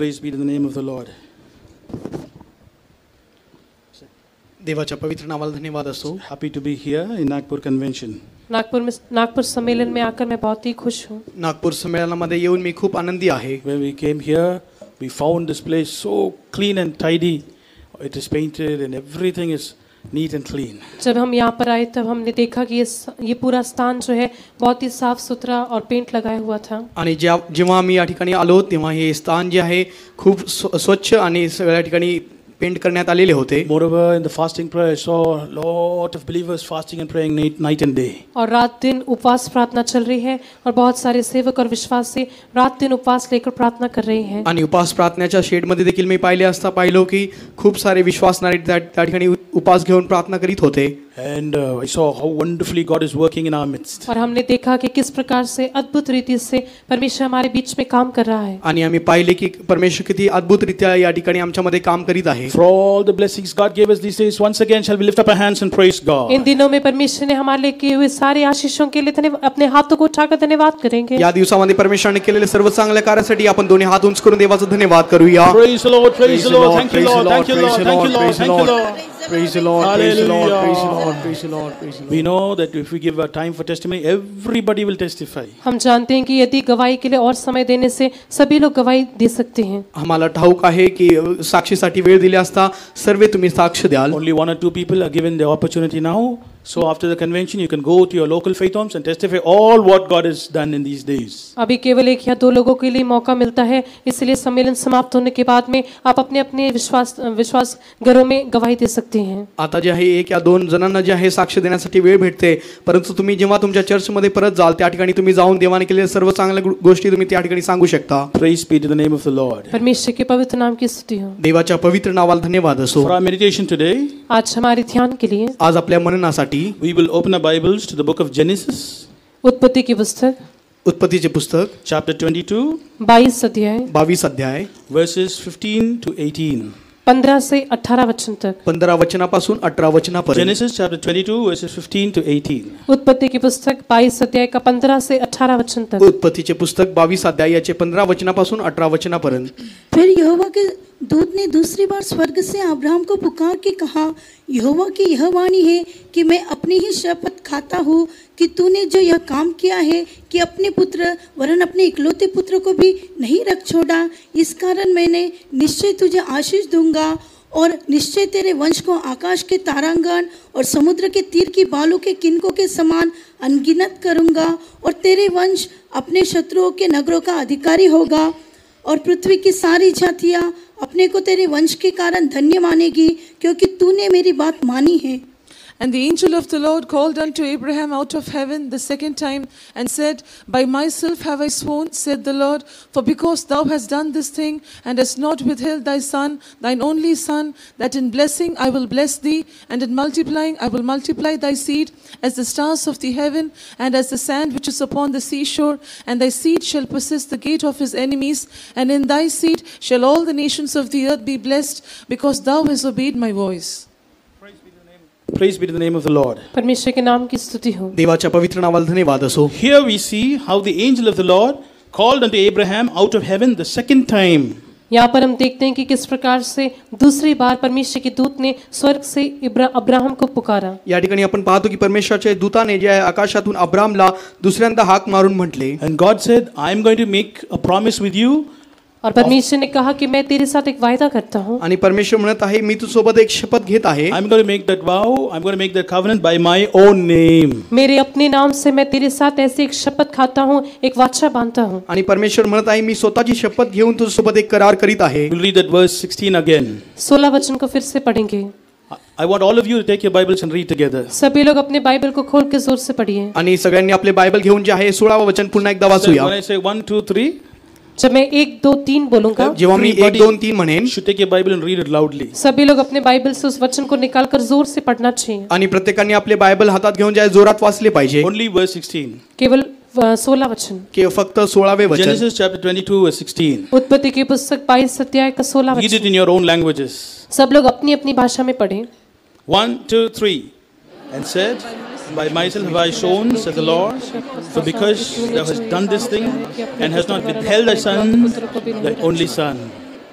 Praise be to the name of the Lord. देवाच्या पवित्र नावाला धन्यवाद असो. Happy to be here in Nagpur Convention. Nagpur सम्मेलन में आकर मैं बहुत ही खुश हूँ. नागपूर संमेलनामध्ये येऊन मी खूप आनंदी आहे. When we came here, we found this place so clean and tidy. It is painted and everything is neat and clean. जब हम यहाँ पर आए तब हमने देखा कि ये पूरा स्थान जो है बहुत ही साफ सुथरा और पेंट लगाया हुआ था. आणि जेव्हा आम्ही या ठिकाणी आलो तेव्हा हे स्थान जे आहे खूप स्वच्छ आणि सगळ्या ठिकाणी पेंट करण्यात आलेले होते. Moreover, in the fasting prayer, I saw a lot of believers fasting and praying night and day. और रात दिन उपवास प्रार्थना चल रही है और बहुत सारे सेवक और विश्वासी रात दिन उपवास लेकर प्रार्थना कर रहे हैं. आणि उपवास प्रार्थनेच्या शेड मध्ये देखील मी पाहिलो की खूप सारे विश्वासणारे त्या ठिकाणी उपवास घेऊन प्रार्थना करीत होते. And I saw how wonderfully God is working in our midst. और हमने देखा कि किस प्रकार से अद्भुत रीति से परमेश्वर हमारे बीच में काम कर रहा है. आणि आम्ही पाहिले की परमेश्वर किती अद्भुतरित्या या ठिकाणी आमच्यामध्ये काम करीत आहे. For all the blessings God gave us these days, once again shall we lift up our hands and praise God. इन दिनों में परमेश्वर ने हमारे लिए किए हुए सारे आशीषों के लिए अपने हाथों को उठाकर धन्यवाद करेंगे. या दिवसामध्ये परमेश्वराने केलेले सर्व चांगल्या कार्यासाठी आपण दोन्ही हात उंच करून देवाचा धन्यवाद करूया. Praise the Lord, praise the Lord, thank you Lord, thank you Lord, thank you Lord, thank you Lord. Praise the Lord, praise the Lord, praise the Lord, praise the Lord, praise the Lord. We know that if we give our time for testimony, everybody will testify. हम जानते हैं कि यदि गवाही के लिए और समय देने से सभी लोग गवाही दे सकते हैं. हमारा ठाऊक आहे की साक्षीसाठी वेळ दिली असता सर्व तुम्ही साक्ष द्याल. Only 1 or 2 people are given the opportunity now. So after the convention, you can go to your local faith homes and testify all what God has done in these days. अभी केवल 1 या 2 लोगों के लिए मौका मिलता है, इसलिए सम्मेलन समाप्त होने के बाद में आप अपने विश्वास घरों में गवाही दे सकते हैं. आता जे आहे 1 या 2 जणांना जे आहे साक्ष देण्यासाठी वेळ भेटते, परंतु तुम्ही जेव्हा तुमच्या चर्चमध्ये परत जाल त्या ठिकाणी तुम्ही जाऊन देवाने केलेल्या सर्व चांगल्या गोष्टी तुम्ही त्या ठिकाणी सांगू शकता. Praise be to the name of the Lord. परमेश्वर के पवित्र नाम की स्तुति हो. देवाच्या पवित्र नावाला धन्यवाद असो. For our meditation today, आज हमारे ध्यान के लिए आज आपल्या मननासाठी we will open our Bibles to the book of Genesis. उत्पत्ति की पुस्तक. उत्पत्तीचे पुस्तक chapter 22. 22 अध्याय verses 15 to 18. 15 से 18 वचन तक. 15 वचनापासून 18 वचनापर्यंत. Genesis chapter 22 verses 15 to 18. उत्पत्ति की पुस्तक 22 अध्याय का 15 से 18 वचन तक. उत्पत्तीचे पुस्तक 22 अध्यायाचे 15 वचनापासून 18 वचनापर्यंत. फिर यहोवा के दूत ने दूसरी बार स्वर्ग से अब्राहम को पुकार के कहा, यहोवा की यह वाणी है कि मैं अपनी ही शपथ खाता हूँ कि तूने जो यह काम किया है कि अपने पुत्र वरन अपने इकलौते पुत्र को भी नहीं रख छोड़ा, इस कारण मैंने निश्चय तुझे आशीष दूंगा और निश्चय तेरे वंश को आकाश के तारांगण और समुद्र के तीर की बालों के किनकों के समान अनगिनत करूंगा और तेरे वंश अपने शत्रुओं के नगरों का अधिकारी होगा और पृथ्वी की सारी जातियां अपने को तेरे वंश के कारण धन्य मानेगी क्योंकि तूने मेरी बात मानी है. And the angel of the Lord called unto Abraham out of heaven the second time and said, By myself have I sworn, said the Lord, for because thou hast done this thing and hast not withheld thy son, thine only son, that in blessing I will bless thee, and in multiplying I will multiply thy seed as the stars of the heaven and as the sand which is upon the seashore, and thy seed shall possess the gate of his enemies, and in thy seed shall all the nations of the earth be blessed, because thou hast obeyed my voice. Praise be to the name of the Lord. परमेश्वर के नाम की स्तुति हो. देवाच्या पवित्र नावाला धन्यवाद असो. Here we see how the angel of the Lord called unto Abraham out of heaven the second time. यहाँ पर हम देखते हैं कि किस प्रकार से दूसरी बार परमेश्वर के दूत ने स्वर्ग से अब्राहम को पुकारा. या ठिकाणी आपण पाहतो की परमेश्वराच्या दूताने जे आकाशातून अब्रामला दुसऱ्यांदा हाक मारून म्हटले. And God said, I am going to make a promise with you. और परमेश्वर ने कहा कि मैं तेरे साथ एक वायदा करता हूँ. आणि परमेश्वर म्हणत आहे मी तुझ्यासोबत एक शपथ घेत आहे. I'm going to make that vow. I'm going to make that covenant by my own name. मेरे अपने नाम से मैं तेरे साथ ऐसे एक शपथ खाता हूँ, एक वाचा बांधता हूँ. आणि परमेश्वर म्हणत आहे मी स्वतःची शपथ घेऊन तुझ्यासोबत एक करार करीत आहे. We'll read that verse 16 again. 16 वचन को फिर से पढ़ेंगे. I want all of you to take your Bibles and read together. सभी लोग अपने बाइबल को खोल के जोर से पढ़िए. आणि सगळ्यांनी आपले बायबल घेऊन जे आहे 16वे वचन पुन्हा एकदा वाचूया. When I say 1, 2, 3. जब मैं 1, 2, 3 बोलूंगा, जेव्हा मी 1, 2, 3 म्हणेन, should take your Bible and read it loudly. सभी लोग अपने बाइबल से उस वचन को निकालकर जोर से पढ़ना चाहिए. आणि प्रत्येकाने आपले बायबल हातात घेऊन जे जोरात वाचले पाहिजे. Only verse 16. केवल 16 वचन. के फक्त 16वे वचन. Genesis chapter 22 verse 16. उत्पत्ति की पुस्तक 22 अध्याय का 16 Read it वचन. in your own languages. सब लोग अपनी अपनी भाषा में पढ़ें. 1, 2, 3. And said, By myself have I shown, said the Lord, for because thou hast done this thing and hast not withheld thy son, thy only son.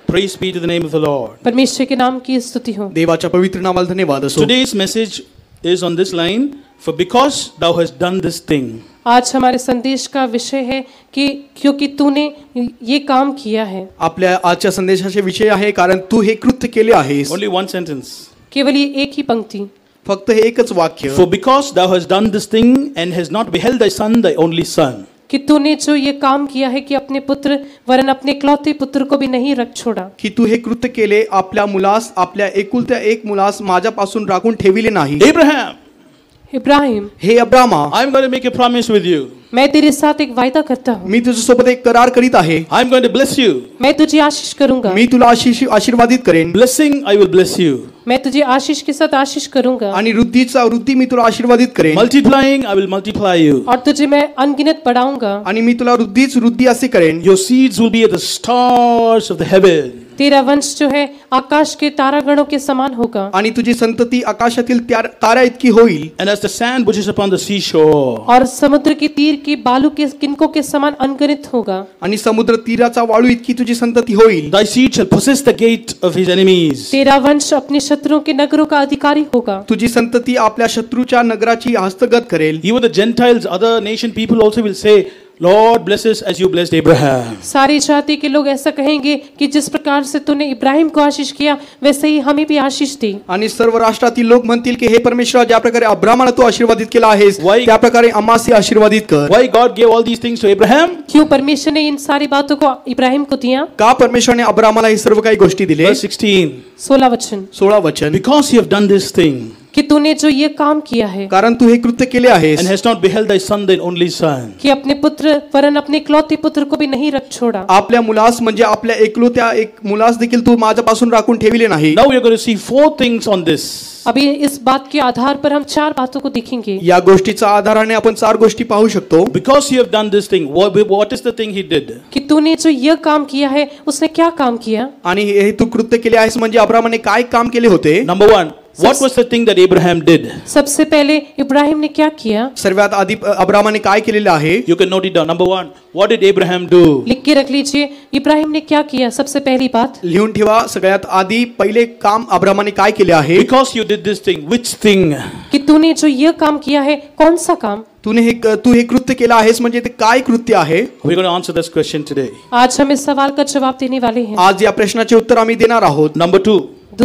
Praise be to the name of the Lord. परमेश्वर के नाम की स्तुति हो। देवाच्या पवित्र नावाला धन्यवाद असो। Today's message is on this line, for because thou hast done this thing. आज हमारे संदेश का विषय है कि क्योंकि तूने ये काम किया है। आपल्या आजच्या संदेशाचे विषय आहे कारण तू हे कृत्य केले आहेस। Only one sentence. केवल ये एक ही पंक्ति। फक्त हे एकच वाक्य। For because thou hast done this thing and hast not beheld thy son, thy only son. कि तूने जो ये काम किया है कि अपने पुत्र वरन अपने इकलौते पुत्र को भी नहीं रख छोड़ा। की तू हे कृत्य केले आपल्या मुलास आपल्या एकुलत्या एक मुलास माझ्यापासून राखून ठेविले नाही। Abraham, Ibrahim, hey Abrama, I'm going to make a promise with you. मैं तेरे साथ एक वायदा करता हूँ। मी तुझ्यासोबत एक करार करीत आहे। I'm going to bless you. मैं तुझे आशीष करूंगा। मी तुला आशीर्वादित करेन। Blessing, I will bless you. मैं तुझे आशीष के साथ आशीष करूंगा। आणि वृद्धी मी तुला आशीर्वादित करेन। Multiplying, I will multiply you. और तुझे मैं अनगिनत बढ़ाऊंगा। आणि मी तुला वृद्धी असे करेन। Your seeds will be as the stars of the heaven. तेरा वंश जो है आकाश के तारागणों के समान होगा। आणि तुझी संतती आकाशातील तारा इतकी होईल। And as the sand which is upon the seashore. और समुद्र के तीर के बालू के किनकों के समान अनगिनत होगा। आणि समुद्र तीराचा वाळू इतकी तुझी संतती होईल। Thy seed shall possess the gate of his enemies. तेरा वंश अपने शत्रुओं के नगरों का अधिकारी होगा। तुझी संतती आपल्या शत्रूच्या नगराची हस्तगत करेल। Even the Gentiles, other nation people also will say, Lord bless us as you blessed Abraham. सारी जाति के लोग ऐसा कहेंगे कि जिस प्रकार से तूने इब्राहिम को आशीष किया वैसे ही हमें भी आशीष दी। आणि सर्व राष्ट्रातील लोक म्हणतील की हे परमेश्वर ज्या प्रकारे अब्रामाला तू आशीर्वादित केला आहेस त्या प्रकारे आम्हासही आशीर्वादित कर। Why God gave all these things to Abraham? क्यों परमेश्वर ने इन सारी बातों को इब्राहिम को दिया? का परमेश्वरने अब्रामाला हे सर्व काही गोष्टी दिले? Verse 16. 16 वचन। 16 वचन। Because you have done this thing. कि तूने जो ये काम किया है। कारण तू हे कृत्य केले आहेस। And hast not beheld thy son, thine only son. कि अपने पुत्र वरन अपने इकलौते पुत्र को भी नहीं रख छोड़ा। आपल्या मुलास म्हणजे आपल्या एकलौत्या एक मुलास देखील तू माझ्यापासून राखून ठेविले नाही। Now we are going to see 4 things on this. अभी इस बात के आधार पर हम 4 बातों को देखेंगे। या गोष्टीचा आधाराने आपण 4 गोष्टी पाहू शकतो। Because you have done this thing, what is the thing he did? कि तूने जो यह काम किया है उसने क्या काम किया? आणि हे तू कृत्य केले आहेस म्हणजे अब्रामाने काय काम केले होते? Number 1. What was the thing that Abraham did? सबसे पहले इब्राहिम ने क्या किया? सर्वात आधी अब्रामाने काय केलेले आहे? You can note it down. Number 1. What did Abraham do? लिख के रख लीजिए इब्राहिम ने क्या किया। सबसे पहली बात लिहून ठेवा। सगळ्यात आधी पहिले काम अब्रामाने काय केले आहे? Because you did this thing. Which thing? कि तूने जो यह काम किया है कौन सा काम? तू हे कृत्य केलं आहेस म्हणजे ते काय कृत्य आहे? We're going to answer this question today. आज हम इस सवाल का जवाब देने वाले हैं। आज या प्रश्नाचे उत्तर आम्ही देणार आहोत। Number 2.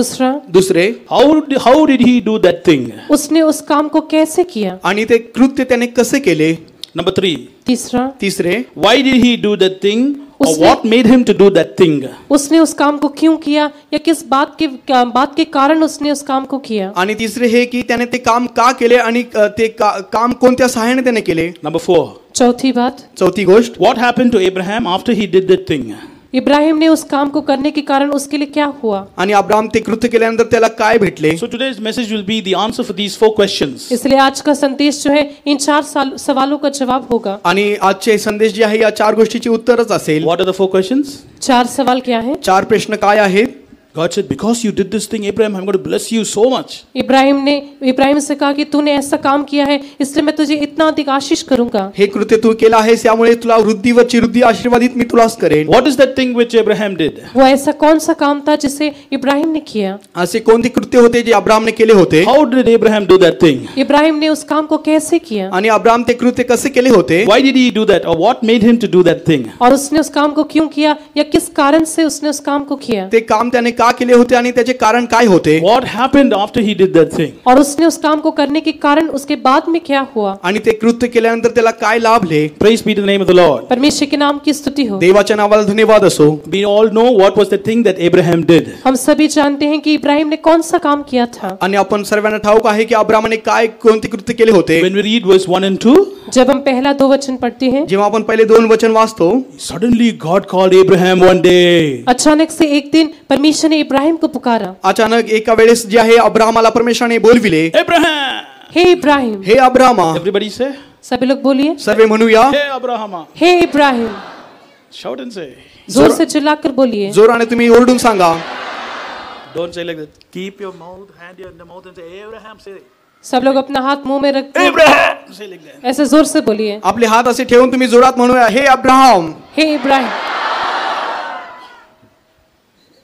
दुसरे how did he do that thing? उसने उस काम को कैसे किया? आणि ते कृत्य त्याने कसे केले? Number 3. तिसरे Why did he do that thing? Or what made him to do that thing? उसने उस काम को क्यों किया या किस बात के कारण उसने उस काम को किया? आणि तिसरे हे की त्याने ते काम का केले आणि ते काम कोणत्या सहाय्याने त्याने केले? Number 4. चौथी गोष्ट What happened to Abraham after he did that thing? Ibrahim ने उस काम को करने के कारण उसके लिए क्या हुआ? आणि अब्राम ते कृत्य केल्यानंतर त्याला काय भेटले? So today's message will be the answer for these 4 questions. इसलिए आज का संदेश जो है इन 4 सवालों का जवाब होगा। आणि आजचे संदेश जे आहे या 4 गोष्टीची उत्तरच असेल। What are the 4 questions? 4 सवाल क्या है? 4 प्रश्न काय आहेत? God said, because you did this thing, Abraham, I'm going to bless you so much. Ibrahim से कहा कि तूने ऐसा काम किया है इसलिए मैं तुझे इतना अधिक आशीष करूंगा। हे कृत्य तू केला आहेस यामुळे तुला वृद्धीवरची वृद्धी आशीर्वादित मी तुलाच करेन। What is that thing which Abraham did? वो ऐसा कौन सा काम था जिसे इब्राहिम ने किया? असे कोणते कृत्य होते जे अब्रामने केले होते? How did Abraham do that thing? Ibrahim ने उस काम को कैसे किया? आणि अब्राम ते कृत्य कसे केले होते? Why did he do that? Or what made him to do that thing? और उसने उस काम को क्यों किया या किस कारण से उसने उस काम को किया? ते काम त्याने का केले होते आणि त्याचे कारण काय होते? What happened after he did that thing? और उसने उस काम को करने के कारण उसके बाद में क्या हुआ? आणि ते कृत्य केल्यानंतर त्याला काय लाभले? Praise be to the name of the Lord. परमेश्वर के नाम की स्तुति हो। देवाच्या नावाला धन्यवाद असो। We all know what was the thing that Abraham did. हम सभी जानते हैं कि इब्राहिम ने कौन सा काम किया था। आणि आपण सर्वांना ठाऊक आहे की अब्रामाने काय कोणते कृत्य केले होते? When we read verse 1 and 2, जब हम पहला 2 वचन पढ़ते हैं, जेव्हा आपण पहिले 2 वचन वाचतो, suddenly God called Abraham one day. अचानक से एक दिन परमेश्वर ने इब्राहिम को पुकारा। अचानक एका वेळेस जे आहे अब्रामाला परमेश्वराने बोलविले, Abraham! हे इब्राहिम। हे अब्रामा। Everybody say, सभी लोग बोलिए, सर्वे म्हणूया, Hey Abraham. Hey Ibrahim. Shout and say. जोर से चिल्लाकर बोलिए। जोराने तुम्ही ओरडून सांगा। Don't say like that. Keep your hand in the mouth and say, Abraham, say. सब लोग अपना हाथ मुंह में रख Abraham! Say like that. ऐसे जोर से बोलिए, आपले हात असे ठेवून तुम्ही जोरात म्हणूया, hey Abraham. Hey Ibrahim.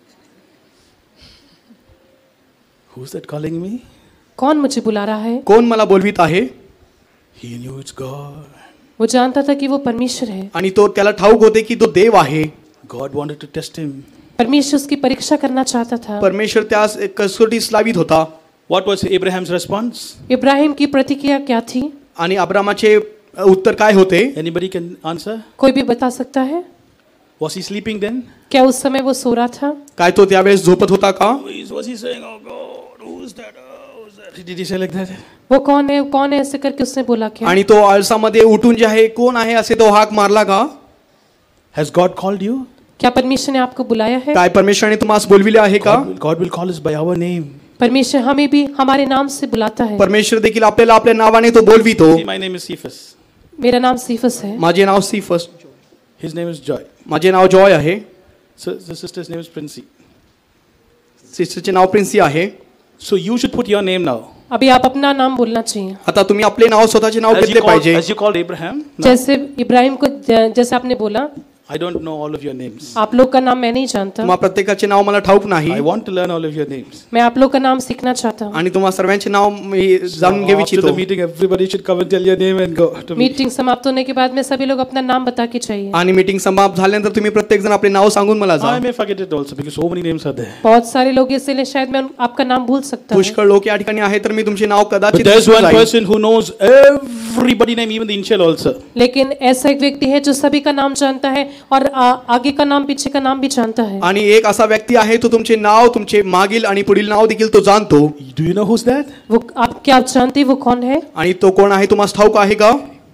Who's that calling me? कौन मुझे बुला रहा है? कोण मला बोलवीत आहे? He knew it's God. वो जानता था कि वो परमेश्वर है. आणि तो त्याला ठाऊक होते की तो देव आहे. God wanted to test him. परमेश्वर उसकी परीक्षा करना चाहता था. परमेश्वर त्यास एक कसोटीस लावित होता. What was Abraham's response? Ibrahim की प्रतिक्रिया क्या थी? आणि अब्रामाचे उत्तर काय होते? Anybody can answer? कोई भी बता सकता है? Was he sleeping then? क्या उस समय वो सो रहा था? काय तो त्यावेळेस झोपत होता का? Was he saying, "Oh God, who's that? Oh, who's that?" Did he say like that? वो कौन है ऐसे करके उसने बोला क्या? आणि तो आळसामध्ये उठून जे आहे कोण आहे असे तो हाक मारला का? Has God called you? क्या परमेश्वर ने आपको बुलाया है? काय परमेश्वराने तुम्हास बोलविले आहे का? God will call us by our name. परमेश्वर हमें भी हमारे नाम से बुलाता है. परमेश्वर देखील आपल्याला आपल्या नावाने तो बोलवितो. See, my name is Cephas. मेरा नाम सीफस है. माझे नाव सीफस. His name is Joy. माझे नाव जॉय आहे. So the sister's name is Princey. सिस्टरचे नाव प्रिन्सी आहे. So you should put your name now. अभी आप अपना नाम बोलना चाहिए. आता तुम्ही आपले नाव स्वतःचे नाव घेतले पाहिजे. As you called Abraham. जैसे इब्राहिम को जैसे आपने बोला. I don't know all of your names. आप लोग का नाम मैं नहीं जानता. तुम्हा प्रत्येकाचे नाव मला ठाऊक नाही. I want to learn all of your names. मैं आप लोग का नाम सीखना चाहता हूँ. आणि तुम्हा सर्वांचे नाव मी जाणून घेऊ After इच्छितो. the meeting, everybody should come and tell your name and go to meet. Meeting समाप्त होने के बाद में सभी लोग अपना नाम बता के चाहिए. आणि मीटिंग समाप्त झाल्यानंतर तुम्ही प्रत्येक जण आपले नाव सांगून मला जा. I may forget it also because so many names are there. बहुत सारे लोग इसलिए शायद मैं आपका नाम भूल सकता हूँ. पुष्कळ लोक या ठिकाणी आहेत तर मी तुमचे नाव But कदाचित there's विसरून one जाईन. person who knows everybody name, even the initial also. लेकिन ऐसा एक व्यक्ति है जो सभी का नाम जानता है और आगे का नाम पीछे का नाम भी जानता है. आणि एक असा व्यक्ती आहे तो तुमचे नाव तुमचे मागील आणि पुढील नाव देखील तो जाणतो. Do you know who's that? वो आप जानते हैं वो कौन है? आणि तो कोण आहे तुम्हाला ठाऊक आहे का?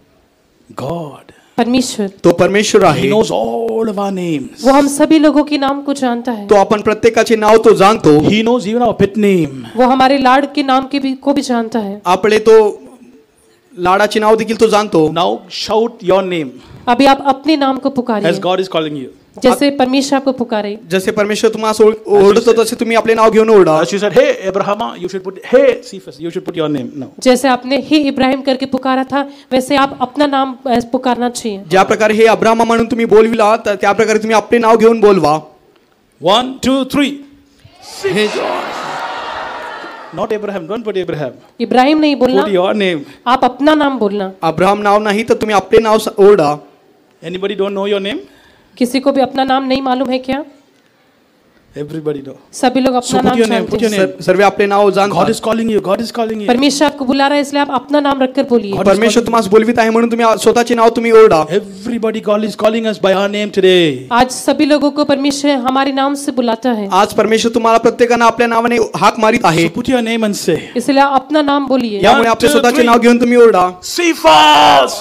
God. परमेश्वर. तो परमेश्वर He आहे. knows all of our names. वो हम सभी लोगों के नाम को जानता है. तो आपण प्रत्येकाचे नाव तो जाणतो. He knows even our pet name. वो हमारे लाड के नाम को भी जानता है. आपले तो लाडाचे नाव देखील तो जाणतो. Now shout your name अभी आप अपने नाम को as पुकारिए God is calling you. जैसे परमेश्वर आपको पुकारे. जसे परमेश्वर तुम्हाला ओरडतो तसे तुम्ही आपले नाव घेऊन ओरडा. As you said, hey Abraham, you should put, hey Cephas, you should put your name now. जैसे आपने ही इब्राहिम करके पुकारा था वैसे आप अपना नाम पुकारना चाहिए. ज्या प्रकारे हे अब्राहम म्हणून तुम्ही बोलविला तर त्या प्रकारे तुम्ही आपले नाव घेऊन बोलवा. 1, 2, 3. Not Abraham. Don't put Abraham. Ibrahim नहीं बोलना. Put your name. आप अपना नाम बोलना. अब्राहम नाव नाही तर तुम्ही आपले नाव ओरडा. Anybody don't know your name? किसी को भी अपना नाम नहीं मालूम है क्या? Everybody know. सभी लोग अपना So put नाम your name. जानते Put your हैं. name. सर्व आपले नाव God जाणतात. is calling you. God is calling you. परमेश्वर आपको बुला रहा है इसलिए आप अपना नाम रखकर बोलिए. God- परमेश्वर तुम्हाला बोलवित आहे म्हणून तुम्ही स्वतःचे नाव तुम्ही ओरडा. Everybody God is calling us by our name today. आज सभी लोगों को परमेश्वर हमारे नाम से बुलाता है. आज परमेश्वर तुम्हाला प्रत्येकानं आपल्या नावाने हाक मारित आहे. So put your name and say, इसलिए आप अपना नाम बोलिए. या- त्यामुळे आपले 1, 2, स्वतःचे 3. नाव घेऊन तुम्ही ओरडा. Cephas.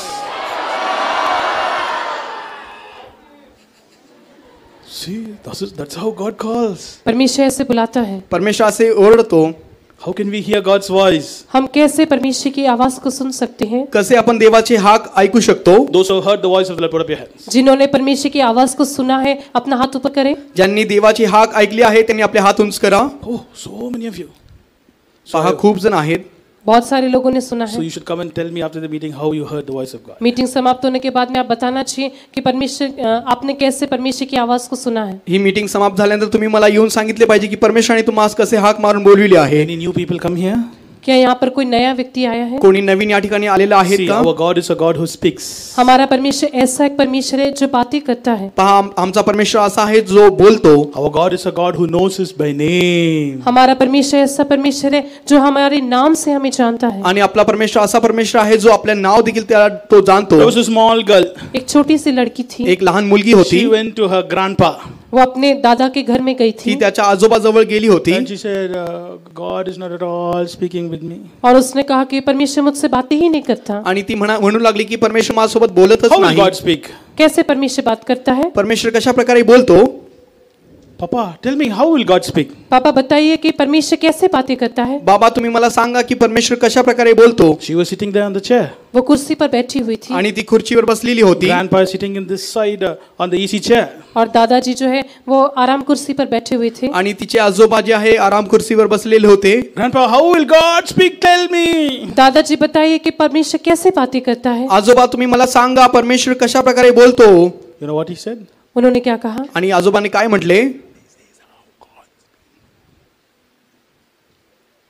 See, that's how God calls. परमेश्वर ऐसे बुलाता है. परमेश्वर असे ओरडतो. How can we hear God's voice? हम कैसे परमेश्वर की आवाज को सुन सकते हैं? कसे आपण देवाचे हाक ऐकू शकतो? Those who heard the voice of the Lord, put up your hands. जिन्होंने परमेश्वर की आवाज को सुना है अपना हाथ ऊपर करें. ज्यांनी देवाची हाक ऐकली आहे त्यांनी आपले हात उंच करा. Oh, so many of you. पहा खूप जण आहेत. बहुत सारे लोगों ने सुना So है. you should come and tell me after the meeting how you heard the voice of God. Meeting समाप्त होने के बाद में आप बताना चाहिए कि परमेश्वर आपने कैसे परमेश्वर की आवाज को सुना है. ही मीटिंग समाप्त झाल्यानंतर तुम्ही मला येऊन सांगितले पाहिजे की परमेश्वराने तुम्हाला कसे हाक मारून बोलविले आहे. Any new people come here? क्या यहाँ पर कोई नया व्यक्ति आया है? कोणी नवीन या ठिकाणी आलेला आहेत See, का? our God is a God who speaks. हमारा परमेश्वर ऐसा एक परमेश्वर है जो बातें करता है. पहा आमचा परमेश्वर असा आहे जो बोलतो. Our God is a God who knows us by name. हमारा परमेश्वर ऐसा परमेश्वर है जो हमारे नाम से हमें जानता है. आणि आपला परमेश्वर असा परमेश्वर आहे जो आपल्या नाव देखील त्याला तो जाणतो. There was a small girl. एक छोटी सी लड़की थी. एक लहान मुलगी होती. She went to her grandpa. वो अपने दादा के घर में गई ती थी त्याच्या आजोबाजवळ गेली होती. And she said, God is not at all speaking with me. और उसने कहा कि परमेश्वर मुझसे बातें ही नहीं करता. आणि ती म्हणू लागली की परमेश्वर माझ्यासोबत बोलतच How will नाही. God speak? कैसे परमेश्वर बात करता है? परमेश्वर कशा प्रकारे बोलतो? Papa, tell me, how will God speak? पापा बताइए कि परमेश्वर कैसे बातें करता है? बाबा तुम्ही मला सांगा की परमेश्वर कशा प्रकारे बोलतो. She was sitting there on the chair. वो कुर्सी पर बैठी हुई थी आणि ती खुर्चीवर बसलेली होती. Grandpa is sitting in this side on the easy chair. और दादाजी जो है वो आराम कुर्सी पर बैठे हुए थे. आणि तिचे आजोबा जे आहे आराम खुर्चीवर बसलेले होते. Grandpa, how will God speak? Tell me. दादाजी बताइए कि परमेश्वर कैसे बातें करता है? आजोबा तुम्ही मला सांगा परमेश्वर कशा प्रकारे बोलतो. You know what he said? उन्होंने क्या कहा? आणि आजोबाने काय म्हटले?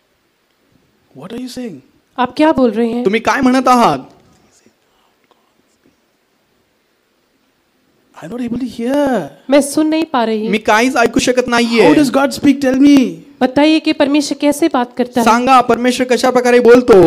What are you saying? आप क्या बोल रहे हैं? तुम्ही काय म्हणत आहात? I'm not able to hear. मैं सुन नहीं पा रही। मी काहीच ऐकू शकत नाहीये. How does God speak? Tell me. बताइए कि परमेश्वर कैसे बात करता है? सांगा परमेश्वर कशा प्रकारे बोलतो.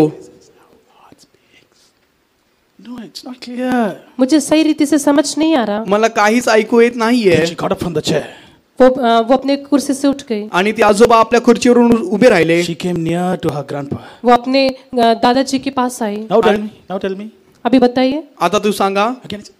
No, it's not clear. मुझे सही रीति से समझ नहीं आ रहा। मला काहीच ऐकू येत नाहीये. Then she got up from the chair. वो अपने कुर्सी से उठ गई। आणि ते आजोबा आपल्या खुर्चीवरून उभे राहिले. She came near to her grandpa. वो अपने दादाजी के पास आई। Now tell me. Now tell me. अभी बताइए। आता तू सांगा.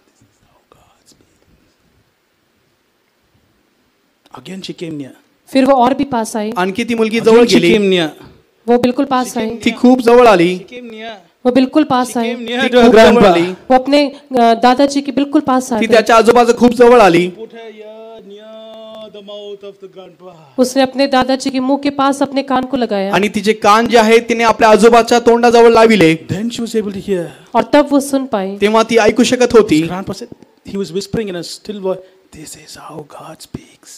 Again she came near. फिर वो और भी पास आई। आणखी ती मुलगी जवळ Again she गेली. came near. वो बिल्कुल पास आई। ती खूप जवळ आली. She came near. वो बिल्कुल पास आई। Came near ती to her खूप जवळ grandpa. आली. वो अपने दादाजी के बिल्कुल पास आ ती गई। त्याच्या आजोबाच्या खूप जवळ आली. Put her ear near the mouth of the grandpa. उसने अपने दादाजी के मुंह के पास अपने कान को लगाया आणि तिचे कान जे आहेत तिने आपल्या आजोबाच्या तोंडाजवळ लाविले. Then she was able to hear. और तब वो सुन पाई। तेव्हा ती ऐकू शकत होती. Grandpa said, he was whispering in a still voice, this is how God speaks.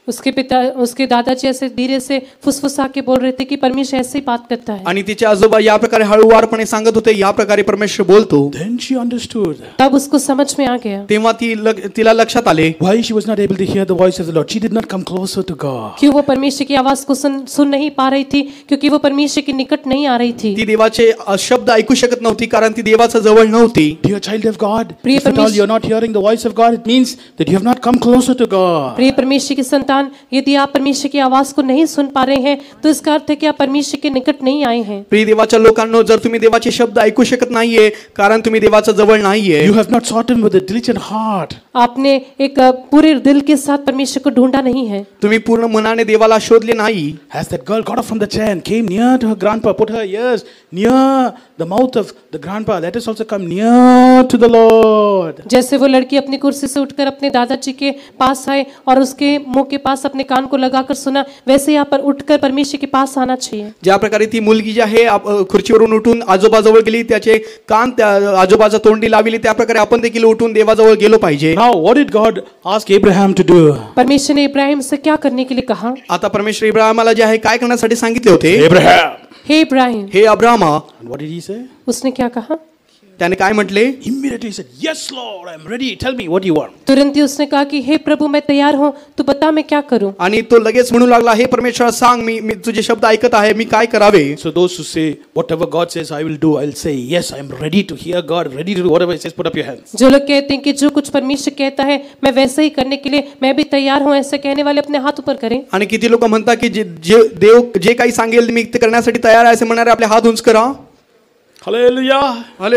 उसके दादाजी ऐसे धीरे से फुसफुसा के बोल रहे थे कि परमेश्वर ऐसे ही बात करता है। आणि तिचे आजोबा या प्रकारे हळूवारपणे सांगत होते या प्रकारे परमेश्वर बोलतो. Then she understood तब उसको समझ में आ गया तेव्हा तिला लक्षात आले. why she was not able to hear the voice of the Lord. She did not come closer to God. क्यों वो परमेश्वर की आवाज को सुन नहीं पा रही थी, क्योंकि वो परमेश्वर के निकट नहीं आ रही थी। ती देवाचे शब्द ऐकू शकत नव्हती कारण ती देवाच्या जवळ नव्हती. Dear child of God, प्रिय if at all परमेश्वर- you're not hearing the voice of God, it means that you have not come closer to God. प्रिय परमेश्वर की संतान, यदि आप परमेश्वर की आवाज को नहीं सुन पा रहे हैं तो इसका अर्थ है कि आप परमेश्वर के निकट नहीं आए हैं। प्रिय देवाच्या लोकांनो, जर तुम्ही देवाचे शब्द ऐकू शकत नाहीये कारण तुम्ही देवाच्या जवळ नाहीये. You have not sought Him with a diligent heart. आपने एक पूरे दिल के साथ परमेश्वर को ढूंढा नहीं है। तुम्ही पूर्ण मनाने देवाला शोधले नाही. As that girl got up from the chair and came near to her grandpa, put her ears near the mouth of the grandpa, let us also come near to the Lord. जैसे वो लड़की अपनी कुर्सी से उठकर अपने दादाजी के पास आए और उसके मुंह के पास अपने कान को लगाकर सुना, वैसे यहाँ पर उठकर परमेश्वर के पास आना चाहिए। ज्या प्रकारे ती मुलगी जी आहे खुर्चीवरून उठून आजोबाजवळ गेली, त्याचे कान त्या आजोबाच्या तोंडी लाविली, त्या प्रकारे आपण देखील उठून देवाजवळ गेलो पाहिजे. Now, what did God ask Abraham to do? परमेश्वर ने इब्राहिम से क्या करने के लिए कहा? आता परमेश्वर इब्राहिमाला जे आहे काय करण्यासाठी सांगितले होते. Abraham. हे इब्राहिम, हे अब्राहमा, And what did he say? उसने क्या कहा? त्याने काय म्हटले. Immediately he said, yes, Lord, I'm ready. Tell me what you want. तुरंत ही उसने कहा कि हे प्रभु, मैं तैयार हूँ, तू बता मैं क्या करूँ? आणि तो लगेच म्हणू लागला, हे परमेश्वर सांग, मी तुझे शब्द ऐकत आहे, मी काय करावे. So those who say, whatever God says I will do, I'll say, yes, I'm ready to hear God, ready to do whatever He says, put up your hands. जो लोग कहते हैं कि जो कुछ परमेश्वर कहता है मैं वैसे ही करने के लिए मैं भी तैयार हूँ, ऐसे कहने वाले अपने हाथ ऊपर करें। आणि किती लोक म्हणतात की देव जे काही सांगेल मी ते करण्यासाठी तयार आहे असे म्हणणारे आपले हात उंच करा. Hallelujah.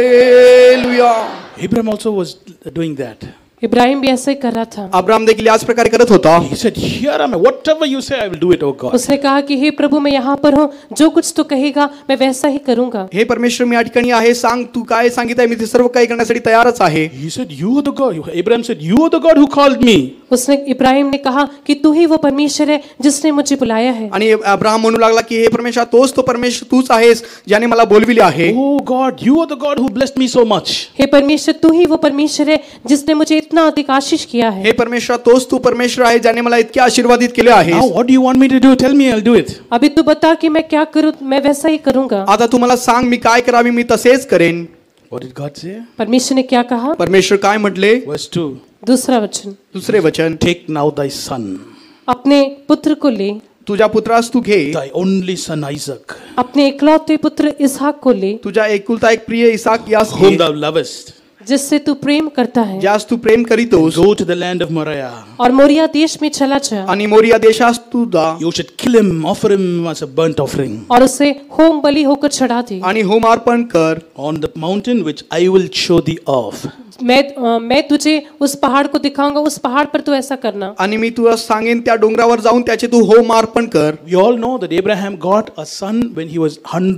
Hallelujah. Abraham also was doing that. Ibrahim भी ऐसे ही कर रहा था। अब्राहम देखील याच प्रकारे करत होता. He said, here am I. Whatever you say, I will do it, oh God. उसने कहा कि हे प्रभु, मैं यहाँ पर हूँ, जो कुछ तू कहेगा मैं वैसा ही करूँगा। हे परमेश्वर, मी या ठिकाणी आहे, सांग तू काय सांगितलंय, मी ते सर्व काही करण्यासाठी तयारच आहे. He said, you are the God. Abraham said, you are the God who called me. उसने इब्राहिम ने कहा कि तू ही वो परमेश्वर है जिसने मुझे बुलाया है। आणि अब्राहम म्हणू लागला की हे परमेश्वर, तोच तो परमेश्वर तूच आहेस ज्याने मला बोलविले आहे. Oh God, you are the God who blessed me so much. हे परमेश्वर, तू ही वो परमेश्वर है जिसने मुझे इतना अधिक आशीष किया है। हे परमेश्वर, तोच तू परमेश्वर आहे ज्याने मला इतके आशीर्वादित केले आहे. Now what do you want me to do? Tell me, I'll do it. अभी तू बता कि मैं क्या करूँ, मैं वैसा ही करूँगा। आता तू मला सांग, मी काय करावे, मी तसेच करेन. What did God say? परमेश्वर ने क्या कहा? परमेश्वर काय म्हटले. Verse 2. दूसरा वचन, दुसरे वचन, Take now thy son, अपने पुत्र को ले, तुझ्या पुत्रास तू घे, thy only son Isaac, अपने इकलौते पुत्र इसहाक को ले, तुझ्या एकुलता एक प्रिय इसाक यास whom घे, thou lovest, जिससे तू प्रेम करता है, ज्यास तू प्रेम करीतोस, go to the land of Moriah. और मोरिया देश में चला जा, आणि मोरिया देशास तू जा, You should kill him, offer him as a burnt offering और उसे होम बलि होकर चढ़ा दे। आणि होम अर्पण कर on the mountain which I will show thee of. मैं तुझे उस पहाड़ को दिखाऊंगा, उस पहाड़ पर तू ऐसा करना। आणि मी तुला सांगेन त्या डोंगरावर जाऊन त्याचे तू होम अर्पण कर. We all know that Abraham got a son when he was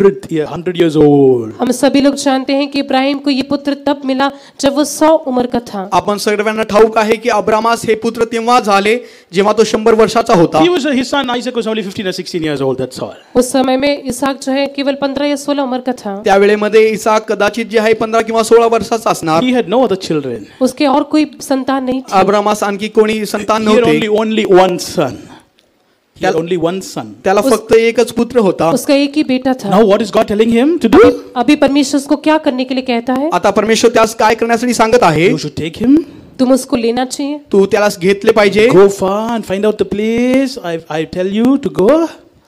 100 years old. हम सभी लोग जानते हैं कि इब्राहिम को ये पुत्र तब मिला जब वो 100 उम्र का था। आपण सर्वांना ठाऊक आहे की अब्रामास हे पुत्र तेव्हा झाले जेव्हा तो 100 वर्षाचा होता. His son Isaac was only 15 or 16 years old, that's all. उस समय में इसहाक जो है केवल 15 या 16 उम्र का था। त्यावेळेमध्ये इसाक कदाचित जे आहे 15 किंवा 16 वर्षाचा असणार. He had no other children. उसके और कोई संतान नहीं थी। अब्रामास आणखी कोणी संतान He had नव्हते. only one son. He had only one son. त्याला फक्त एकच पुत्र होता. उसका एक ही बेटा था. Now what is God telling him to do? अभी परमेश्वर उसको क्या करने के लिए कहता है? आता परमेश्वर त्यास काय करण्यासाठी सांगत आहे? You should take him, तुम उसको लेना चाहिए. तू त्याला घेतले पाहिजे. go far and find out the place I tell you to go.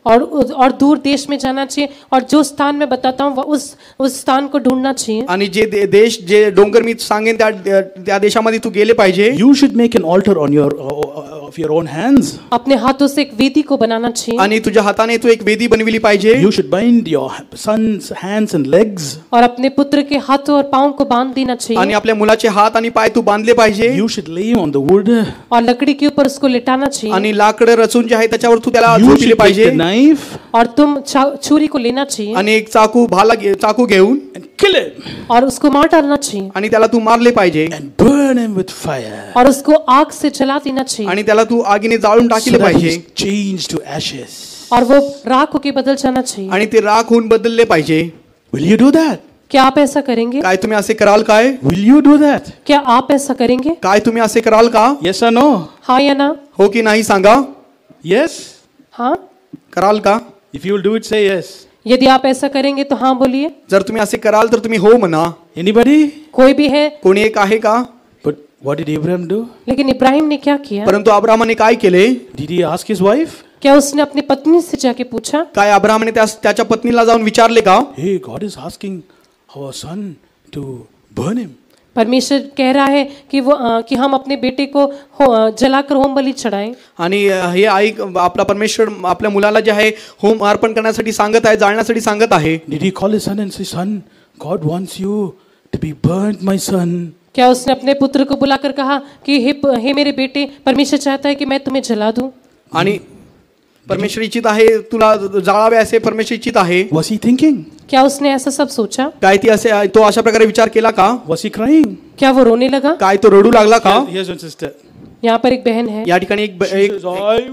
और दूर देश में जाना चाहिए और जो स्थान मैं बताता हूँ उस स्थान को ढूंढना चाहिए. आणि जे देश जे डोंगर मी सांगेन त्या देशामध्ये तू गेले पाहिजे. You should make an altar on of your own hands. अपने हाथों से एक वेदी को बनाना चाहिए. आणि तुझ्या हाताने तू एक वेदी बनविली पाहिजे. You should bind your son's hands and legs. और अपने पुत्र के हाथों और पाँव को बांध देना चाहिए. आणि आपल्या मुलाचे हात आणि पाय तू बांधले पाहिजे. You should lay him on the wood. और लकड़ी के ऊपर उसको लिटाना चाहिए. आणि लाकड रचून जे आहे त्याच्यावर तू त्याला You झोपले should take पाहिजे. the knife और तुम छुरी को लेना चाहिए. आणि एक चाकू घेऊन and kill him और उसको मार डालना चाहिए. आणि त्याला तू मारले पाहिजे. and burn him with fire. और उसको आग से जला देना चाहिए. आणि त्याला तू आगीने जाळून So टाकले that पाहिजे. he's changed to ashes. और वो राख होके बदल जाना चाहिए. आणि ते राख होऊन बदलले पाहिजे. Will you do that? क्या आप ऐसा करेंगे? काय तुम्ही असे कराल काय? Will you do that? क्या आप ऐसा करेंगे? काय तुम्ही असे कराल का? Yes or no? हाँ या ना? हो की नाही सांगा. Yes. हाँ. कराल का? If you will do it, say yes. यदि आप ऐसा करेंगे तो हाँ बोलिए. जर तुम्ही असे कराल तर तुम्ही हो म्हणा. Anybody? कोई भी है. कोणी एक आहे का? But what did Abraham do? लेकिन इब्राहिम ने क्या किया? परंतु अब्राहमाने काय केले? Did he ask his wife? क्या उसने अपनी पत्नी से जाके पूछा? काय अब्राहमाने त्याच्या पत्नीला जाऊन विचारले का? Hey, God is asking our son to burn him. परमेश्वर कह रहा है कि हम अपने बेटे को जलाकर होम बलि चढ़ाएं. आणि हे आई आपला परमेश्वर आपल्या मुलाला जे आहे होम अर्पण करण्यासाठी सांगत आहे, जाळण्यासाठी सांगत आहे. Did he call his son and say, son, God wants you to be burnt, my son? क्या उसने अपने पुत्र को बुलाकर कहा कि हे मेरे बेटे, परमेश्वर चाहता है कि मैं तुम्हें जला दूं? आणि परमेश्वर इच्छित आहे तुला जाळावे असे परमेश्वर इच्छित आहे. Was he thinking? क्या उसने ऐसा सब सोचा? काय ती असे तो अशा प्रकारे विचार केला का? Was he crying? क्या वो रोने लगा? काय तो रडू लागला का? Here's one sister. यहाँ पर एक बहन है. या ठिकाणी एक She says, I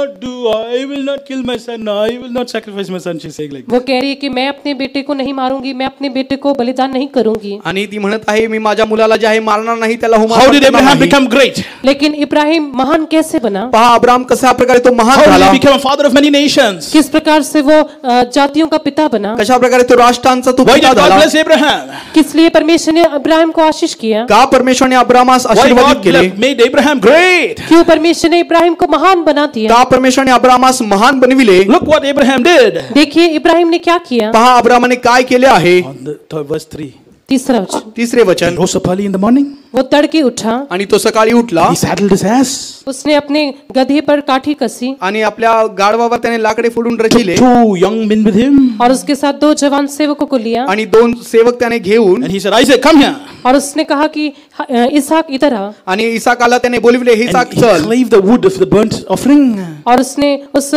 will not kill my son. I will not sacrifice my son. She's saying like वो कह रही है कि मैं अपने बेटे को नहीं मारूंगी, मैं अपने बेटे को बलिदान नहीं करूंगी. आणि ती म्हणत आहे मी माझ्या मुलाला जे आहे मारणार नाही, त्याला होम How did Abraham become great? लेकिन इब्राहिम महान कैसे बना? पहा अब्राहम कशा प्रकारे तो महान How did झाला. he become a father of many nations? किस प्रकार से वो जातियों का पिता बना? कशा प्रकारे तो राष्ट्रांचा तो Why पिता did God झाला. bless Abraham? किस लिए परमेश्वर ने इब्राहिम को आशीष किया? का परमेश्वरने अब्राहमास Why आशीर्वादित God केले. made Abraham great? क्यों परमेश्वर ने इब्राहिम को महान बना दिया? का परमेश्वरने अब्राहमास महान बनविले. Look what Abraham did. देखिए इब्राहिम ने क्या किया. पहा अब्राहमाने काय केले आहे. On the verse 3. तीसरा वचन. तिसरे He वचन. rose up early in the morning. वो तड़के उठा. आणि तो सकाळी उठला He saddled his ass. उसने अपने गधे पर काठी कसी आणि आपल्या गाढवावर त्याने लाकडे फोडून रचिले. Two young men with him. और उसके साथ 2 जवान सेवकों को लिया. आणि 2 सेवक त्याने घेऊन And he said, Isaac, come here. और उसने कहा कि इसहाक इधर आ. आणि इसाकाला त्याने बोलविले हे And इसाक he चल. clave the wood of the burnt offering. और उसने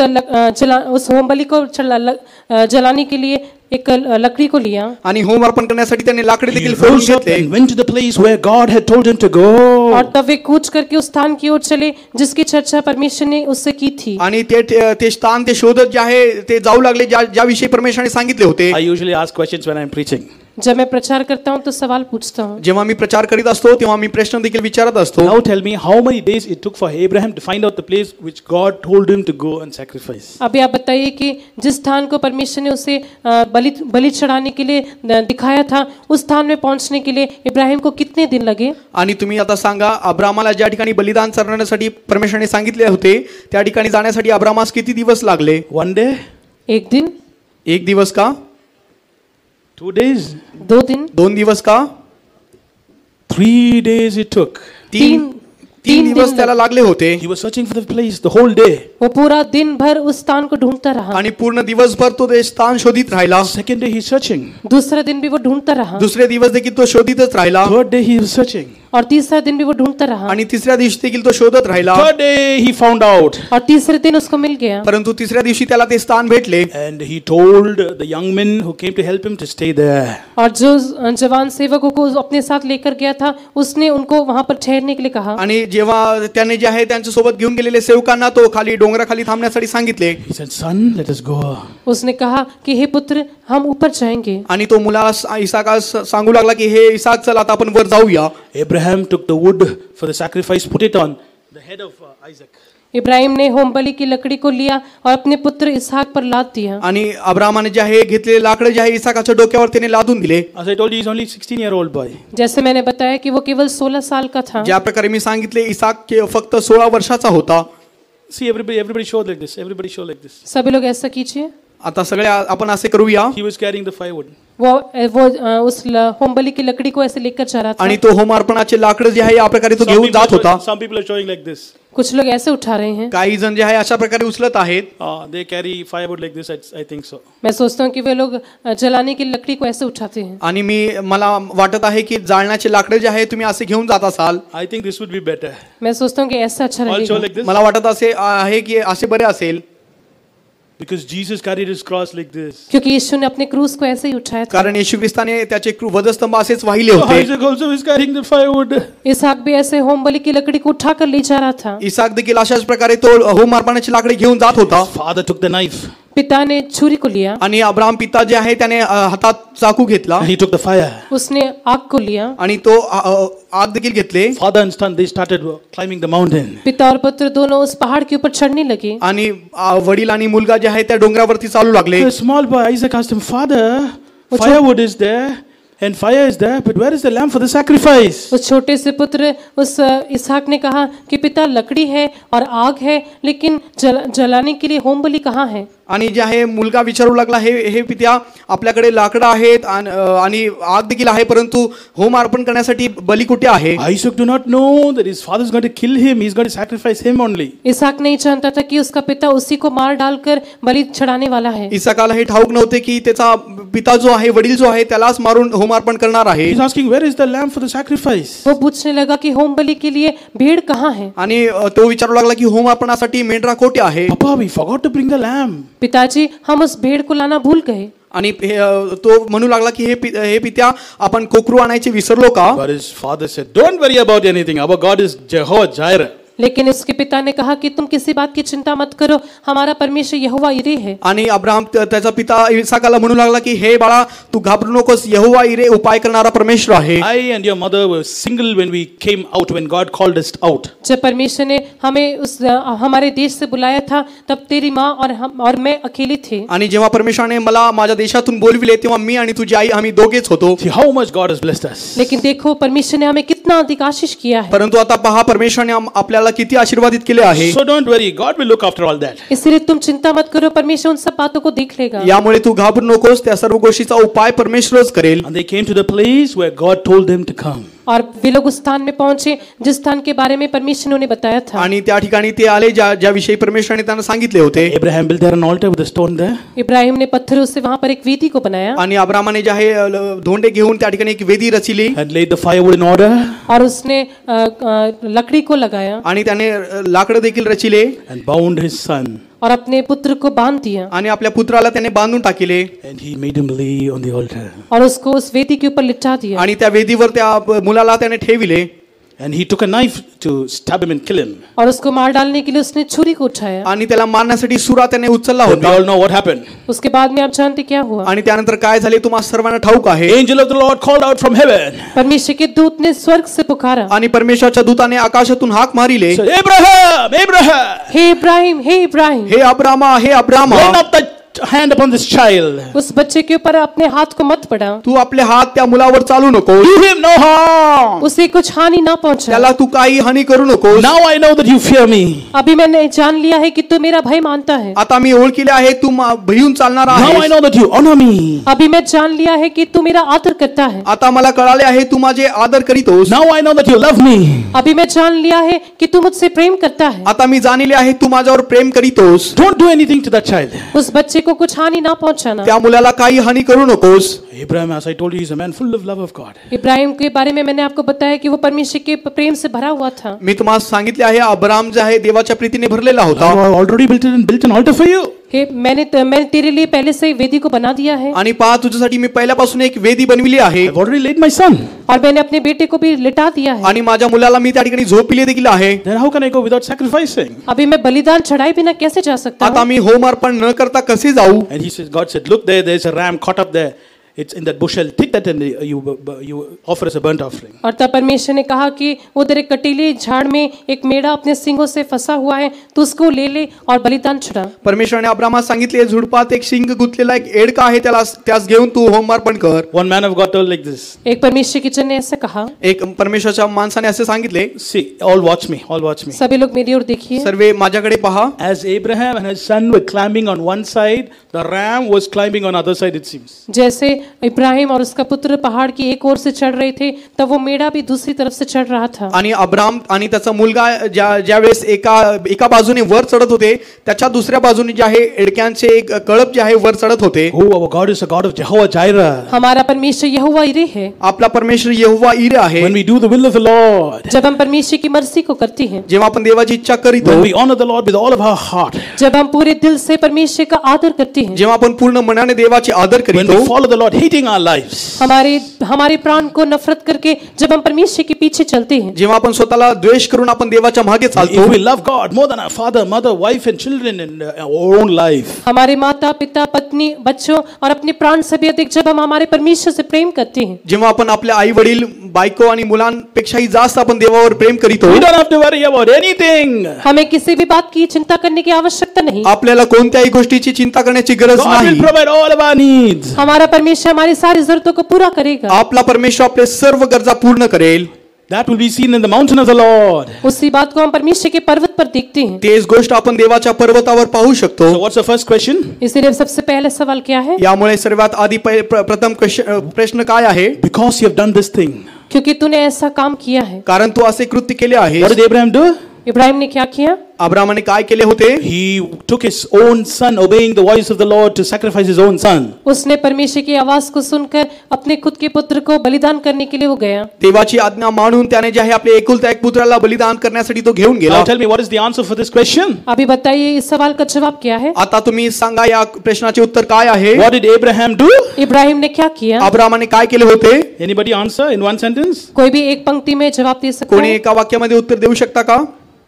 उस होम बलि को जलाने के लिए एक लकड़ी को लिया. आणि होम अर्पण करण्यासाठी त्याने लाकडे He देखील फोडून rose up घेतले. and went to the place where God had told him to go. और तब वे कूच करके उस स्थान की ओर चले जिसकी चर्चा परमेश्वर ने उससे की थी. आणि ते स्थान ते शोधत जे आहे ते जाऊ लागले ज्या विषयी परमेश्वराने सांगितले होते. I usually ask questions when I'm preaching. जब मैं प्रचार करता हूँ तो सवाल पूछता हूँ. जेव्हा मी प्रचार करीत असतो तेव्हा मी प्रश्न देखील विचारत असतो. Now tell me how many days it took for Abraham to find out the place which God told him to go and sacrifice. अभी आप बताइए कि जिस स्थान को परमेश्वर ने उसे बलि चढ़ाने के लिए दिखाया था उस स्थान में पहुंचने के लिए इब्राहिम को कितने दिन लगे. आणि तुम्ही आता सांगा अब्राहमाला ज्या ठिकाणी बलिदान चढवण्यासाठी परमेश्वराने सांगितले होते त्या ठिकाणी जाण्यासाठी अब्राहमास किती दिवस लागले. 1 day? एक दिन. एक दिवस का. 2 days? 2 दिन. 2 दिवस का. 3 days it took. तीन दिवस त्याला लागले होते. He was searching for the place the whole day. वो पूरा दिन भर उस स्थान को ढूंढता रहा. आणि पूर्ण दिवसभर तो ते स्थान शोधित राहिला. Second day he's searching. दूसरा दिन भी वो ढूंढता रहा. दुसरे दिवस देखील तो शोधितच राहिला. Third day he was searching. और तीसरा दिन भी वो ढूंढता रहा. आणि तिसऱ्या दिवशी देखील तो शोधत राहिला. Third day he found out. और तीसरे दिन उसको मिल गया. परंतु तिसऱ्या दिवशी त्याला ते स्थान भेटले. And he told the young men who came to help him to stay there. और जो जवान सेवकों को अपने साथ लेकर गया था उसने उनको वहां पर ठहरने के लिए कहा. आणि जेव्हा त्याने जे आहे त्यांच्या सोबत घेऊन गेलेले सेवकांना तो खाली डोंगराखाली थांबण्यासाठी सांगितले. He said, son, let us go. उसने कहा कि हे पुत्र हम ऊपर जाएंगे. आणि तो मुलाला इसाकास सांगू लागला की हे इसाक चल आता आपण वर जाऊया. Abraham took the wood for the sacrifice, put it on the head of Isaac. Ibrahim ने होम बलि की लकड़ी को लिया और अपने पुत्र इसहाक पर लाद दिया। आणि अब्रामाने जे आहे घेतलेले लाकडं जे आहे इसाकाच्या डोक्यावर त्याने लादून दिले. As I told you, he's only 16-year-old boy. जैसे मैंने बताया कि वो केवल 16 साल का था। ज्या प्रकारे मी सांगितले इसाक फक्त 16 वर्षाचा होता. See, everybody show like this. Everybody show like this. सभी लोग ऐसा कीजिए। आता सगळे आपण असे करूया. He was carrying the firewood. वो उस होम बलि की लकड़ी को ऐसे लेकर जा रहा था। आणि तो होम अर्पणाचे लाकडं जे आहे या प्रकारे तो घेऊन जात होता. Some people are showing like this. कुछ लोग ऐसे उठा रहे हैं। काही जण जे आहे अशा प्रकारे उचलत आहेत. They carry firewood like this. I think so. मैं सोचता हूँ कि वे लोग जलाने की लकड़ी को ऐसे उठाते हैं। आणि मला वाटत आहे की जाळण्याचे लाकडं जे आहे तुम्ही असे घेऊन जात असाल. I think this would be better. मैं सोचता हूँ कि ऐसा अच्छा All show लगेगा। like this. मला वाटत असे आहे की असे बरे असेल. Because Jesus carried his cross like this. क्योंकि यीशु ने अपने क्रूस को ऐसे ही उठाया था। कारण येशू ख्रिस्ताने त्याचे वधस्तंभ असेच वाहिले So होते. Isaac also is carrying the firewood. इसहाक भी ऐसे होम बलि की लकड़ी को उठाकर ले जा रहा था। इसाक देखील अशाच प्रकारे तो होम अर्पणाची लाकडे घेऊन जात होता. Father took the knife. पिता ने छुरी को लिया। आणि अब्राहम पिता जे आहे त्याने हातात चाकू घेतला. And he took the fire. उसने आग को लिया। आणि तो आग देखील घेतले. Father and son, they started climbing the mountain. पिता और पुत्र दोनों उस पहाड़ के ऊपर चढ़ने लगे। आणि वडील आणि मुलगा जे आहे त्या डोंगरावरती चालू लागले. The small boy Isaac asked him, Father, firewood is there and fire is there, but where is the lamb for the sacrifice? उस छोटे से पुत्र उस इसहाक ने कहा कि पिता लकड़ी है और आग है, लेकिन जलाने के लिए होम बलि कहाँ है? आणि जे आहे मुलगा विचारू लागला, हे पित्या आपल्याकडे लाकडं आहेत आणि आग देखील आहे, परंतु होम अर्पण करण्यासाठी बली कुठे आहे? Isaac do not know that his father is going to kill him. He is going to sacrifice him only. इसहाक नहीं जानता था कि उसका पिता उसी को मार डालकर बलि चढ़ाने वाला है। इसहाकाला हे ठाऊक नव्हते की त्याचा पिता जो आहे, वडील जो आहे, त्यालाच मारून होम अर्पण करणार आहे. He is asking, where is the lamb for the sacrifice? वो पूछने लगा कि होम बलि के लिए भेड़ कहाँ है? आणि तो विचारू लागला की होम अर्पणासाठी मेंढरा कोठे आहे? Papa, we forgot to bring the lamb. पिताजी, हम उस भेड़ को लाना भूल गए। आणि तो म्हणू लागला की हे पित्या आपण कोकरू आणायचे विसरलो का? But his father said, don't worry about anything. Our God is Jehovah Jireh. लेकिन उसके पिता ने कहा कि तुम किसी बात की चिंता मत करो, हमारा परमेश्वर यहोवा इरे है। आणि अब्राहम त्याचा पिता इसहाकाला म्हणू लागला की हे बाळा, तू घाबरू नकोस, यहोवा इरे उपाय करणारा परमेश्वर आहे. I and your mother were single when we came out, when God called us out. जब परमेश्वर ने हमें हमारे देश से बुलाया था, तब तेरी माँ और मैं अकेले थे। आणि जेव्हा परमेश्वराने मला माझ्या देशातून बोलविले, तेव्हा मी आणि तुझी आई आम्ही दोघेच होतो. See how much God has blessed us. लेकिन देखो परमेश्वर ने हमें कितना अधिक आशीष किया है। परंतु आता पहा, परमेश्वराने आपल्याला किती आशीर्वादित केले आहे. So don't worry, God will look after all that. इसलिए तुम चिंता मत करो, परमेश्वर उन सब बातों को देख लेगा। यामुळे तू घाबरू नकोस, त्या सर्व गोष्टीचा उपाय परमेश्वरच करेल. And they came to the place where God told them to come. और वे लोग उस स्थान में पहुंचे जिस स्थान के बारे में परमेश्वर ने उन्हें बताया था। आणि त्या ठिकाणी ते आले ज्या विषयी परमेश्वराने त्यांना सांगितले होते. Abraham built there an altar with a stone there. Ibrahim ने पत्थरों से वहां पर एक वेदी को बनाया। आणि अब्रामाने जे आहे धोंडे घेऊन त्या ठिकाणी एक वेदी रचिली. And laid the firewood in order. और उसने लकड़ी को लगाया। आणि त्याने लाकडं देखील रचिले. And bound his son. और अपने पुत्र को बांध दिया। आणि आपल्या पुत्राला त्याने बांधून टाकले. And he made him lay on the altar. और उसको उस वेदी के ऊपर लिटा दिया। आणि त्या वेदीवर त्या मुलाला त्याने ठेविले. And he took a knife to stab him and kill him. और उसको मार डालने के लिए उसने छुरी को उठाया। आणि त्याला मारण्यासाठी सुरा त्याने उचलला We होता. all know what happened. उसके बाद में आप जानते क्या हुआ? आणि त्यानंतर काय झाले तुम्हा सर्वांना ठाऊक आहे. Angel of the Lord called out from heaven. परमेश्वर के दूत ने स्वर्ग से पुकारा। आणि परमेश्वराच्या दूताने आकाशातून हाक मारिले. Said, Abraham, Abraham, hey Ibrahim, hey Ibrahim, hey Abrama, hey Abrama, lay not thy hand upon this child. उस बच्चे के ऊपर अपने हाथ को मत पड़ा। तू आपले हात त्या मुलावर चालू नको. Do him no harm. उसे कुछ हानि ना पहुंचा। त्याला तू काही हानी करू नको. Now I know that you fear me. अभी मैंने जान लिया है कि तू मेरा भय मानता है। आता मी ओळखीले आहे तू भयून चालणार Now I आहे. know that you honor me. अभी मैं जान लिया है कि तू मेरा आदर करता है। आता मला कळाले आहे तू माझे आदर करीतोस. Now I know that you love me. अभी मैं जान लिया है कि तू मुझसे प्रेम करता है। आता मी जाणले आहे तू माझ्यावर प्रेम करीतोस. Don't do anything to that child. उस बच्चे को कुछ हानि ना पहुंचाना। त्या मुलाला काही हानी करू नकोस. Abraham, as I told you, is a man full of love of God. Ibrahim के बारे में मैंने आपको बताया कि वो परमेश्वर के प्रेम से भरा हुआ था। मी तुम्हाला सांगितले आहे अब्राम जे आहे देवाच्या प्रीतीने भरलेला होता. I already built an altar for you. हे मैंने तेरे लिए पहले से ही वेदी को बना दिया है। आणि पहा तुझ्यासाठी मी पहिल्यापासून एक वेदी बनविली आहे. I've already laid my son. और मैंने अपने बेटे को भी लिटा दिया है। आणि माझ्या मुलाला मी त्या ठिकाणी झोपिले देखील आहे. Then how can I go without sacrificing? अभी मैं बलिदान चढ़ाए बिना कैसे जा सकता आता हूँ? मी होम अर्पण न करता कसे जाऊ? And he says, God said, look there, there's a ram caught up there. it's in that bushel, take that and you offer as a burnt offering. और तब परमेश्वर ने कहा कि उधर एक कटीले झाड़ में एक मेढ़ा अपने सिंगों से फंसा हुआ है, तो उसको ले ले और बलिदान चढ़ा. परमेश्वराने अब्रामास सांगितले झुडपात एक शिंग गुंतलेला एक एडका आहे, त्यास घेऊन तू होमार्पण कर. One man of God told like this. एक परमेश्वर के जन ने ऐसे कहा. एक परमेश्वराच्या माणसाने असे सांगितले, See, all watch me, all watch me. सभी लोग मेरी ओर देखिए. सर्वे माझ्याकडे पहा. As Abraham and his son were climbing on one side, the ram was climbing on other side, it seems. जैसे इब्राहिम और उसका पुत्र पहाड़ की एक ओर से चढ़ रहे थे, तब वो मेढ़ा भी दूसरी तरफ से चढ़ रहा था. आणि अब्राम आणि त्याचा मुलगा ज्यावेळेस एका बाजूने वर चढत होते, त्याच्या दुसऱ्या बाजूने जे आहे एडक्यांचे एक कळप जे आहे वर चढत होते. Oh, our God is a God of Jehovah Jireh. हमारा परमेश्वर यहोवा यिरे है. आपला परमेश्वर यहोवा यिरे आहे. When we do the will of the Lord, जब हम परमेश्वर की मर्जी को करते हैं, जेव्हा आपण देवाची इच्छा करीतो, when we honor the Lord with all of our heart, जब हम पूरे दिल से परमेश्वर का आदर करते हैं, जेव्हा आपण पूर्ण मनाने देवाचे आदर when करीतो, we follow the Lord, hating our lives, हमारे प्राण को नफरत करके जब हम परमेश्वर के पीछे चलते हैं, जेव्हा आपण स्वतःला द्वेष करून आपण देवाच्या मागे चालतो, if we love God more than our father, mother, wife and children and our own life, हमारे माता पिता पत्नी बच्चों और अपने प्राण से भी अधिक जब हम हमारे परमेश्वर से प्रेम करते हैं, जेव्हा आपण आपल्या आई वडील बायको आणि मुलांपेक्षाही जास्त आपण देवावर प्रेम करीतो, we don't have to worry about anything. हमें किसी भी बात की चिंता करने की आवश्यकता नहीं. आपल्याला कोणत्याही गोष्टीची चिंता करण्याची गरज God will नाही. provide all of our needs. हमारा परमेश्वर हमारी सारी जरूरतों को पूरा करेगा. आपला परमेश्वर आपले सर्व गरजा पूर्ण करेल. That will be seen in the mountain of the Lord. उसी बात को हम परमेश्वर के पर्वत पर देखते हैं. तेच गोष्ट आपण देवाच्या पर्वतावर पाहू शकतो. So what's the first question? इसीलिए सबसे पहला सवाल क्या है? यामुळे सर्वात आधी प्रथम प्रश्न काय आहे? Because you have done this thing. क्योंकि तूने ऐसा काम किया है. कारण तू असे कृत्य केले आहे. What did Abraham do? Ibrahim ने क्या किया? अब्रामाने काय केले होते? He took his own son, obeying the voice of the Lord, to sacrifice his own son. उसने परमेश्वर की आवाज को सुनकर अपने खुद के पुत्र को बलिदान करने के लिए वो गया. देवाची आज्ञा मानून त्याने जे आहे आपले एकुलता एक पुत्राला बलिदान करण्यासाठी तो घेऊन गेला. Now tell me, what is the answer for this question? अभी बताइए इस सवाल का जवाब क्या है? आता तुम्ही सांगा या प्रश्नाचे उत्तर काय आहे? What did Abraham do? Ibrahim ने क्या किया? अब्रामाने काय केले होते? Anybody answer in one sentence? कोई भी एक पंक्ति में जवाब दे सकता कोणी है? एका वाक्यामध्ये उत्तर देऊ शकता का?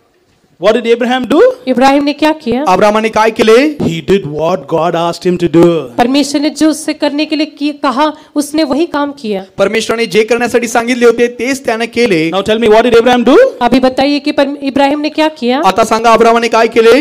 What did Abraham do? Ibrahim ने क्या किया? अब्रामाने काय केले? He did what God asked him to do. परमेश्वर ने जो उससे करने के लिए कहा उसने वही काम किया. परमेश्वराने जे करण्यासाठी सांगितले होते तेच त्याने केले. Now tell me, what did Abraham do? अभी बताइए कि इब्राहिम ने क्या किया? आता सांगा अब्रामाने काय केले?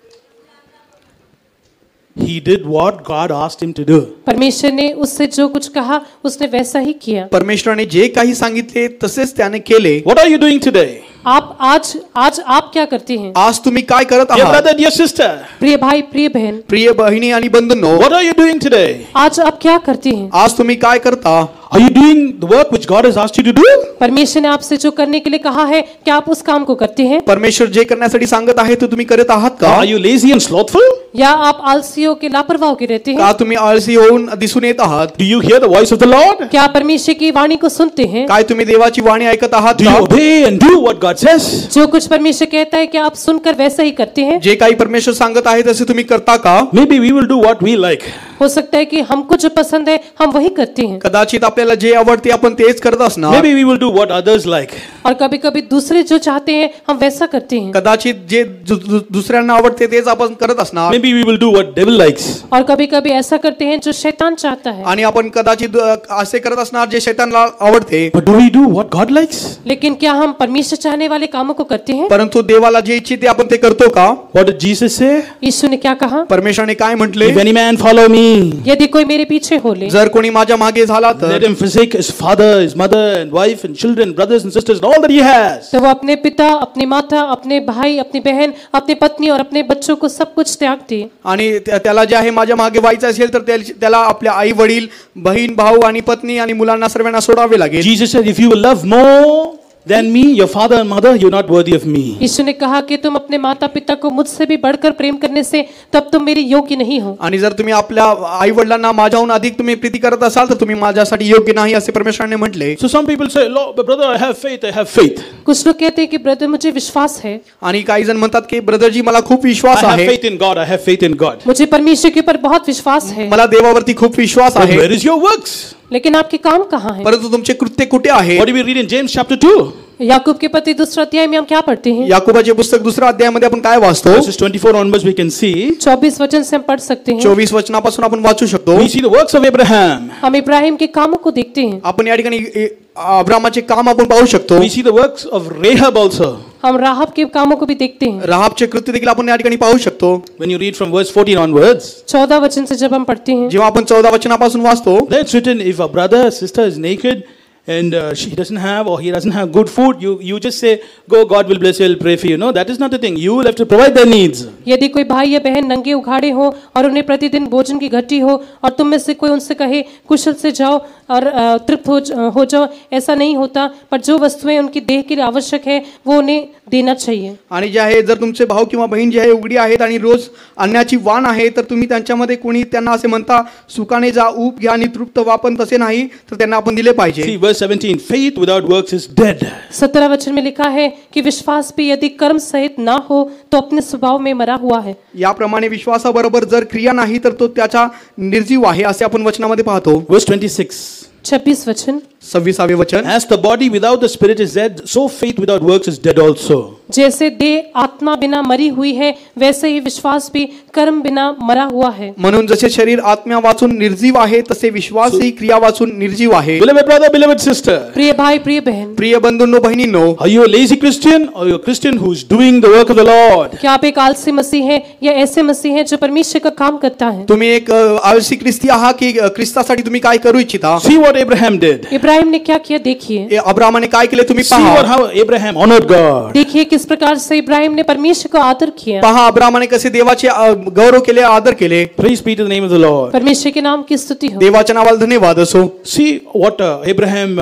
He did what God asked him to do. परमेश्वर ने उससे जो कुछ कहा उसने वैसा ही किया. परमेश्वराने जे काही सांगितले तसेच त्याने केले. What are you doing today? आप आज आप क्या करते हैं? आज तुम्ही काय करत Dear आहात? brother, dear sister, प्रिय भाई प्रिय बहन, प्रिय बहिणी आणि बंधूंनो, what are you doing today? आज आप क्या करते हैं? आज तुम्ही काय करता? Are you doing the work which God has asked you to do? परमेश्वर ने आपसे जो करने के लिए कहा है क्या आप उस काम को करते हैं? परमेश्वर जे करण्यासाठी सांगत आहे ते तुम्ही करत आहात का? Are you lazy and slothful? या आप आलसी हो के लापरवाह हो के रहते हैं? का तुम्ही आळसी होऊन दिसून येत आहात? Do you hear the voice of the Lord? क्या परमेश्वर की वाणी को सुनते हैं? काय तुम्ही देवाची वाणी ऐकत आहात Do you का? obey and do what God says? जो कुछ परमेश्वर कहता है क्या आप सुनकर वैसा ही करते हैं? जे काही परमेश्वर सांगत आहे तसे तुम्ही करता का? Maybe we will do what we like. हो सकता है कि हमको जो पसंद है हम वही करते हैं, कदाचित आपल्याला जे आवडते आपण तेच करत असणार. Maybe we will do what others like. और कभी कभी दूसरे जो चाहते हैं हम वैसा करते हैं, कदाचित जे दुसऱ्यांना आवडते तेच आपण करत असणार. Maybe we will do what devil likes. और कभी कभी ऐसा करते हैं जो शैतान चाहता है. आणि आपण कदाचित असे करत असणार जे शैतानला आवडते. But do we do what God likes? लेकिन क्या हम परमेश्वर चाहने वाले कामों को करते हैं? परंतु देवाला जे इच्छिते आपण ते करतो का? What did Jesus say? यीशु ने क्या कहा? परमेश्वराने काय म्हटले? If any man follow me, यदि कोई मेरे पीछे हो ले, जर कोणी माझ्या मागे झाला let तर him forsake his father, his mother and wife and children, brothers and sisters and all that he has. तो वो अपने पिता, अपनी माता, अपने भाई, अपनी बहन, अपनी पत्नी और अपने बच्चों को सब कुछ त्याग दे. आणि त्याला जे आहे माझ्या मागे व्हायचं असेल तर त्याला आपल्या आई वडील बहीण भाऊ आणि पत्नी आणि मुलांना सर्वांना सोडावे लागेल. Jesus said, if you will love more than me, your father and mother, you're not worthy of me. यीशु ने कहा कि तुम अपने माता पिता को मुझसे भी बढ़कर प्रेम करने से तब तुम मेरे योग्य नहीं हो. आणि जर तुम्ही आपल्या आई वडिलांना माझ्याहून अधिक तुम्ही प्रीती करत असाल तर तुम्ही माझ्यासाठी योग्य नाही असे परमेश्वराने म्हटले. So some people say, Lord, brother, I have faith, I have faith. कुछ लोग कहते हैं कि ब्रदर मुझे विश्वास है, आणि काही जण म्हणतात की ब्रदरजी मला खूप I विश्वास have आहे. faith in God, I have faith in God. मुझे परमेश्वर के ऊपर बहुत विश्वास है, मला देवावरती खूप विश्वास But आहे. where is your works? लेकिन आपके काम कहाँ हैं? परंतु तुमचे कृत्य कुठे आहे? What do we read in James chapter 2? याकूब के पत्र दूसरा अध्याय में हम क्या पढ़ते हैं? याकोबाचे पुस्तक दुसऱ्या अध्यायामध्ये आपण काय वाचतो? Verses 24 onwards we can see. 24 वचन से हम पढ़ सकते हैं। 24 वचनापासून आपण वाचू शकतो। We see the works of Abraham. हम इब्राहिम के कामों को देखते हैं। आपण या ठिकाणी अब्रामाचे काम आपण पाहू शकतो। We see the works of Rahab also. हम राहब के कामों को भी देखते हैं। राहाबचे कृत्य देखील आपण या ठिकाणी पाहू शकतो। When you read from verse 14 onwards, 14 वचन से जब हम पढ़ते हैं, जेव्हा आपण 14 वचनापासून वाचतो, there it's written, if a brother or sister is naked and she doesn't have or he doesn't have good food, you just say, go, God will bless you, I'll pray for you. No, that is not the thing. You will have to provide their needs. यदि कोई भाई या बहन नंगे उघाड़े हो और उन्हें प्रतिदिन भोजन की घटी हो और तुम में से कोई उनसे कहे कुशल से जाओ और तृप्त हो जाओ, ऐसा नहीं होता, पर जो वस्तुएं उनकी देह के लिए आवश्यक है वो उन्हें देना चाहिए। आणि जे आहे जर तुमचे भाऊ किंवा बहीण जे आहे उघडी आहेत आणि रोज अन्नाची वाण आहे, तर तुम्ही त्यांच्यामध्ये कोणी त्यांना असे म्हणता सुकाने जा, ऊब घ्या आणि तृप्त व्हा, पण तसे नाही तर त्यांना आपण दिले पाहिजे। See verse 17, faith without works is dead. 17 वचन में लिखा है कि विश्वास भी यदि कर्म सहित ना हो तो अपने स्वभाव में मरा हुआ है। याप्रमाणे विश्वासाबरोबर जर क्रिया नाही तर तो त्याचा निर्जीव आहे असे आपण वचनामध्ये पाहतो। Verse 26. 26 वचन, 26 वचन, As the body without the spirit is dead, so faith without works is dead also. जैसे देह आत्मा बिना मरी हुई है वैसे ही विश्वास भी कर्म बिना मरा हुआ है। म्हणून जसे शरीर आत्म्या वाचून निर्जीव आहे तसे विश्वासही क्रिया वाचून निर्जीव आहे। Beloved brother, beloved sister, प्रिय भाई प्रिय बहन, प्रिय बंधूंनो बहिणींनो, are you a lazy Christian or you a Christian who's doing the work of the Lord? क्या आप एक आलसी मसीह हैं या ऐसे मसीह हैं जो परमेश्वर का काम करता है? तुम्ही एक आळसी ख्रिस्ती आहात की ख्रिस्तासाठी तुम्ही काय करू इच्छिता? See what Abraham did. Ibrahim ने क्या किया देखिए। अब्रामाने काय केले तुम्ही See what पहा। how Abraham honored God. देखिए किस प्रकार से इब्राहिम ने परमेश्वर को आदर किया। पहा अब्रामाने कसे देवाचे गौरव केले, आदर केले। Praise be to the name of the Lord. परमेश्वर के नाम की स्तुति हो। देवाच्या नावाला धन्यवाद असो। See what Abraham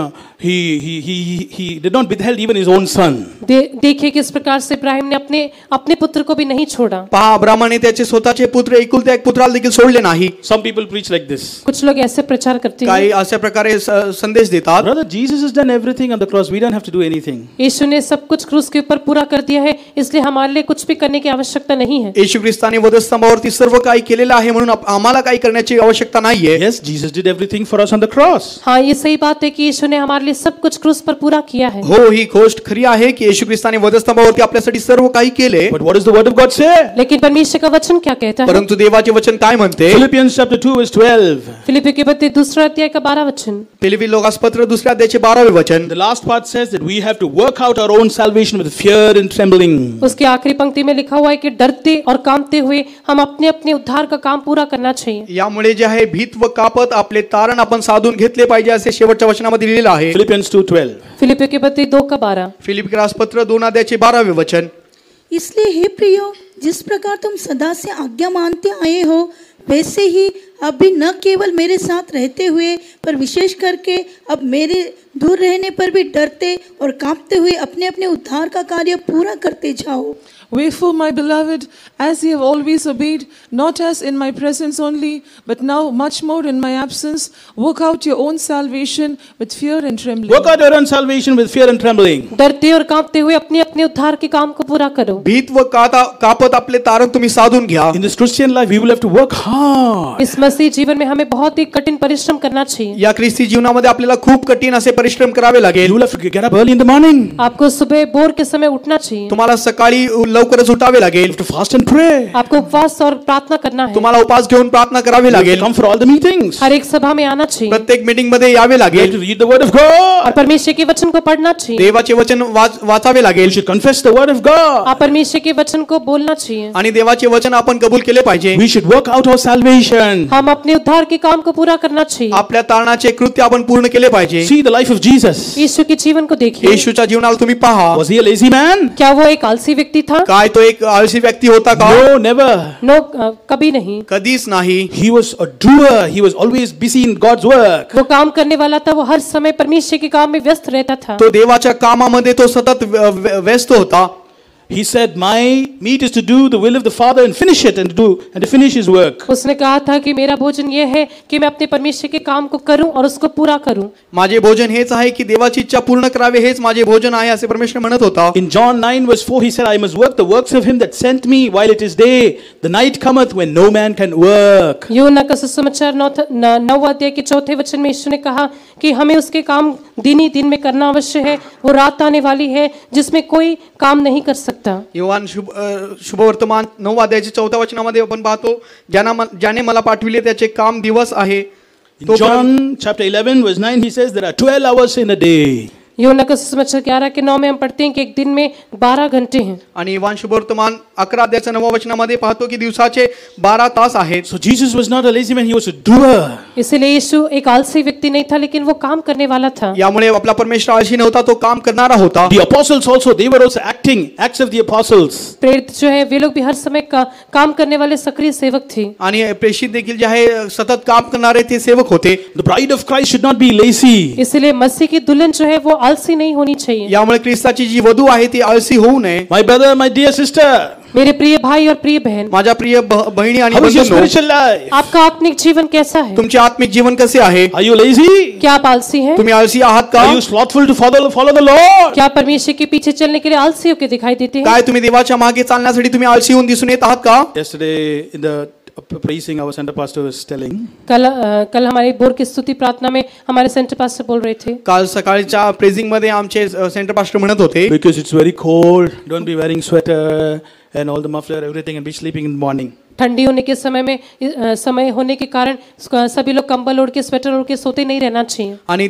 he did not withheld even his own son. देखिए किस प्रकार से इब्राहिम ने अपने पुत्र को भी नहीं छोड़ा। पहा अब्रामाने त्याचे स्वतःचे पुत्र एकुलत्या एक पुत्राला देखील सोडले नाही। Some people preach like this. कुछ लोग ऐसे प्रचार करते हैं। काही अशा प्रकारे संदेश देतात। Brother, Jesus has done everything on the cross. We don't have to do anything. यीशु ने सब कुछ क्रूस के ऊपर पूरा कर दिया है, इसलिए हमारे लिए कुछ भी करने की आवश्यकता नहीं है। येशू ख्रिस्ताने वधस्तंभावरती सर्व काही केलेलं आहे म्हणून आम्हाला काही करण्याची आवश्यकता नाहीये। Yes, Jesus did everything for us on the cross. हाँ, ये सही बात है कि यीशु ने हमारे लिए सब कुछ क्रूस पर पूरा किया है। हो, ही गोष्ट खरी आहे की येशू ख्रिस्ताने वधस्तंभावरती आपल्यासाठी सर्व काही केले। But what does the word of God say? लेकिन परमेश्वर का वचन क्या कहता है? परंतु देवाचे वचन काय म्हणते? Philippians chapter 2 verse 12. फिलिप्पी के पत्र दूसरा अध्याय का 12 वचन। फिलिप्पी लोकासपत्र दुसऱ्या अध्यायाचे 12वे वचन। The last part says that we have to work out our own salvation with fear and trembling. उसके आखिरी पंक्ति में लिखा हुआ है कि डरते और कांपते हुए हम अपने अपने उद्धार का काम पूरा करना चाहिए। यामुळे जे आहे भीत व कापत आपले तारण आपण साधून घेतले पाहिजे असे शेवटच्या वचनामध्ये लिहिलेलं आहे। Philippians 2:12. फिलिप्पी के पत्र 2 का 12। फिलिप्पी रासपत्र 2 अध्यायाचे 12वे वचन। इसलिए हे प्रियो, जिस प्रकार तुम सदा से आज्ञा मानते आए हो वैसे ही अब भी न केवल मेरे साथ रहते हुए पर विशेष करके अब मेरे दूर रहने पर भी डरते और कांपते हुए अपने अपने उद्धार का कार्य पूरा करते जाओ। Wherefore, my beloved, as ye have always obeyed, not as in my presence only, but now much more in my absence, work out your own salvation with fear and trembling. Work out your own salvation with fear and trembling. डरते और कांपते हुए अपने अपने उद्धार के काम को पूरा करो। भीत व कापत आपले तारण तुम्ही साधून घ्या। In this Christian life, we will have to work hard. इस मसीह जीवन में हमें बहुत ही कठिन परिश्रम करना चाहिए। या ख्रिस्ती जीवनामध्ये आपल्याला खूप कठीण असे परिश्रम करावे लागेल। You will have to get up early in the morning. आपको सुबह भोर के समय उठना चाहिए। तुम्हाला सकाळी लवकरच उठावे लागेल। You have to fast and pray. आपको उपवास और प्रार्थना करना है। तुम्हाला उपवास घेऊन प्रार्थना करावी You have to लागेल। come for all the meetings. हर एक सभा में आना चाहिए प्रत्येक मीटिंग मध्ये यावे You have लागेल। to read the word of God. और परमेश्वर के वचन को पढ़ना चाहिए। देवाचे वचन वाचावे You लागेल should confess the word of God. आप परमेश्वर के वचन को बोलना चाहिए। आणि देवाचे वचन आपण कबूल केले पाहिजे। We should work out our salvation. हम अपने उद्धार के काम को पूरा करना चाहिए। आपल्या तारणाचे कृत्य आपण पूर्ण केले पाहिजे। See the life of Jesus. यीशु के जीवन को देखिए। येशूच्या जीवनाला तुम्ही पहा। Was he a lazy man? क्या वो एक आलसी व्यक्ति था? काय तो एक आळशी व्यक्ती होता का? No, never. नो, कभी नहीं। कधीच नाही। He was a doer. He was always busy in God's work. वो काम करने वाला था, वो हर समय परमेश्वर के काम में व्यस्त रहता था। तो देवाच्या कामामध्ये तो सतत व्यस्त होता। He said, "My meat is to do the will of the Father and finish it and to finish His work." उसने कहा था कि मेरा भोजन ये है कि मैं अपने परमेश्वर के काम को करूं और उसको पूरा करूं। माझे भोजन हेच आहे की देवाची इच्छा पूर्ण करावे, हेच माझे भोजन आहे असे परमेश्वर म्हणत होता। In John 9 verse 4, he said, "I must work the works of Him that sent me while it is day. The night cometh when no man can work." यूहन्ना का सुसमाचार 9 अध्याय के 4 वचन में यीशु ने कहा कि हमें उसके काम दिन ही दिन में करना अवश्य है। वो रात आने वाली है जिसमें कोई काम नहीं कर सकता। योहान शुभवर्तमान 9 अध्यायाच्या 4 वचनामध्ये आपण पाहतो, ज्याने मला पाठविले त्याचे काम दिवस आहे। In John chapter 11 verse 9 he says there are 12 hours in a day. यूहन्ना का सुसमाचार 11 के 9 में हम पढ़ते हैं कि एक दिन में 12 घंटे हैं। आणि योहान शुभवर्तमान 11 अध्यायाच्या 9 वचनामध्ये पाहतो की दिवसाचे 12 तास आहेत। So Jesus was not a lazy man, he was a doer. इसलिए यीशु एक आलसी व्यक्ति नहीं था, लेकिन वो काम करने वाला था। यामुळे आपला परमेश्वर आळशी नव्हता, तो काम करणारा होता। The apostles also, they were also acting acts of the apostles. प्रेरित जो है वे लोग भी हर समय काम करने वाले सक्रिय सेवक थे। आणि प्रेषित देखील जे आहे सतत काम करणारे ते सेवक होते। The bride of Christ should not be lazy. इसलिए मसीह की दुल्हन जो है वो आलसी नहीं होनी चाहिए। यामुळे ख्रिस्ताची जी वधू आहे ती आळसी होऊ नये। My brother, my dear sister, मेरे प्रिय भाई और प्रिय बहन, माझ्या प्रिय बहिणी आणि how is your बंधूंनो, spiritual life? आपका आत्मिक जीवन कैसा है? तुमचे आत्मिक जीवन कसे आहे? Are you lazy? क्या आप आलसी हैं? तुम्ही आळसी आहात का? Are you slothful to follow the Lord? क्या परमेश्वर के पीछे चलने के लिए आलसी होकर दिखाई देते हैं? काय तुम्ही देवाच्या मागे चालण्यासाठी तुम्ही आळसी होऊन दिसून येत आहात का? Yesterday in the praising our center pastor was telling, कल हमारी बोर की स्तुति प्रार्थना में हमारे सेंटर पास्टर बोल रहे थे, काल सकाळच्या प्रेझिंग मध्ये आमचे सेंटर पास्टर म्हणत होते, because it's very cold, don't be wearing sweater and all the muffler everything and be sleeping in the morning. ठंडी होने के समय होने के कारण सभी लोग कंबल ओढ़ के स्वेटर ओढ़ के सोते नहीं रहना चाहिए। आणि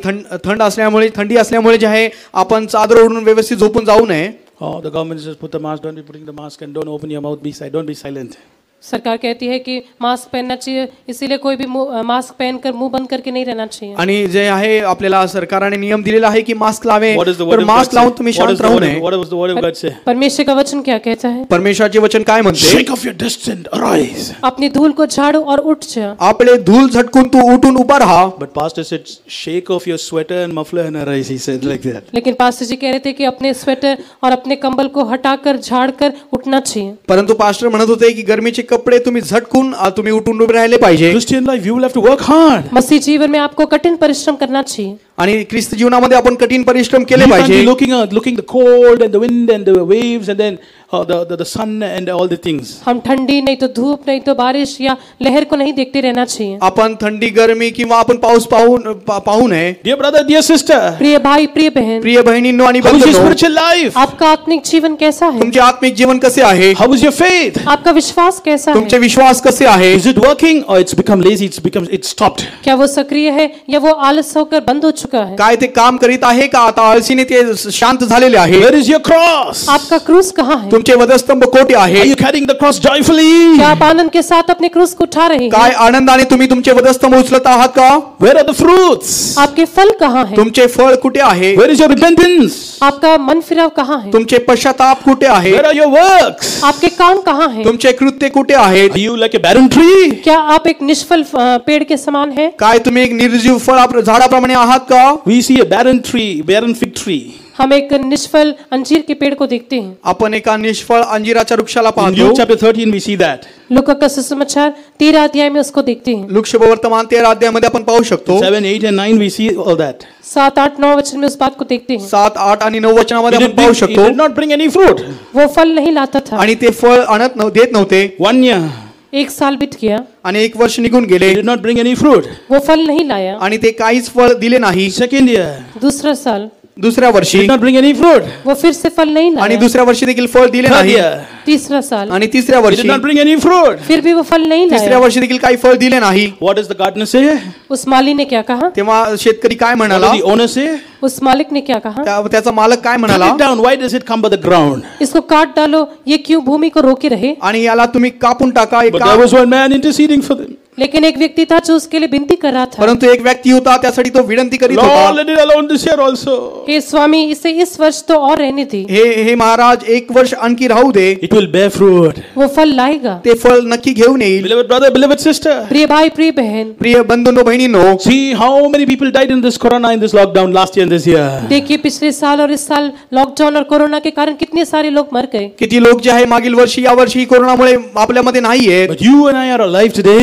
थंडी असल्यामुळे जे आहे आपण चादर ओढून व्यवस्थित झोपून जाऊ नये। Oh, the government says put the mask, don't be putting the mask and don't open your mouth, don't be silent. सरकार कहती है कि मास्क पहनना चाहिए, इसीलिए कोई भी मास्क पहनकर मुंह बंद करके नहीं रहना चाहिए। आणि जे आहे आपल्याला सरकारने नियम दिलेला आहे की मास्क लावे, What does the तर word of मास्क God लावून say? तुम्ही What शांत does the राहू word नये। of- what does the word of God say? परमेश्वर का वचन क्या कहता है? परमेश्वराचे वचन काय म्हणते? Shake off your dust and arise. अपनी धूल को झाड़ो और उठ जा। आपले धूल झटकून तू उठून उभा राहा। But pastor said, shake off your sweater and muffler and arise. He said like that. लेकिन पास्टर जी कह रहे थे कि अपने स्वेटर और अपने कंबल को हटाकर झाड़कर उठना चाहिए। परंतु पास्टर म्हणत होते की गरमीचे कपडे तुम्ही झटकून तुम्ही उठून उभे राहिले पाहिजे। Christian life, you will have to work hard. मसीह जीवन में आपको कठिन परिश्रम करना चाहिए। आणि ख्रिस्त जीवनामध्ये आपण कठीण परिश्रम You केले can't पाहिजे। be looking the cold and the wind and the waves and then the sun and all the things. हम ठंडी नहीं तो धूप नहीं तो बारिश या लहर को नहीं देखते रहना चाहिए। आपण थंडी गरमी किंवा आपण पाऊस पाहू नये। Dear brother, dear sister, प्रिय भाई प्रिय बहन, प्रिय बहिणींनो आणि how is your बंधूंनो, spiritual life? आपका आत्मिक जीवन कैसा है? तुमचे आत्मिक जीवन कसे आहे? How is your faith? आपका विश्वास कैसा तुमचे है? विश्वास कसे आहे? Is it working or it's become lazy? It's stopped. क्या वो सक्रिय है या वो आलस होकर बंद हो चुका है? काय ते काम करीत आहे का आता आळसीने ते शांत झालेले आहे? Where is your cross? आपका क्रूस कहाँ है? तुमचे वधस्तंभ कोठे Are आहे? you carrying the cross joyfully? क्या आप आनंद के साथ अपने क्रूस को उठा रहे हैं? काय आनंदाने तुम्ही तुमचे वधस्तंभ उचलत आहात का? Where are the fruits? आपके फल कहाँ हैं? तुमचे फळ कुठे आहे? Where is your repentance? आपका मन फिराव कहाँ है? तुमचे पश्चाताप कुठे आहे? Where are your works? आपके काम कहाँ हैं? तुमचे कृत्य कुठे आहेत? Are you like a barren tree? क्या आप एक निष्फल पेड़ के समान हैं? काय तुम्ही एक निर्जीव फळ झाडाप्रमाणे आहात का? We see a barren tree, barren fig tree. हम एक निष्फल अंजीर के पेड़ को देखते हैं। आपण एका निष्फळ अंजिराच्या वृक्षाला In पाहतो। Luke chapter 13 we see that. लूका का सुसमाचार 13 अध्याय में उसको देखते हैं। लूक शुभवर्तमान 13 अध्यायामध्ये आपण पाहू शकतो। 7, 8 and 9 we see all that. 7, 8, 9 वचन में उस बात को देखते हैं। 7, 8 आणि 9 वचनामध्ये He आपण पाहू he शकतो। did not bring any fruit. वो फल नहीं लाता था। आणि ते फळ देत नव्हते। 1 year. एक साल बीत गया, आणि 1 वर्ष निघून गेले He did not bring any fruit. वो फल नहीं लाया। आणि ते काहीच फळ दिले नाही। 2nd year. दूसरा साल दुसऱ्या वर्षी Did not bring any fruit. वो फिर से फल नहीं आणि लाया। दुसऱ्या वर्षी देखील फळ दिले 3rd नाही। year. तीसरा साल आणि तिसऱ्या He वर्षी did not bring any fruit. फिर भी वो फल नहीं तिसऱ्या लाया। वर्षी देखील काही फळ दिले नाही। What does the gardener say? उस माली ने क्या कहा? तेव्हा शेतकरी काय What म्हणाला? does the owner say? उस मालिक ने क्या कहा? त्याचा मालक काय Cut म्हणाला? it down. Why does it come by the ground? इसको काट डालो, ये क्यों भूमि को रोके रहे? आणि याला तुम्ही कापून टाका। But there was one man interceding for them. लेकिन एक व्यक्ति था जो उसके लिए विनती कर रहा था। परंतु एक व्यक्ती होता त्यासाठी तो विनंती करीत Lord, होता। let it alone this year also. हे स्वामी, इसे इस वर्ष तो और रहने दी, हे महाराज 1 वर्ष आणखी राहू दे। It will bear fruit. वो फल लाएगा। ते फळ नक्की घेऊन येईल। Beloved brother, beloved sister. प्रिय भाई प्रिय बहन, प्रिय बंधूंनो बहिणींनो, See how many people died in this corona, in this lockdown last year and this year. देखिए पिछले साल और इस साल लॉकडाउन और कोरोना के कारण कितने सारे लोग मर गए। किती लोक जे आहे मागील वर्षी या वर्षी कोरोनामुळे आपल्यामध्ये नाहीये। But you and I are alive today. लेकिन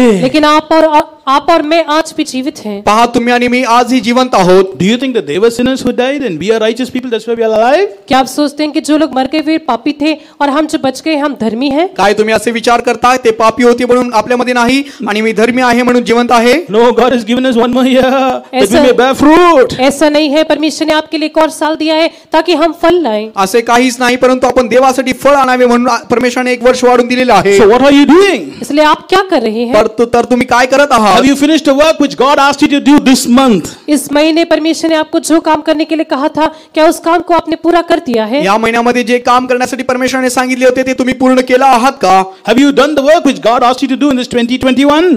आप और मैं आज भी जीवित हैं। पहा तुम्ही आणि मी आजही जिवंत आहोत. Do you think that they were sinners who died and we are righteous people, that's why we are alive? क्या आप सोचते हैं कि जो लोग मर गए वे पापी थे और हम जो बच गए हम धर्मी हैं? काय तुम्ही असे विचार करताय ते पापी होते म्हणून आपल्यामध्ये नाही आणि मी धर्मी आहे म्हणून जिवंत आहे? No, God has given us one more year that we ऐसा- may bear fruit. ऐसा नहीं है, परमेश्वर ने आपके लिए एक और साल दिया है ताकि हम फल लाएं। असे काहीच नाही, परंतु आपण देवासाठी फळ आणावे म्हणून परमेश्वराने एक वर्ष वाढून दिलेलं आहे. So what are you doing? इसलिए आप क्या कर रहे हैं? तर तुम्ही काय करत आहात? Have you finished the work which God asked you to do this month? इस महीने परमेश्वर ने आपको जो काम करने के लिए कहा था, क्या उस काम को आपने पूरा कर दिया है? या महिन्यामध्ये जे काम करण्यासाठी परमेश्वराने सांगितले होते ते तुम्ही पूर्ण केलं आहात का? Have you done the work which God asked you to do in this 2021?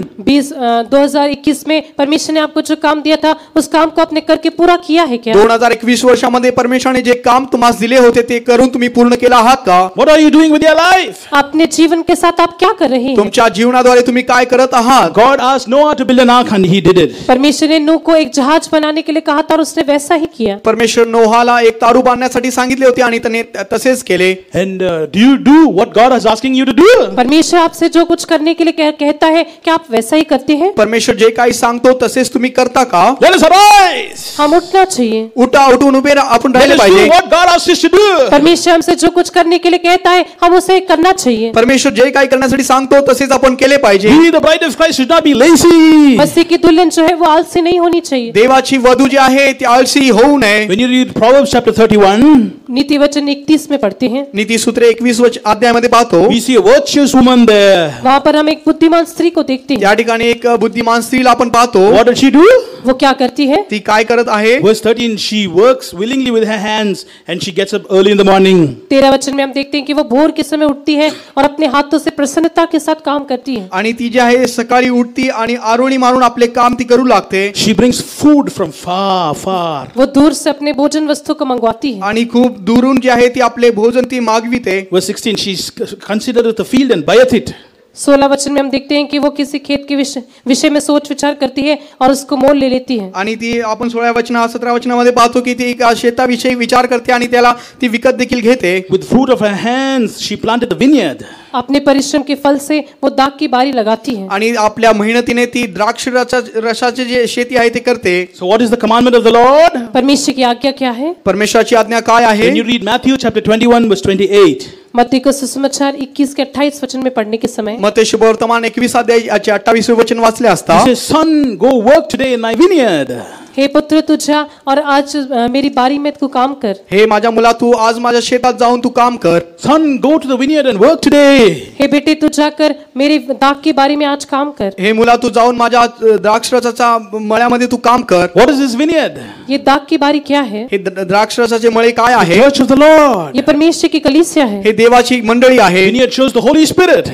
2021 में परमेश्वर ने आपको जो काम दिया था उस काम को आपने करके पूरा किया है क्या? 2021 वर्षामध्ये परमेश्वराने जे काम तुम्हाला दिले होते ते करून तुम्ही पूर्ण केलं आहात का? What are you doing with your life? अपने जीवन के साथ आप क्या कर रहे हैं? तुमच्या जीवनाद्वारे तुम्ही काय करत आहात? God asked Noah to build an ark and he did it. परमेश्वर ने नूह को एक जहाज बनाने के लिए कहा था और उसने वैसा ही किया। परमेश्वर नोहाला एक तारू बांधण्यासाठी सांगितले होते आणि त्याने तसेच केले. And do you do what God is asking you to do? परमेश्वर आपसे जो कुछ करने के लिए कहता है क्या आप वैसा ही करते हैं? परमेश्वर जे काही सांगतो तसेच तुम्ही करता का? Let us arise. हम उठना चाहिए। उठून उभे आपण Let राहिले us do पाहिजे. what God asks us to do. परमेश्वर हमसे जो कुछ करने के लिए कहता है हम उसे करना चाहिए। परमेश्वर जे काही करण्यासाठी सांगतो तसेच आपण केले पाहिजे. We, the bride of Christ, should not be lazy. मसीह की दुल्हन जो है वो आलसी नहीं होनी चाहिए। देवाची वधू जी आहे ती आळसी होऊ नये. When you read Proverbs chapter 31, नीति वचन 31 में पढ़ते हैं, नीती सूत्र 21 अध्यायामध्ये पाहतो. we see a virtuous woman there. वहां पर हम एक बुद्धिमान स्त्री को देखते हैं। या ठिकाणी एक बुद्धिमान स्त्रीला आपण पाहतो. What did she do? वो क्या करती है? ती काय करत आहे? Verse 13, she works willingly with her hands and she gets up early in the morning. 13 वचन में हम देखते हैं कि वो भोर के समय उठती है और अपने हाथों से प्रसन्नता के साथ काम करती है। आणि ती जी आहे सकाळी उठती आणि आरोळी मारून आपले काम ती करू लागते. She brings food from far, far. वो दूर से अपने भोजन वस्तु को मंगवाती है। आणि खूप दूरून जे आहे ती आपले भोजन ती मागविते. Verse 16, she considereth the field and buyeth it. 16 वचन में हम देखते हैं कि वो किसी खेत के विषय में सोच विचार करती है और उसको मोल ले लेती है। आणि ती आपण 16 वचना 17 वचनामध्ये पाहतो की ती एका शेताविषयी विचार करते आणि त्याला ती विकत देखील घेते. With fruit of her hands she planted the vineyard. अपने परिश्रम के फल से वो दाख की बारी लगाती है। आणि आपल्या मेहनतीने ती द्राक्ष रसाचे जे शेती आहे ते करते. So what is the commandment of the Lord? परमेश्वर की आज्ञा क्या है? परमेश्वराची आज्ञा काय आहे? When you read Matthew chapter 21 verse 28, मत्ती को सुसमाचार 21 के 28 वचन में पढ़ने के समय मत्ती शुभवर्तमान 21 अध्यायाचे 28 वचन वाचले असता. he says, son, go work today in my vineyard. हे पुत्र तू जा और आज मेरी बारी में तू काम कर। हे माझ्या मुला तू आज माझ्या शेतात जाऊन तू काम कर. Son, go to the vineyard and work today. हे बेटे तू जाकर मेरी दाख की बारी में आज काम कर। हे मुला तू जाऊन माझ्या द्राक्षरसाच्या मळ्यामध्ये तू काम कर. What is this vineyard? ये दाख की बारी क्या है? हे द्राक्षरसाचे मळे काय आहे? Church of the Lord. ये परमेश्वर की कलीसिया है। हे देवाची मंडळी आहे. Vineyard shows the Holy Spirit.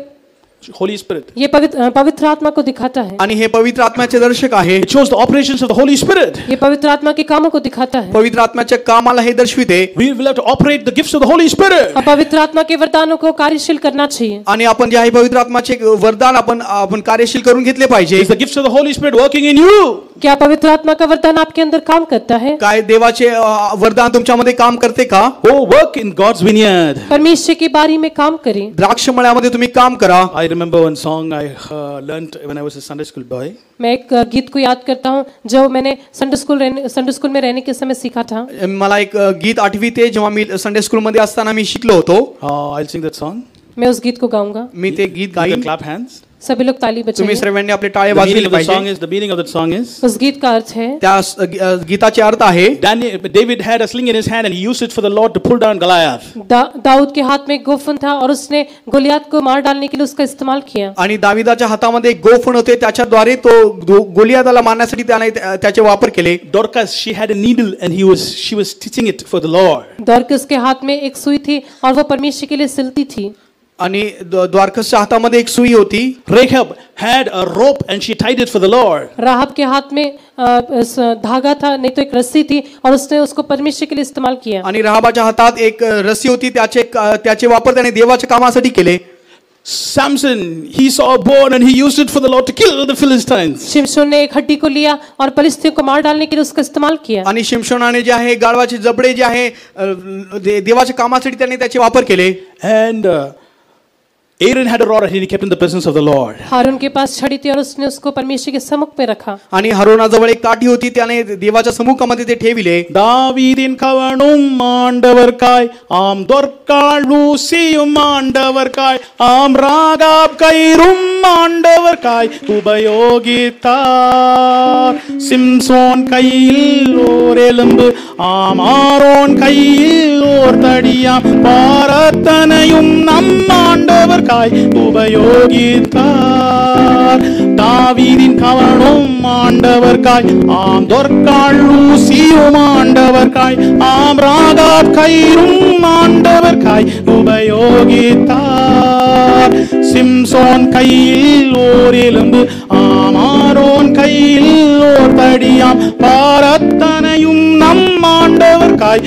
Holy Spirit. ये पवित्र आत्मा को दिखाता है। आणि हे पवित्र आत्म्याचे दर्शक आहे. It shows the operations of the Holy Spirit. ये पवित्र आत्मा के कामों को दिखाता है। पवित्र आत्म्याच्या कामाला हे दर्शविते. We will have to operate the gifts of the Holy Spirit. और पवित्र आत्मा के वरदानों को कार्यशील करना चाहिए। आणि आपण जे आहे पवित्र आत्म्याचे वरदान आपण कार्यशील करून घेतले पाहिजे. Is the gifts of the Holy Spirit working in you? क्या पवित्र आत्मा का वरदान आपके अंदर काम करता है? काय देवाचे वरदान तुमच्यामध्ये काम करते का? Oh, work in God's vineyard. परमेश्वर की बारी में काम करें। द्राक्ष मळ्यामध्ये तुम्ही काम करा. I remember one song I learned when I was a Sunday school boy. मैं एक गीत को याद करता हूँ जो मैंने संडे स्कूल में रहने के समय सीखा था। मला एक गीत आठवीते जेव्हा मी संडे स्कूल मध्ये असताना मी शिकलो होतो. I'll sing that song. मैं उस गीत को गाऊंगा। मी ते गीत You can गाईन. clap hands. सभी लोग ताली तुम्ही बजाएं। सर्वांनी आपले टाळे The वाजवले meaning of the song पाहिजे. is, the meaning of that song is, उस गीत का अर्थ है त्या गीताचे अर्थ आहे. David had a sling in his hand and he used it for the Lord to pull down Goliath. Dawood के हाथ में एक गोफन था और उसने गोलियत को मार डालने के लिए उसका इस्तेमाल किया। आणि दाविदाच्या हातामध्ये एक गोफण होते त्याच्याद्वारे तो गोलियादाला मारण्यासाठी त्याने त्याचे वापर केले. Dorcas, she had a needle and she was stitching it for the Lord. दोरकस के हाथ में एक सुई थी और वो परमेश्वर के लिए सिलती थी। आणि द्वारकसच्या हातामध्ये एक सुई होती. Rahab had a rope and she tied it for the Lord. राहब के हाथ में धागा था, नहीं तो एक रस्सी थी और उसने उसको परमेश्वर के लिए इस्तेमाल किया। आणि राहाबाच्या हातात एक रस्सी होती त्याचे वापर त्याने देवाच्या कामासाठी केले. Samson, he saw a bone and he used it for the Lord to kill the Philistines. शिमशोन ने एक हड्डी को लिया और फलिस्तियों को मार डालने के लिए उसका इस्तेमाल किया। आणि शिमशोनाने जे आहे गाढवाचे जबडे जे आहे देवाच्या कामासाठी त्याने त्याचे वापर केले. And Aaron had a rod and he kept in the presence of the Lord. हारून के पास छड़ी थी और उसने उसको परमेश्वर के सम्मुख में रखा. आणि हरोनाजवळ एक काठी होती, त्याने देवाच्या सम्मुखामध्ये ते ठेविले. தாவீதின் கவனும் ஆண்டவர்காய் ஆம் தொற்கால் லூசியும் ஆண்டவர்காய் ஆம் ராகாப் கயிறும் ஆண்டவர்காய் உபயோகித்தார். சிம்சோன் கையில் ஓர் எலும்பு ஆம் ஆரோன் கையில் ஓர் தடியாம் பாரத்தனையும் நம் ஆண்டவர்காய் உபயோகித்தார். தாவீதின் கவனும் ஆண்டவர்காய் ஆம் தொற்கால் லூசியும் ஆண்டவர்காய் ஆம் ராகாப் கயிறும் ஆண்டவர்காய் உபயோகித்தார். சிம்சோன் கையில் ஓர் எலும்பு ஆம் ஆரோன் கையில் ஓர் தடியாம் பாரத்தனையும் நம் ஆண்டவர்காய்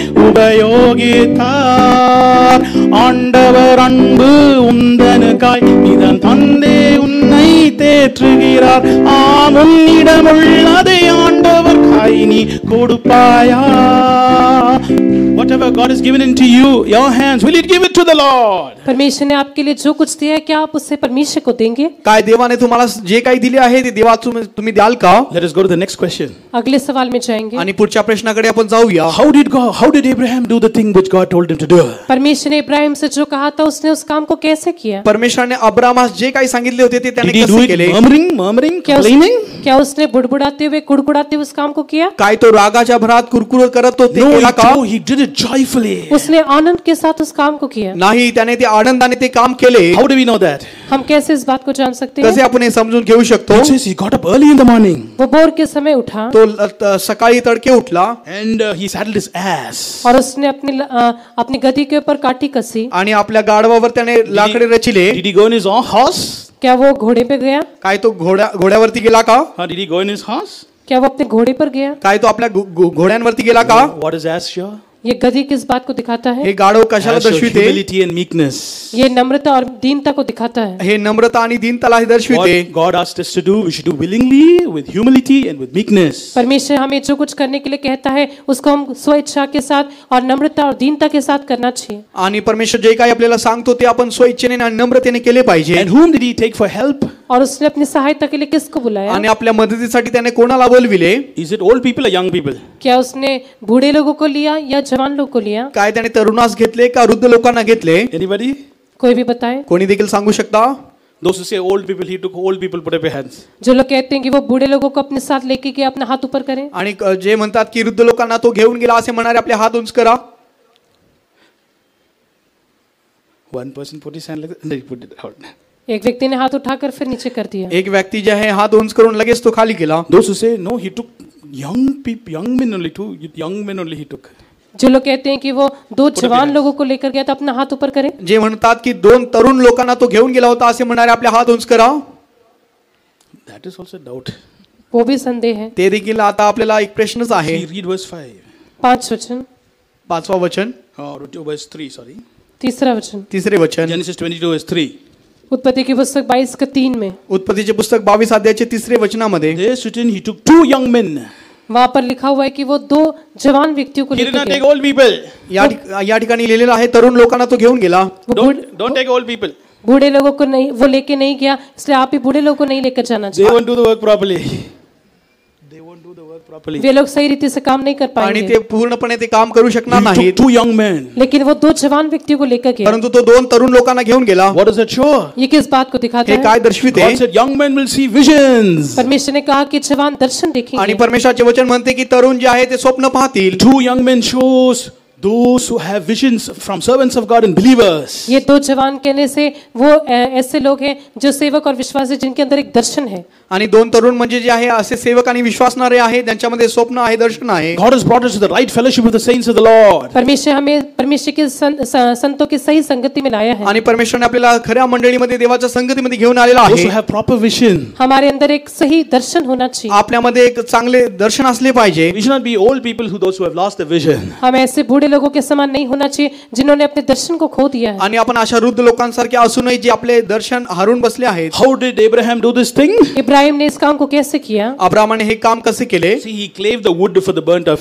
உபயோகித்தார். ஆண்டவர் அன்பு உந்தனுக்காய் இதன் தந்தே உன்னை தேற்றுகிறார். ஆம் உன்னிடமுள்ளதை ஆண்டவர்காய் நீ கொடுப்பாயா? Whatever God has given into you, your hands, will you give it to the Lord? परमेश्वर ने आपके लिए जो कुछ दिया है, क्या आप उससे परमेश्वर को देंगे? काय देवाने तुम्हाला जे काही दिले आहे ते देवा तुम्ही द्याल का? Let us go to the next question. अगले सवाल में जाएंगे. आणि पुढच्या प्रश्नाकडे आपण जाऊया. How did Abraham do the thing which God told him to do? परमेश्वर ने इब्राहिम से जो कहा था उसने उस काम को कैसे किया? परमेश्वराने अब्रामास जे काही सांगितले होते ते त्याने Did he do कसे it केले? murmuring, complaining? क्या उसने बुड़बुड़ाते हुए कुड़कुड़ाते हुए उस काम को किया? काय तो रागाच्या भरात कुरकुर करत तो ते No, केला का? he did it joyfully. उसने आनंद के साथ उस काम को किया. नाही, त्याने ते आनंदाने ते काम केले. How do we know that? हम कैसे इस बात को जान सकते कसे हैं? आपण हे समजून घेऊ शकतो? It says he got up early in the morning वो भोर के समय उठा तो सकाळी तडके उठला and he saddled his ass. और उसने अपनी गधी के ऊपर काठी कसी. आणि आपल्या गाढवावर त्याने लाकडे रचिले. Did he go in his own horse? क्या वो घोड़े पे गया? काय तो घोड्यावरती गेला का? Did he go in his horse? क्या वो अपने घोड़े पर गया? काय तो आपल्या घोड्यांवरती गेला का? What does ass show? ये गधी किस बात को दिखाता है? हे गाढव कशाला Ass shows दर्शविते? humility and meekness. ये नम्रता और दीनता को दिखाता है. हे नम्रता आणि दीनताला हे दर्शविते. What God asked us to do, we should do willingly, with humility and with meekness. परमेश्वर हमें जो कुछ करने के लिए कहता है उसको हम स्वेच्छा के साथ और नम्रता और दीनता के साथ करना चाहिए. आणि परमेश्वर जे काही आपल्याला सांगतो ते आपण स्वइच्छेने आणि नम्रतेने केले पाहिजे. And whom did he take for help? और उसने अपनी सहायता के लिए किसको बुलाया? आणि आपल्या मदतीसाठी त्याने कोणाला बोलविले? Is it old people or young people? क्या उसने बूढ़े लोगों को लिया या जवान लोगों को लिया? काय त्याने तरुणास घेतले का वृद्ध लोकांना घेतले? Anybody? कोई भी बताए? कोणी देखील सांगू शकता? Those who say old people, he took old people, put up your hands. जो लोग कहते हैं कि वो बूढ़े लोगों को अपने साथ लेके गया, अपना हाथ ऊपर करें. आणि जे म्हणतात की वृद्ध लोकांना तो घेऊन गेला असे म्हणणारे आपले हात उंच करा. One person put his hand like that and then he put it out. एक व्यक्ति ने हाथ उठाकर फिर नीचे कर दिया. एक व्यक्ती जे आहे हात उंच करून लगेच तो खाली केला. Those who say no, he took young people, young men only, two young men only he took. जो लोग कहते हैं कि वो दो जवान लोगों को लेकर गया था, अपना हाथ ऊपर करें. जे म्हणतात की दोन तरुण लोकांना तो घेऊन गेला होता असे म्हणणारे आपले हात उंच करा. That is also doubt. वो भी संदेह है. ते देखील आता आपल्याला एक प्रश्नच आहे. See, read verse 5. 5 वचन, 5वा वचन, Or verse 3, sorry. 3रा वचन. 3रे वचन, Genesis 22 verse 3. उत्पत्ति की पुस्तक 22 का 3 में उत्पत्तीचे पुस्तक 22 अध्यायाचे 3रे वचनामध्ये There is written he took two young men. वहां पर लिखा हुआ है कि वो दो जवान व्यक्तियों को He did लेकर not गया. take old people. या ठिकाणी लिहिलेलं आहे तरुण लोकांना तो घेऊन गेला. वो Don't take old people. बूढ़े लोगों को नहीं, वो लेके नहीं गया, इसलिए आप भी बूढ़े लोगों को नहीं लेकर जाना They चाहिए. won't do the work properly. They won't do the work properly. वे लोग सही रीति से काम नहीं कर आणि पाएंगे. ते पूर्णपणे ते काम करू शकणार He नाहीत. took two young men. लेकिन वो दो जवान व्यक्तियों को लेकर गया. परंतु तो दोन तरुण लोकांना घेऊन गेला. What does that show? ये किस बात को दिखाता हे है? काय दर्शविते? God said young men will see visions. परमेश्वर ने कहा कि जवान दर्शन आणि देखेंगे. परमेश्वराचे वचन म्हणते की तरुण जे आहे ते स्वप्न पाहतील. Two young men shows those who have visions from servants of God and believers. ये दो जवान कहने से वो ऐसे लोग हैं जो सेवक और विश्वास है, जिनके अंदर एक दर्शन है. आणि दोन तरुण म्हणजे जे आहे असे सेवक आणि विश्वासणारे आहे, त्यांच्यामध्ये स्वप्न आहे, दर्शन आहे. God has brought us to the right fellowship with the saints of the Lord. परमेश्वर हमें परमेश्वर के संतों की सही संगति में लाया है. आणि परमेश्वराने आपल्याला खऱ्या मंडळीमध्ये देवाच्या संगतीमध्ये घेऊन आलेला Those who आहे. have proper vision. हमारे अंदर एक सही दर्शन होना चाहिए. आपल्यामध्ये एक चांगले दर्शन असले पाहिजे. We should not be old people who those who have lost the vision. हम ऐसे बूढ़े लोगों के समान नहीं होना चाहिए जिन्होंने अपने दर्शन को खो दिया है. आणि आपण अशा वृद्ध लोकांसारखे असू नये जे आपले दर्शन हरून बसले आहेत. How did Abraham do this thing? Ibrahim ने इस काम को कैसे किया? अब्रामाने हे काम कसे केले? See, he clave the wood for the burnt offering.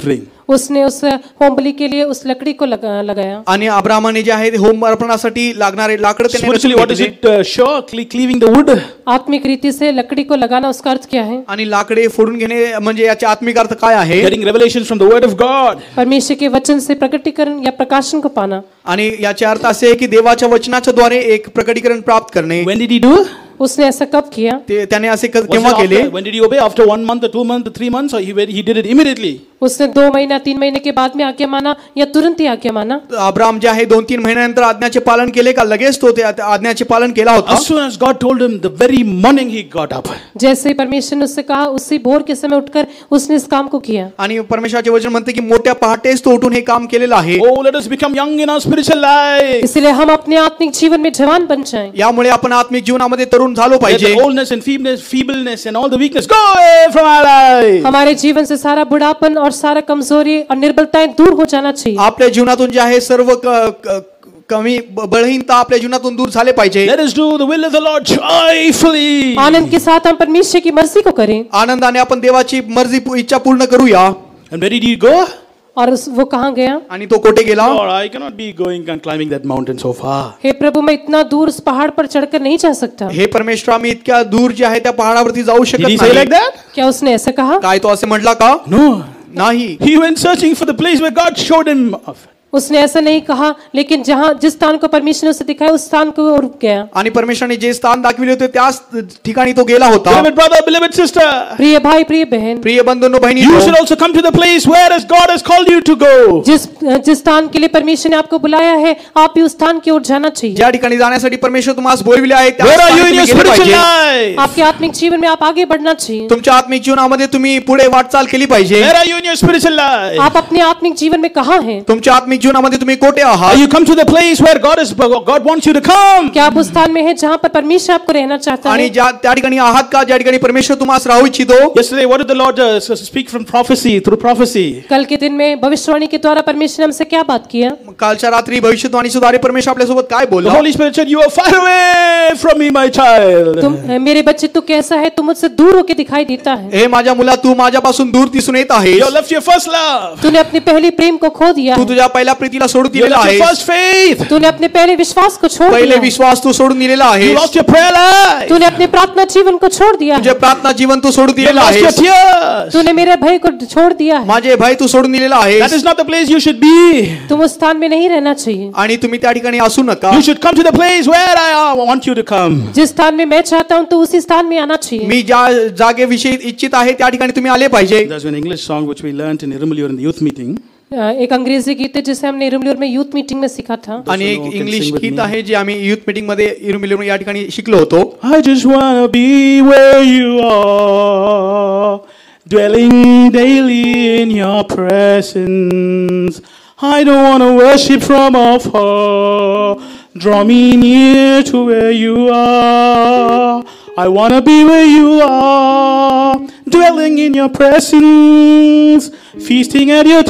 उसने उस होम बलि के लिए उस लकड़ी को लगाया। आणि अब्रामाने जे आहे ते होम अर्पणासाठी लागणारे लाकड त्याने Spiritually, what is घेतले. it? Sure, cleaving the wood. आत्मिक रीति से लकड़ी को लगाना उसका अर्थ क्या है? आणि लाकडे फोडून घेणे म्हणजे याचा आत्मिक अर्थ काय आहे? Getting revelations from the word of God. परमेश्वर के वचन से प्रकटीकरण या प्रकाशन को पाना। आणि याचे अर्थ असे आहे की देवाच्या वचनाच्या द्वारे एक प्रकटीकरण प्राप्त करणे. When did he do? उसने ऐसा कब किया? ते त्याने असे Was केव्हा it केले? when did he obey? After 1 month or 2 months or 3 months, or he did it immediately? उसने 2 महीना 3 महीने के बाद में आज्ञा माना या तुरंत ही आज्ञा माना? अब्राम जे आहे 2-3 महिन्यानंतर आज्ञाचे पालन केले का लगेच तो त्या आज्ञाचे पालन केला होता? As soon as God told him, the very morning he got up. जैसे ही परमेश्वर ने उससे कहा उसी भोर के समय उठकर उसने इस काम को किया। आणि परमेश्वराचे वचन म्हणते की मोठ्या पहाटेच तो उठून हे काम केलेलं आहे. Oh, let us become young in our spiritual life. इसलिए हम अपने आत्मिक जीवन में जवान बन जाएं। यामुळे आपण आत्मिक जीवनामध्ये तरुण झालो Let पाहिजे. the oldness and feebleness and all the weakness go away from our life. हमारे जीवन से सारा बुढ़ापन और सारा कमजोरी और निर्बलताएं दूर हो जाना चाहिए। आपल्या जीवनातून जे आहे सर्व कमी बळहीनता आपल्या जीवनातून दूर झाले पाहिजे. Let us do the will of the Lord joyfully. आनंद के साथ हम परमेश्वर की मर्जी को करें। आनंदाने आपण देवाची मर्जी इच्छा पूर्ण करूया. And where did he go? और वो कहाँ गया? आणि तो कोठे गेला? Lord, I cannot be going and climbing that mountain so far. हे प्रभु मैं इतना दूर उस पहाड़ पर चढ़कर नहीं जा सकता। हे परमेश्वर मी इतक्या दूर जे आहे त्या पहाडावरती जाऊ Did शकत he say like नाही. that? क्या उसने ऐसा कहा? काय तो असे म्हटला का? No. नाही. He went searching for the place where God showed him of. उसने ऐसा नहीं कहा, लेकिन जहाँ जिस स्थान को परमेश्वर ने उसे दिखाया उस स्थान को वो रुक गया। आणि परमेश्वराने जे स्थान दाखविले होते त्याच ठिकाणी तो गेला होता. Beloved brother, beloved sister, प्रिय भाई प्रिय बहन, प्रिय बंधूंनो you बहिणींनो, should also come to the place where as God has called you to go. जिस स्थान के लिए परमेश्वर ने आपको बुलाया है आप भी उस स्थान की ओर जाना चाहिए। ज्या ठिकाणी जाण्यासाठी परमेश्वर तुम्हाला बोलविले आहे त्या Where are you ठिकाणी in your तुम्ही गेले spiritual पाहिजे. life? आपके आत्मिक जीवन में आप आगे बढ़ना चाहिए। तुमच्या आत्मिक जीवनामध्ये तुम्ही पुढे वाटचाल केली पाहिजे. Where are you in your spiritual life? आप अपने आत्मिक जीवन में कहाँ हैं? तुमच्या आत्मिक जीवनामध्ये तुम्ही कोठे Are आहात? you come to the place where God wants you to come? क्या आप उस स्थान में हैं जहाँ पर परमेश्वर आपको रहना चाहता आणि है? त्या ठिकाणी आहात का ज्या ठिकाणी परमेश्वर तुम्हाला राहू इच्छितो? Yesterday, what did the Lord speak from prophecy, through prophecy? कल के दिन में भविष्यवाणी के द्वारा परमेश्वर ने हमसे क्या बात किया? कालच्या रात्री भविष्यवाणी सुधारे परमेश्वर आपल्यासोबत काय The बोलला? Holy Spirit said, "You are far away from me, my child." तुम मेरे बच्चे तू कैसा है, तू मुझसे दूर होके दिखाई देता है। हे माझ्या मुला तू माझ्यापासून दूर दिसून येत आहेस. You have left your first love. तूने अपने पहले प्रेम को खो दिया तू है। तुझ्या पहिल्या प्रीतीला सोडून You have दिलेला left your आहेस. first faith. तूने अपने पहले विश्वास को छोड़ पहिले दिया है। विश्वास तू सोडून दिलेला You आहेस. lost your prayer life. तूने अपने प्रार्थना जीवन को छोड़ दिया तुझे है। प्रार्थना जीवन तू सोडून You दिलेला lost your आहेस. tears. तूने मेरे भय को छोड़ दिया है। माझे भय तू सोडून दिलेला That आहेस. is not the place you should be. तुम उस स्थान में नहीं रहना चाहिए। आणि तुम्ही त्या ठिकाणी असू नका. You should come to the place where I want you to come. जिस स्थान में मैं चाहता हूँ तो उसी स्थान में आना चाहिए। मी ज्या जागेविषयी इच्छित आहे त्या ठिकाणी तुम्ही आले पाहिजे. There's an English song which we learned in Irumulur in the youth meeting. एक अंग्रेजी गीत है जिसे हमने इरुमलूर में यूथ मीटिंग में सीखा था। आणि एक Those who know can English sing with गीत me. आहे जे आम्ही युथ मीटिंग मध्ये इरुमिलिरून या ठिकाणी शिकलो होतो. I just wanna be where you are, dwelling daily in your presence. I don't wanna worship from afar. Draw me near to where you are. I wanna be where you are, dwelling in your presence, feasting at your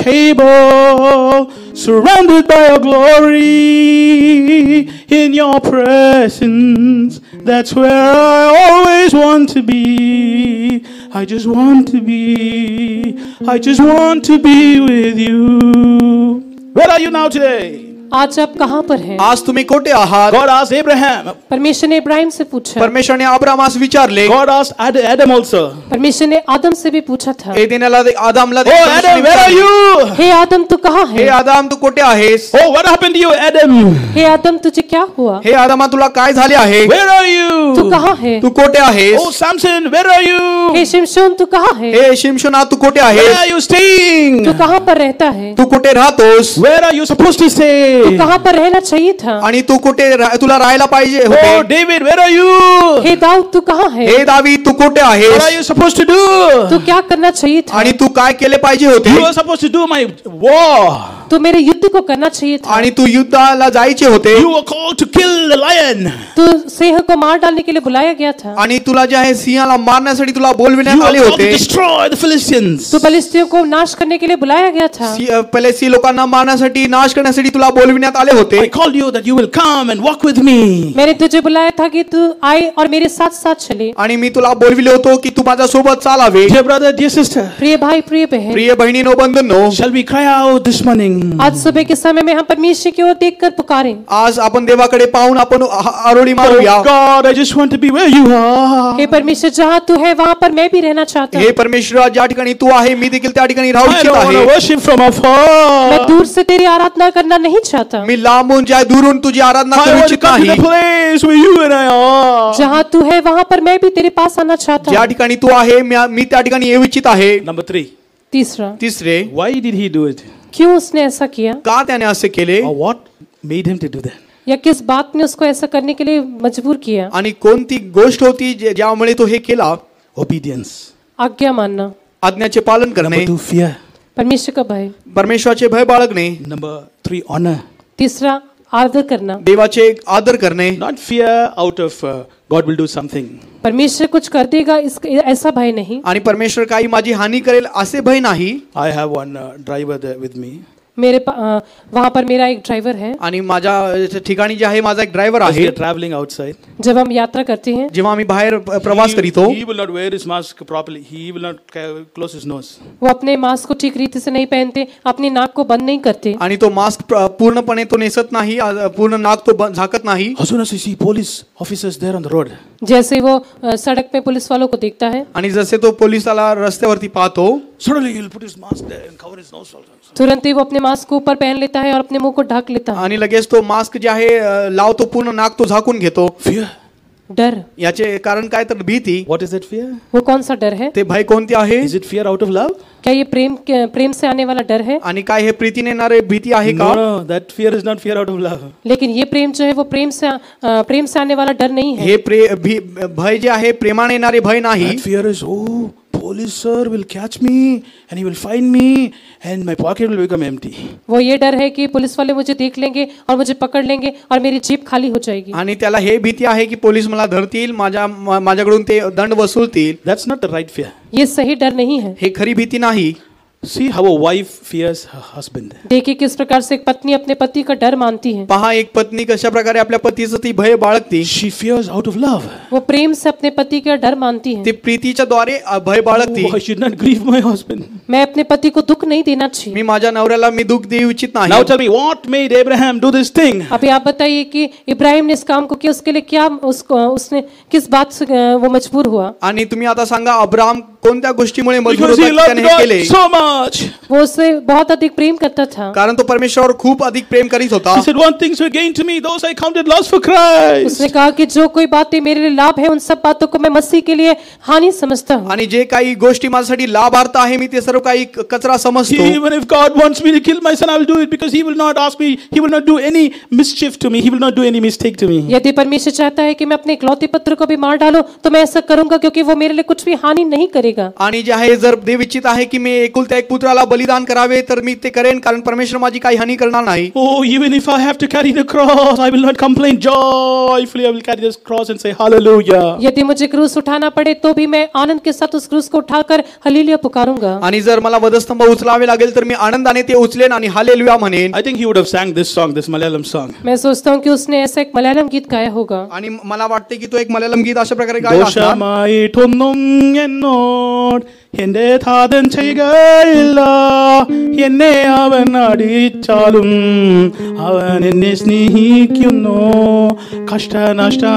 table, surrounded by your glory. In your presence, that's where I always want to be. I just want to be. I just want to be with you. Where are you now today? आज आप कहाँ पर हैं? आज तुम्ही कोठे आहात? God asked Abraham. परमेश्वर ने इब्राहिम से पूछा। परमेश्वरने अब्रामास विचारले. God asked Adam also. परमेश्वर ने आदम से भी पूछा था। एदेनाला आदामला Oh, Adam, where are you? हे आदम तू कहाँ हे है? आदाम तू कोठे आहेस? Oh, what happened to you, Adam? हे आदम तुझे क्या हुआ? हे आदामा तुला काय झाले आहे? Where are you? तू कहाँ है? तू कोठे आहेस? Oh, Samson, where are you? हे शिमशोन तू कहाँ है? हे शिमशोना तू कोठे Where आहेस? are you staying? तू कहाँ पर रहता है? तू कुठे राहतोस? Where are you supposed to तू stay? कहाँ पर रहना चाहिए था? आणि तू कुठे तुला राहायला पाहिजे Oh, होते? David, where are you? हे दाऊद तू कहाँ है? हे दावीद तू कुठे What are आहेस? you supposed to do? तू क्या करना चाहिए था? आणि तू काय केले पाहिजे होते? You are supposed to do my war. तू मेरे युद्ध को करना चाहिए था। आणि तू युद्धाला जायचे होते. You were called to kill the lion. तू सिंह को मार डालने के लिए बुलाया गया था। आणि तुला जे आहे सिंहाला मारण्यासाठी तुला बोलविण्यात You were आले called to होते. destroy the Philistines. तू फलिस्तियों को नाश करने के लिए बुलाया गया था। पहले सी लोकांना मारण्यासाठी नाश करण्यासाठी तुला बोलविण्यात बोलविण्यात आले होते. I called you that you will come and walk with me. मैंने तुझे बुलाया था कि तू आए और मेरे साथ साथ चले. आणि मी तुला बोलविले होतो की तू माझ्या सोबत चालावे. Dear brother, dear sister, प्रिय भाई प्रिय बहन, प्रिय बहिणीनो बंधूंनो, shall we cry out this morning? आज सुबह के समय में हम परमेश्वर की ओर देखकर पुकारें. आज आपण देवाकडे पाहून आपण आरोळी मारूया. Oh God, I just want to be where you are. हे परमेश्वर जहाँ तू है वहाँ पर मैं भी रहना चाहता हूँ. हे परमेश्वर, ज्या ठिकाणी तू आहे मी देखील त्या ठिकाणी राहू I इच्छित don't want to आहे. worship from मैं afar. दूर से तेरी आराधना करना नहीं चाहता. मी लांबून ज्या दुरून तुझी आराधना I करू want to इच्छित come to नाही. the place where you and I are. जहाँ तू है वहाँ पर मैं भी तेरे पास आना चाहता ज्या हूँ. ठिकाणी तू आहे मी त्या ठिकाणी येऊ इच्छित आहे. Number 3. तीसरा, तिसरे, Why did he do it? क्यों उसने ऐसा किया का त्याने असे केले Or what made him to do that? या किस बात ने उसको ऐसा करने के लिए मजबूर किया. आणि कोणती गोष्ट होती ज्यामुळे तो हे केला. Obedience. आज्ञा मानना, आज्ञाचे पालन करणे, Number 2, fear. परमेश्वर का भय. परमेश्वराचे भय बाळगणे, Number 3, honor. तीसरा, आदर करना. देवाचे आदर करणे. Not fear out of God will do something. परमेश्वर कुछ कर देगा इस ऐसा भय नहीं. आणि परमेश्वर काही माझी हानी करेल असे भय नाही. I have one driver there with me. वहाँ पर मेरा एक ड्राइवर है. आणि माझ्या ठिकाणी जे आहे माझा एक ड्रायव्हर As we आहे. are traveling outside, जब हम यात्रा करते हैं जेव्हा आम्ही बाहेर प्रवास करीतो he will not wear his mask properly. He will not close his nose. वो अपने मास्क को ठीक रीति से नहीं पहनते, अपनी नाक को बंद नहीं करते. आणि तो मास्क पूर्णपणे तो नेसत नाही, पूर्ण नाक तो झाकत नाही. As soon as you see police officers there on the road, जैसे वो सड़क पे पुलिस वालों को देखता है, आणि जसे तो पोलिसाला रस्त्यावरती पाहतो, suddenly he'll put his mask there and cover his nose also. तुरंत ही वो अपने मास्क को ऊपर पहन लेता है और अपने मुंह को ढक लेता है. आणि लगेच तो मास्क जे आहे लावतो, पूर्ण नाक तो झाकून घेतो. Fear. डर. याचे कारण काय तर भीती. What is that fear? वो कौन सा डर है? ते भय कोणते आहे. Is it fear out of love? क्या ये प्रेम से आने वाला डर है? आणि काय हे प्रीतीने येणारे भीती आहे No, का. no, that fear is not fear out of love. लेकिन ये प्रेम जो है वो प्रेम से आने वाला डर नहीं है. हे भय जे आहे प्रेमाने येणारे भय नाही. That fear is, oh, police sir will catch me and he will find me and my pocket will become empty. वो ये डर है कि पुलिस वाले मुझे देख लेंगे और मुझे पकड़ लेंगे और मेरी जेब खाली हो जाएगी. आणि त्याला हे भीती आहे की पोलीस मला धरतील, माझ्याकडून ते दंड वसूलतील. That's not the right fear. ये सही डर नहीं है. हे खरी भीती नाही. See how a wife fears her husband. देखिए किस प्रकार से एक पत्नी अपने पति का डर मानती है. पहा एक पत्नी कशा प्रकारे आपल्या पतीचं ती भय बाळगते. She fears out of love. वो प्रेम से अपने पति का डर मानती है. ती प्रीतीच्या द्वारे भय बाळगते. Oh, I should not grieve my husband. मैं अपने पति को दुख नहीं देना चाहिए. मी माझ्या नवऱ्याला मी दुःख देऊ इच्छित Now नाही. tell me, what made Abraham do this thing? अभी आप बताइए कि इब्राहिम ने इस काम को किया, उसके लिए क्या उसने किस बात से वो मजबूर हुआ. आणि तुम्ही आता सांगा अब्राहम कोणत्या गोष्टीमुळे मजबूर Because होता he की loved त्याने हे केले. God so much. वो उससे बहुत अधिक प्रेम करता था. कारण तो परमेश्वरावर खूप अधिक प्रेम करीत होता. He said, one things were gained to me, those I counted loss for Christ. उसने कहा कि जो कोई बातें मेरे लिए लाभ है उन सब बातों को मैं मसीह के लिए हानि समझता हूँ. आणि जे काही गोष्टी माझ्यासाठी लाभार्थ आहे मी ते सर्व काही कचरा समजतो. Even if God wants me to kill my son, I will do it because he will not ask me, he will not do any mischief to me, he will not do any mistake to me. यदि परमेश्वर चाहता है कि मैं अपने इकलौते पुत्र को भी मार डालूं तो मैं ऐसा करूंगा क्योंकि वो मेरे लिए कुछ भी हानि नहीं करेगा. आणि जे आहे जर देव इच्छित आहे की मी एकुलत्या एक पुत्राला बलिदान करावे तर मी ते करेन, कारण परमेश्वर माझी काही हानी करणार नाही. Oh, even if I have to carry the cross, I will not complain. Joyfully I will carry this cross and say hallelujah. यदि मुझे क्रूस उठाना पड़े तो भी मैं आनंद के साथ उस क्रूस को उठाकर हालेलुया पुकारूंगा. आणि जर मला वधस्तंभ उचलावे लागेल तर मी आनंदाने ते उचलेन आणि हालेलुया म्हणेन. I think he would have sang this song, this Malayalam song. मैं सोचता हूँ कि उसने ऐसा एक मलयालम गीत गाया होगा. आणि मला वाटते की तो एक मल्याळम गीत अशा प्रकारे गायला असणार. Doshamai tonong enod hende thadan cheigalla enne avan adichalum avan enne snehikkunno kashta nashta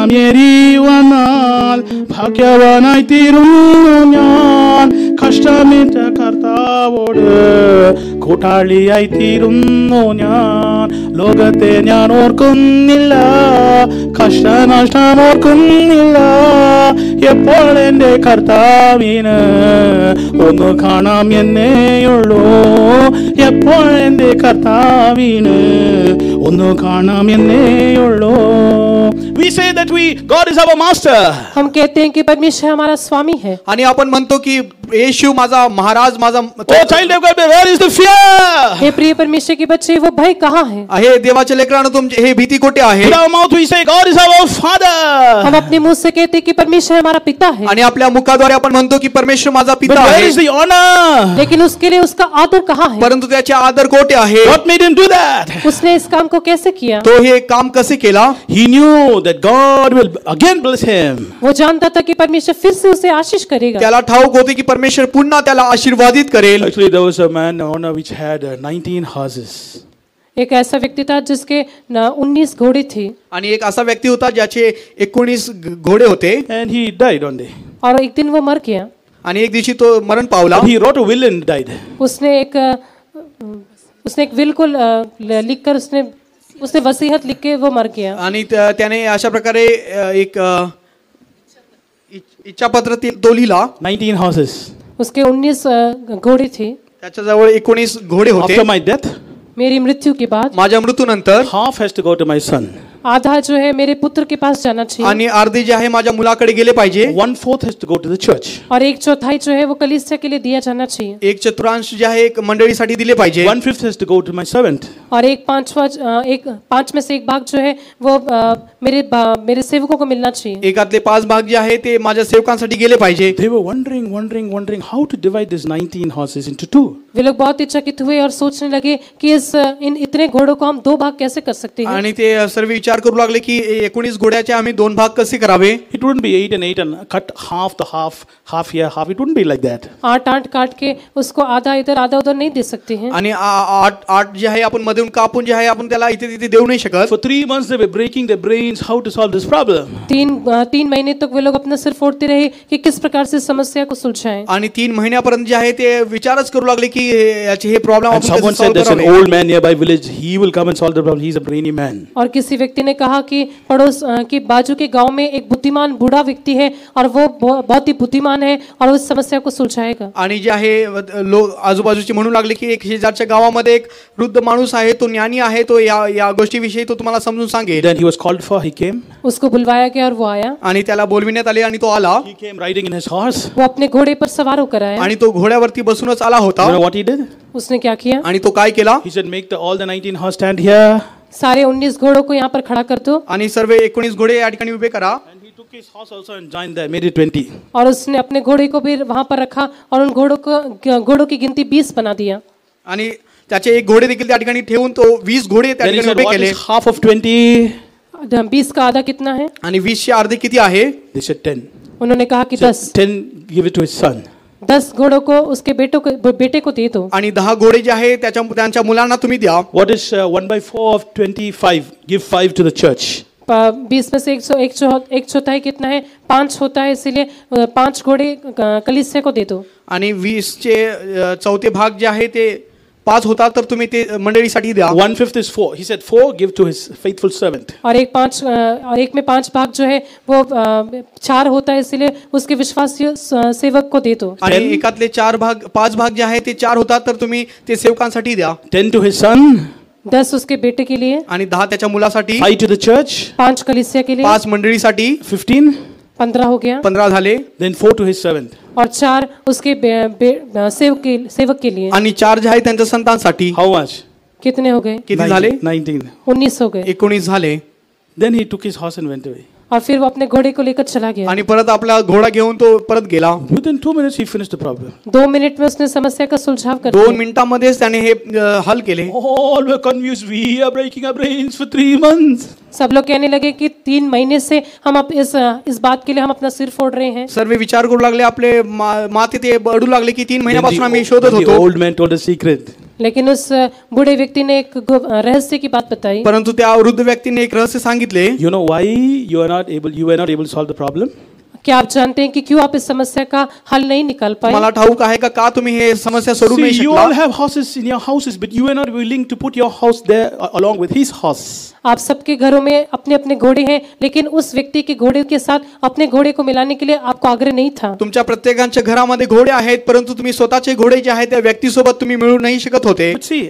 merivanal bhagyavanai tirunnu njan kashtamita kartavodu kotaliyai tirunnu njan logate njan orkunnilla kashta nashtam orkunnilla എപ്പോഴെന്റെ കർത്താവിന് ഒന്ന് കാണാം എന്നേയുള്ളൂ എപ്പോഴെന്റെ കർത്താവിന് ഒന്ന് കാണാം എന്നേയുള്ളൂ We say that God is our master. हम कहते हैं कि परमेश्वर हमारा स्वामी है। आणि आपण म्हणतो की येशू माझा महाराज माझा Oh, child of God, where is the fear? हे प्रिय परमेश्वर के बच्चे, वो भय कहाँ है? हे देवाच्या लेकरांनो तुमचे हे भीती कोठे आहे? With our mouth we say God is our father. हम अपने मुंह से कहते हैं कि परमेश्वर हमारा पिता है, आणि आपल्या मुखाद्वारे आपण म्हणतो की परमेश्वर माझा But पिता where आहे, is the honor? लेकिन उसके लिए उसका आदर कहाँ है? परंतु त्याचे आदर कोठे आहे? What made him do that? उसने इस काम को कैसे किया? तो हे काम कसे केला? He knew that God will again bless him. वो जानता था कि परमेश्वर फिर से उसे आशीष करेगा। त्याला ठाऊक होते की परमेश्वर पुन्हा त्याला आशीर्वादित करेल. Actually, there was a man owner which had 19 horses. एक ऐसा व्यक्ति था जिसके 19 घोड़े थे, आणि एक असा व्यक्ती होता ज्याचे 19 घोडे होते And he died one day. और एक दिन वो मर गया। आणि एक दिवशी तो मरण पावला. He wrote a will and died. उसने एक विल को लिखकर उसने वसीयत लिख के वो मर गया। आणि त्याने अशा प्रकारे एक इच्छापत्र तो लिहिला. 19 horses. उसके 19 घोड़े थे। त्याच्याजवळ 19 घोडे होते. After my death, मेरी मृत्यु के बाद माझ्या मृत्यूनंतर half has to go to my son. आधा जो है मेरे पुत्र के पास जाना चाहिए आणि अर्धे जे आहे माझ्या मुलाकडे गेले पाहिजे. 1/4 has to go to the church. और 1/4 जो है वो कलीसिया के लिए दिया जाना चाहिए। एक चतुर्थांश जे आहे एक मंडळीसाठी दिले पाहिजे. 1/5 has to go to my servant. और 1/5 में से एक भाग जो है वो मेरे सेवकों को मिलना चाहिए। एकातले 5 भाग जे आहे ते माझ्या सेवकांसाठी गेले पाहिजे. They were wondering how to divide this 19 horses into two. वे लोग बहुत चकित हुए और सोचने लगे कि इन इतने घोड़ों को हम 2 भाग कैसे कर सकते हैं। आणि ते सर्व विचार करू लागले की 19 घोड्याचे आम्ही 2 भाग कसे करावे. It wouldn't be 8 and 8 and cut half here, half. It wouldn't be like that. 8 काट के उसको आधा इधर आधा उधर नहीं दे सकते हैं। आणि 8 जे आहे आपण मधून कापून जे आहे आपण त्याला इथे तिथे देऊ नाही शकत. For 3 months they were breaking their brains how to solve this problem. 3 महीने तक वे लोग अपना सिर फोड़ते रहे कि किस प्रकार से समस्या को सुलझाएं। आणि 3 महिन्यापर्यंत जे आहे ते विचारच करू लागले की याचे हे प्रॉब्लेम And आपण someone कसे said सॉल्व there's an करावे. old man nearby village. He will come and solve the problem. He's a brainy man. और किसी व्यक्ति ने कहा कि पड़ोस की बाजू के गांव में एक बुद्धिमान बूढ़ा व्यक्ति है और वो बहुत ही बुद्धिमान है और उस समस्या को सुलझाएगा। आणि जे आहे लोक आजूबाजूचे म्हणू लागले की एक शेजारच्या गावामध्ये एक वृद्ध माणूस आहे, तो ज्ञानी आहे, तो या गोष्टीविषयी तो तुम्हाला समजून सांगेल. Then he was called for. He came. उसको बुलवाया गया और वो आया। आणि त्याला बोलविण्यात आले आणि तो आला. He came riding in his horse. वो अपने घोड़े पर सवार होकर आया। आणि तो घोड्यावरती बसूनच आला You होता. know what he did? उसने क्या किया? आणि तो काय केला? He said, make all the 19 horse stand here. सारे 19 घोड़ों को यहाँ पर खड़ा कर दो। आणि सर्व 19 घोडे या ठिकाणी उभे करा. And he took his horse also and joined there, made it 20. और उसने अपने घोड़े को भी वहां पर रखा और उन घोड़ों की गिनती 20 बना दिया। आणि त्याचे एक घोडे देखील त्या ठिकाणी ठेवून तो 20 घोडे त्या Then he ठिकाणी said, उभे what केले. is half of 20? 20 का आधा कितना है? आणि 20 चे अर्धे किती आहे? They said 10. उन्होंने कहा कि 10 10, give it to his son. 10 घोड़ों को उसके बेटे को दे दो। आणि 10 घोडे जे आहे त्यांच्या मुलांना तुम्ही द्या. What is 1/4 of 25? Give 5 to the church. 20 में से 1/4 कितना है? 5 होता है, इसीलिए 5 घोड़े कलीसिया को दे दो। आणि 20 चे चौथे भाग जे आहे ते 5 होता, तर तुम्ही ते मंडळीसाठी द्या. 1/5 is 4. He said 4 give to his faithful servant. और एक में 5 भाग जो है वो 4 होता है, इसीलिए उसके विश्वासी सेवक को दे दो। आणि एकातले 5 भाग जे आहे ते 4 होतात, तर तुम्ही ते सेवकांसाठी द्या. 10 to his son. 10 उसके बेटे के लिए, आणि 10 त्याच्या मुलासाठी, 5 to the church. 5 कलीसिया के लिए, 5 मंडळीसाठी, 15. 15 हो गया। 15 झाले. Then 4 to his servant. और 4 उसके सेवक के लिए। आणि 4 जे आहे त्यांच्या संतांसाठी. How much? कितने हो गए? किती झाले? 19. 19 हो गए। 19 झाले. Then he took his horse and went away. और फिर वो अपने घोड़े को लेकर चला गया। आणि परत आपला घोडा घेऊन तो परत गेला. Within 2 minutes he finished the problem. 2 minute में उसने समस्या का सुलझाव कर 2 दिया। मिनिटांमध्येच त्याने हे हल केले. All were confused. We are breaking our brains for 3 months. सब लोग कहने लगे कि 3 महीने से हम अब इस बात के लिए हम अपना सिर फोड़ रहे हैं। सर्व विचार करू लागले, आपले माते ते अडू लागले की 3 महिन्यापासून आम्ही शोधत The होतो. old man told a secret. लेकिन उस बूढ़े व्यक्ति ने एक रहस्य की बात बताई। परंतु त्या वृद्ध व्यक्तीने एक रहस्य सांगितले. You know why you were not able to solve the problem? क्या आप जानते हैं कि क्यों आप इस समस्या का हल नहीं निकाल पाए? मला ठाऊक आहे का तुम्ही हे समस्या सोडू नाही See, you all शकला? have horses in your houses, but you are not willing to put your house there along with his horse. आप सबके घरों में अपने अपने घोड़े हैं, लेकिन उस व्यक्ति के घोड़े के साथ अपने घोड़े को मिलाने के लिए आपको आग्रह नहीं था। तुमच्या प्रत्येकाच्या घरामध्ये घोडे आहेत, परंतु तुम्ही स्वतःचे घोडे जे आहेत त्या व्यक्तीसोबत तुम्ही मिळू नाही शकत होते. But see,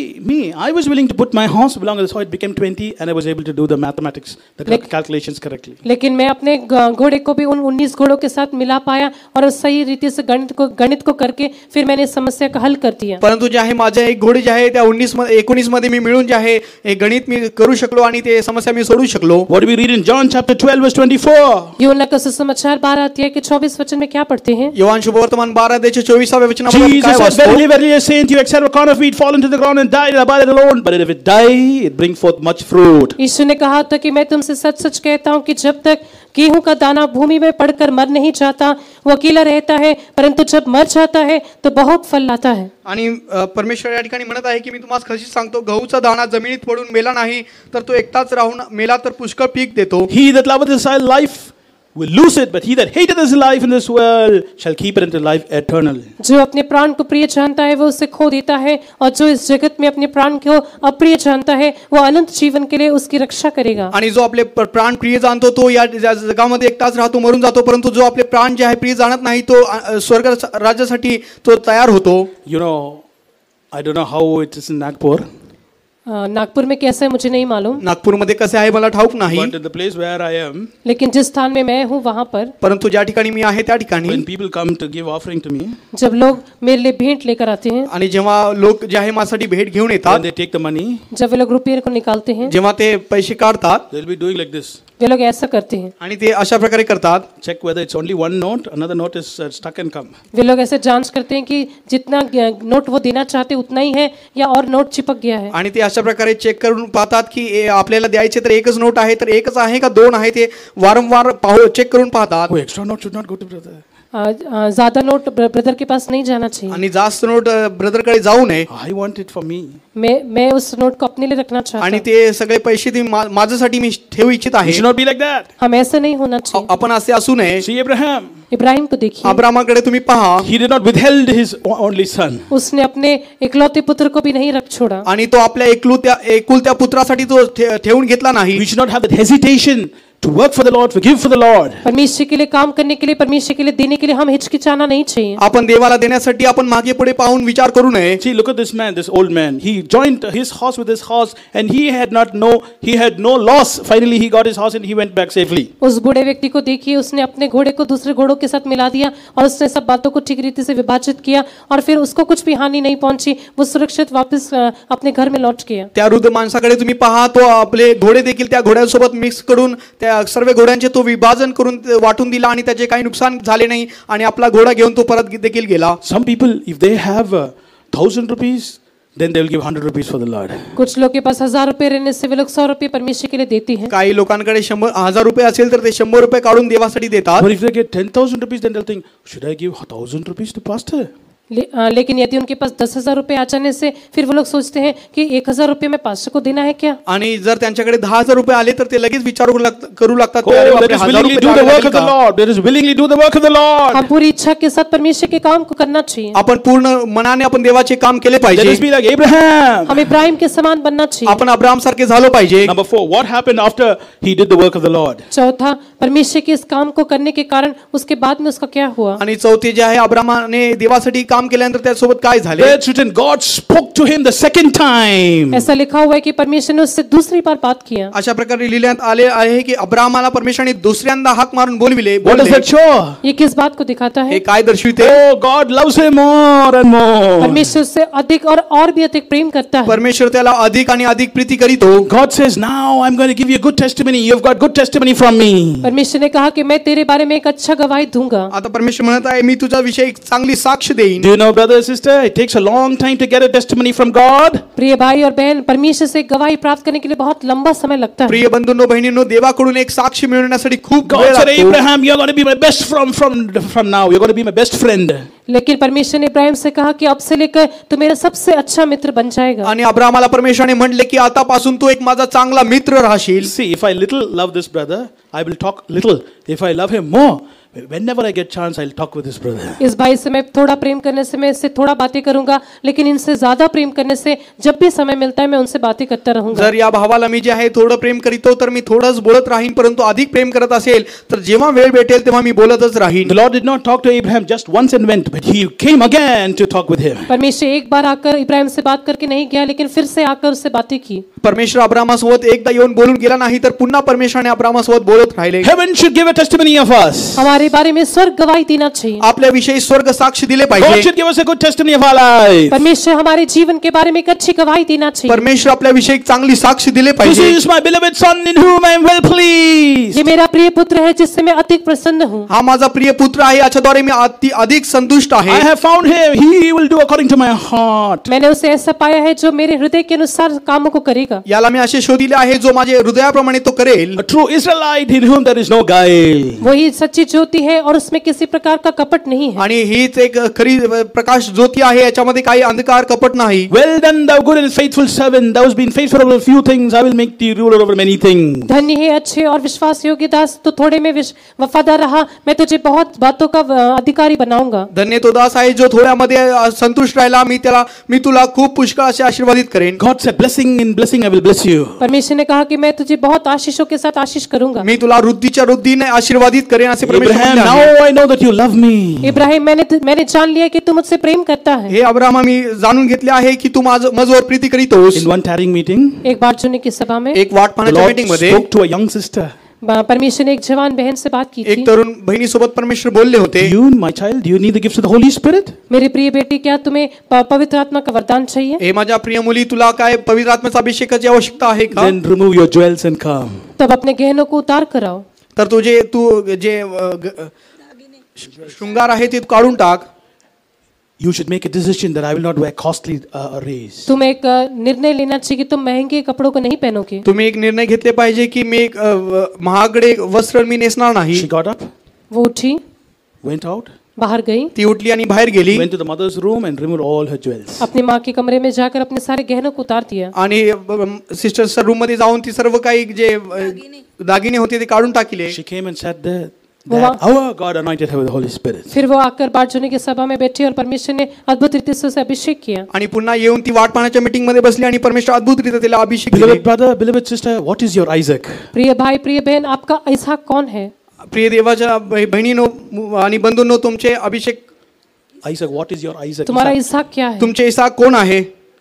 I was willing to put my horse along with, so it became 20, and I was able to do the mathematics, the calculations correctly. लेकिन मैं अपने घोड़े को भी उन 19 घोड़ों के साथ मिला पाया और सही रीति से गणित को करके फिर मैंने इस समस्या का हल कर दिया। परंतु जे आहे माझे एक घोडे जे आहे त्या 19 मध्ये मी मिळून जे आहे एक गणित मी करू शकलो आणि ते समस्या मी सोडू शकलो. What do we read in John chapter 12 verse 24? यूहन्ना का सुसमाचार 12 अध्याय के 24 वचन में क्या पढ़ते हैं? योहान शुभवर्तमान 12 अध्याय 24व्या वचनामध्ये काय Jesus said, वाचतो? verily, verily, I say unto you, except a corn of wheat fall into the ground and die, it abideth alone. But if it die, it bring forth much fruit. यीशु ने कहा था कि मैं तुमसे सच सच कहता हूँ कि जब तक गेहूं का दाना भूमि में पड़कर मर नहीं जाता वो अकेला रहता है, परंतु जब मर जाता है तो बहुत फल लाता है। आणि परमेश्वर या ठिकाणी म्हणत आहे की मी तुम्हाला खरंच सांगतो, गहूचा दाणा जमिनीत पडून मेला नाही तर तो एकटाच राहून मेला तर पुष्कळ पीक देतो. He that loveth his life will lose it, but he that hateth his life in this world shall keep it unto life eternal. जो अपने प्राण को प्रिय जानता है वो उसे खो देता है, और जो इस जगत में अपने प्राण को अप्रिय जानता है वो अनंत जीवन के लिए उसकी रक्षा करेगा। आणि जो आपले प्राण प्रिय जाणतो तो या जगामध्ये एकटाच राहतो, मरून जातो, परंतु जो आपले प्राण जे आहे प्रिय जाणत नाही तो स्वर्ग राज्यासाठी तो तयार होतो. You know, I don't know how it is in Nagpur, Nagpur में कैसा है मुझे नहीं मालूम, नागपूरमध्ये कसे आहे मला ठाऊक नाही, but in the place where I am, लेकिन जिस स्थान में मैं हूँ वहाँ पर परंतु ज्या ठिकाणी मी आहे त्या ठिकाणी when people come to give offering to me, जब लोग मेरे लिए भेंट लेकर आते हैं, आणि जेव्हा लोक जे आहे माझ्यासाठी भेट घेऊन when येतात, they take the money, जब वे लोग रुपये को निकालते हैं, जेव्हा ते पैसे काढतात they'll be doing like this. वे लोग ऐसा करते हैं। आणि ते अशा प्रकारे करतात. Check whether it's only one note, another note is stuck and come. वे लोग ऐसे जांच करते हैं कि जितना नोट वो देना चाहते उतना ही है या और नोट चिपक गया है। आणि ते अशा प्रकारे चेक करून पाहतात की आपल्याला द्यायचे तर एकच नोट आहे तर एकच आहे का दोन आहे, ते वारंवार चेक करून पाहतात. Oh, extra note should not go to brother. ज्यादा नोट ब्रदर के पास नहीं जाना चाहिए। आणि जास्त नोट ब्रदरकडे जाऊ नये. I want it for me. मैं उस नोट को अपने लिए रखना चाहता आणि हूँ। ते सगळे पैसे ते माझ्यासाठी मी ठेवू इच्छित It आहे. should not be like that. हम ऐसे नहीं होना चाहिए। आपण असे असू नये. See Abraham. इब्राहिम को देखिए, अब्रामाकडे तुम्ही पहा, He did not withheld his only son. उसने अपने इकलौते पुत्र को भी नहीं रख छोड़ा। आणि तो आपल्या एकुलत्या पुत्रासाठी तो ठेवून घेतला नाही. We should not have that hesitation to work for the Lord, to give for the Lord. परमेश्वर के लिए काम करने के लिए, परमेश्वर के लिए देने के लिए हम हिचकिचाना नहीं चाहिए। आपण देवाला देण्यासाठी आपण मागे पुढे पाहून विचार करू नये. See, look at this man, this old man. He joined his horse with his horse, and he had no loss. Finally, he got his horse and he went back safely. उस बूढ़े व्यक्ति को देखिए, उसने अपने घोड़े को दूसरे घोड़ों के साथ मिला दिया और उसने सब बातों को ठीक रीति से विभाजित किया और फिर उसको कुछ भी हानि नहीं पहुंची, वो सुरक्षित वापस अपने घर में लौट गया। त्या वृद्ध माणसाकडे तुम्ही पहा, तो आपले घोडे देखील त्या घोड्यांसोबत मिक्स करून त्या सर्व घोड्यांचे तो विभाजन करून वाटून दिला आणि त्याचे काही नुकसान झाले नाही आणि आपला घोडा घेऊन तो परत देखील गेला. Some people, if they have 1,000 rupees, then they will give 100 rupees for the Lord. कुछ लोग के पास 1000 रुपए रहने से वे लोग 100 रुपए परमेश्वर के लिए देते हैं। काही लोकांकडे 1000 रुपये असेल तर ते 100 रुपये काढून देवासाठी देतात. But if they get 10,000 rupees, then they'll think, should I give 1,000 rupees to pastor? लेकिन यदि उनके पास 10,000 रुपए आ जाने से फिर वो लोग सोचते हैं कि 1,000 रुपए में पास्टर को देना है क्या? आणि जर त्यांच्याकडे 10,000 रुपये आले तर ते लगेच विचार करू लागतात. Oh, let us willingly do the work of the Lord. Let us willingly do the work of the Lord. हम पूरी इच्छा के साथ परमेश्वर के काम को करना चाहिए। आपण पूर्ण मनाने आपण देवाचे काम केले Let पाहिजे. us be like Abraham. हम इब्राहिम के समान बनना चाहिए। आपण अब्राहम सारखे झालो पाहिजे. Number 4, what happened after he did the work of the Lord? चौथा, परमेश्वर के इस काम को करने के कारण उसके बाद में उसका क्या हुआ? आणि चौथे जे आहे, अब्राहमाने देवासाठी काम केल्यानंतर त्यासोबत काय झाले? It's written, God spoke to him the second time. ऐसा लिखा हुआ है कि परमेश्वर ने उससे दूसरी बार बात किया। अशा प्रकारे लिहिण्यात आले आहे की अब्राहमाला परमेश्वराने दुसऱ्यांदा हाक मारून बोलविले. What does that show? ये किस बात को दिखाता हे है? काय दर्शविते? Oh, God loves him more and more. परमेश्वर से अधिक और भी अधिक प्रेम करता है। परमेश्वर त्याला अधिक आणि अधिक Preeti करीतो. God says, now I'm going to give you a good testimony. You've got good testimony from me. परमेश्वर ने कहा कि मैं तेरे बारे में एक अच्छा गवाही दूंगा। आता परमेश्वर म्हणत आहे, मी तुझा विषय एक चांगली साक्ष देईन. Do you know, brother and sister, it takes a long time to get a testimony from God. प्रिय भाई और बहन, परमेश्वर से गवाही प्राप्त करने के लिए बहुत लंबा समय लगता है। प्रिय बंधूंनो बहिणींनो, देवाकडून एक साक्ष मिळवण्यासाठी खूप वेळ God said, लागतो. Abraham, you're going to be my best from now. You're going to be my best friend. लेकिन परमेश्वर ने इब्राहिम से कहा कि अब से लेकर तू मेरा सबसे अच्छा मित्र बन जाएगा। आणि अब्राहमाला परमेश्वराने म्हटले की आतापासून तू एक माझा चांगला मित्र राहशील. See, if I little love this brother, I will talk little. If I love him more, Whenever I get chance, I'll talk with this brother. इस भाई से मैं थोड़ा प्रेम करने से मैं इससे थोड़ा बातें करूंगा, लेकिन इनसे ज्यादा प्रेम करने से जब भी समय मिलता है मैं उनसे बातें करता रहूंगा. जर या भावाला मी जे आहे थोडं प्रेम करीतो तर मी थोडंच बोलत राहीन, परंतु अधिक प्रेम करत असेल तर जेव्हा वेळ भेटेल तेव्हा मी बोलतच राहीन. The Lord did not talk to Abraham just once and went, but he came again to talk with him. परमेश्वर एक बार आकर इब्राहिम से बात करके नहीं गया, लेकिन फिर से आकर उससे बातें की. परमेश्वर अब्रामासोबत एकदा येऊन बोलून गेला नाही, तर पुन्हा परमेश्वराने अब्रामासोबत बोलत राहिले. Heaven should give a testimony of us. हमारे बारे में स्वर्ग गवाही देना चाहिए. आपल्याविषयी स्वर्ग साक्ष दिले God पाहिजे. should give us a good testimony of our life. परमेश्वर हमारे जीवन के बारे में एक अच्छी गवाही देना चाहिए. परमेश्वर आपल्याविषयी एक चांगली साक्ष दिले This पाहिजे. is my beloved son in whom I am well pleased. ये मेरा प्रिय पुत्र है जिससे मैं अति प्रसन्न हूँ. हा माझा प्रिय पुत्र आहे, याच्याद्वारे मी अधिक संतुष्ट I आहे. have found him. He will do according to my heart. मैंने उसे ऐसा पाया है जो मेरे हृदय के अनुसार कामों को करेगा. याला मी असे शोधिले आहे जो माझे हृदयाप्रमाणे तो करेल. A true Israelite in whom there is no guile. वही सच्ची ज्योति है और उसमें किसी प्रकार का कपट नहीं है. आणि हीच एक खरी प्रकाश ज्योती आहे, याच्यामध्ये काही अंधकार कपट नाही. Well done, thou good and faithful servant. Thou hast been faithful over a few things. I will make thee ruler over many things. धन्य है अच्छे और विश्वास योग्य दास, तो थोड़े में वफादार रहा, मैं तुझे बहुत बातों का अधिकारी बनाऊंगा. धन्य तो दास आहे जो थोड्यामध्ये संतुष्ट राहिला, मी तुला खूप पुष्कळ असे आशीर्वादित करेन. God said, blessing in blessing I will bless you. परमेश्वर ने कहा कि मैं तुझे बहुत आशीषों के साथ आशीष करूंगा. मी तुला वृद्धीच्या वृद्धीने आशीर्वादित करेन असे परमेश्वर Abraham, म्हणाले आहे. now I know that you love me. Ibrahim, मैंने जान लिया कि तू मुझसे प्रेम करता है. हे अब्राहम, मी जाणून घेतले आहे की तू माझ्यावर Preeti करीतोस. In one tarrying meeting, एक बार चुने की सभा में एक वाट the पाहण्याच्या Lord मीटिंग मध्ये spoke to a young sister. परमेश्वर ने एक जवान बहन से बात की थी. एक तरुण बहिणीसोबत परमेश्वर बोलले होते. You, my child, do you need the gifts of the Holy Spirit? मेरी प्रिय बेटी, क्या तुम्हें पवित्र आत्मा का वरदान चाहिए? हे माझ्या प्रिय मुली, तुला काय पवित्र आत्म्याचा अभिषेकाची आवश्यकता आहे का? Then remove your jewels and come. तब अपने गहनों को उतार कर आओ. तर तू जे शृंगार आहे ते काढून टाक. You should make a decision that I will not wear costly arrays. तुम्हें एक निर्णय लेना चाहिए कि तुम महंगे कपड़ों को नहीं पहनोगे. तुम्ही एक निर्णय घेतले पाहिजे की मी एक महागडे वस्त्र मी नेसणार नाही. She got up, वो उठी, went out, बाहर गई, ती उठली आणि बाहेर गेली went to the mother's room and removed all her jewels. अपनी माँ के कमरे में जाकर अपने सारे गहनों को उतार दिया. आणि सिस्टर्सच्या रूम मध्ये जाऊन ती सर्व काही जे दागिने होते ते काढून टाकले. She came and sat there. That our God anointed her with the Holy Spirit. फिर वो आकर बात चुने की सभा में बैठी और परमेश्वर ने अद्भुत रीति से उसे अभिषेक किया. आणि पुन्हा येऊन ती वाट पाहण्याच्या मीटिंग मध्ये बसली आणि परमेश्वर अद्भुतरीत्या तिला अभिषेक दिले. Beloved brother, beloved sister, what is your Isaac? प्रिय भाई, प्रिय बहन, आपका इसहाक कौन है? प्रिय देवाच्या बहिणीनो आणि बंधूंनो, तुमचे अभिषेक Isaac, what is your Isaac? तुम्हारा इसहाक क्या है? तुमचे इसहाक कोण आहे?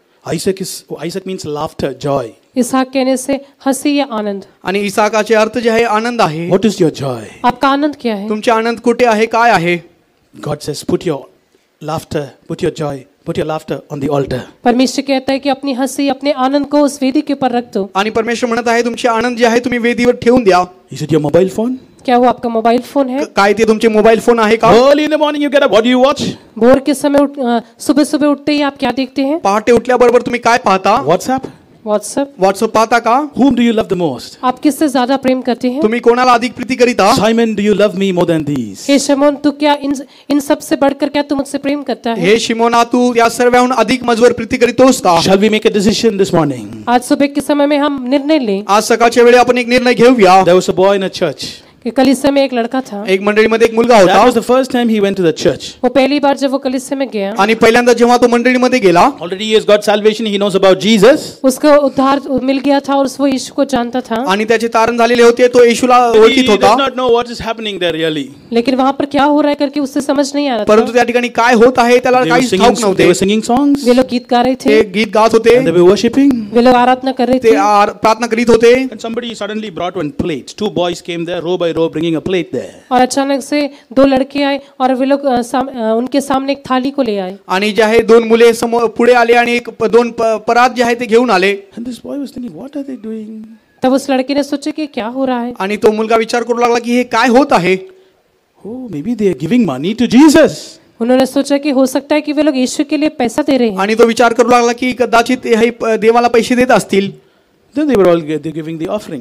Isaac means laughter, joy. इसहाक कहने से हंसी या आनंद. आणि इसहाकाचे अर्थ जे आहे आनंद आहे. What is your joy? आपका आनंद क्या है? तुमचे आनंद कुठे आहे, काय आहे? God says, put your laughter, put your joy, put your laughter on the altar. परमेश्वर कहता है कि अपनी हंसी, अपने आनंद को उस वेदी के ऊपर रख दो. आणि परमेश्वर म्हणत आहे तुमचे आनंद जे आहे तुम्ही वेदीवर ठेवून द्या. Is it your mobile phone? क्या वो आपका मोबाइल फोन है? काय ते तुमचे मोबाईल फोन आहे का? Early in the morning you get up, what do you watch? भोर के समय सुबह सुबह उठते ही आप क्या देखते हैं? पहाटे उठल्याबरोबर तुम्ही काय पाहता? WhatsApp? व्हाट्सएप. व्हॉट्सअप पाहता का? Whom do you love the most? आप किससे ज्यादा प्रेम करते हैं? तुम्ही कोणाला अधिक प्रीती करीता? Simon, do you love me more than these? हे शमौन, तू क्या इन सब से बढ़कर क्या तू मुझसे प्रेम करता है? हे शिमोना, तू या सर्वहून अधिक माझ्यावर प्रीती करीतोस का? Shall we make a decision this morning? आज सुबह के समय में हम निर्णय लें. आज सकाळच्या वेळी आपण एक निर्णय घेऊया. There was a boy in a church. कि कलीसिया में एक लड़का था. एक मंडळीमध्ये एक मुलगा That होता. was the first time he went to the church. वो पहली बार जब वो कलीसिया में गया, आणि पहिल्यांदा जेव्हा तो मंडळीमध्ये गेला, Already he has got salvation. He knows about Jesus. उसको उद्धार मिल गया था और वो यीशु को जानता था. आणि त्याचे तारण झालेले होते, तो येशूला He ओळखीत does होता. not know what is happening there really. लेकिन वहां पर क्या हो रहा है करके उससे समझ नहीं आ रहा परंतु था. त्या ठिकाणी काय होत आहे त्याला They were काहीच singing, ठाऊक they नव्हते. were singing songs. वे लोग गीत गा रहे ते थे, गीत गात होते, And they were worshipping. वे लोग आराधना कर रहे ते थे. प्रार्थना करीत होते. And somebody suddenly brought one plate. Two boys came there, row by row, bringing a plate there. और अचानक से दो लड़के आए और वे लोग उनके सामने एक थाली को ले आए. आणि जे आहे दोन मुले समोर पुढे आले आणि एक दोन परात जे आहे ते घेऊन आले. And this boy was thinking, what are they doing? तब उस लड़के ने सोचा कि क्या हो रहा है. आणि तो मुलगा विचार करू लागला की हे काय होत आहे. Oh, maybe they are giving money to Jesus. उन्होंने सोचा कि हो सकता है कि वे लोग यीशु के लिए पैसा दे रहे हैं. आणि तो विचार करू लागला की कदाचित हे देवाला पैसे देत असतील. Then they were all they're giving the offering.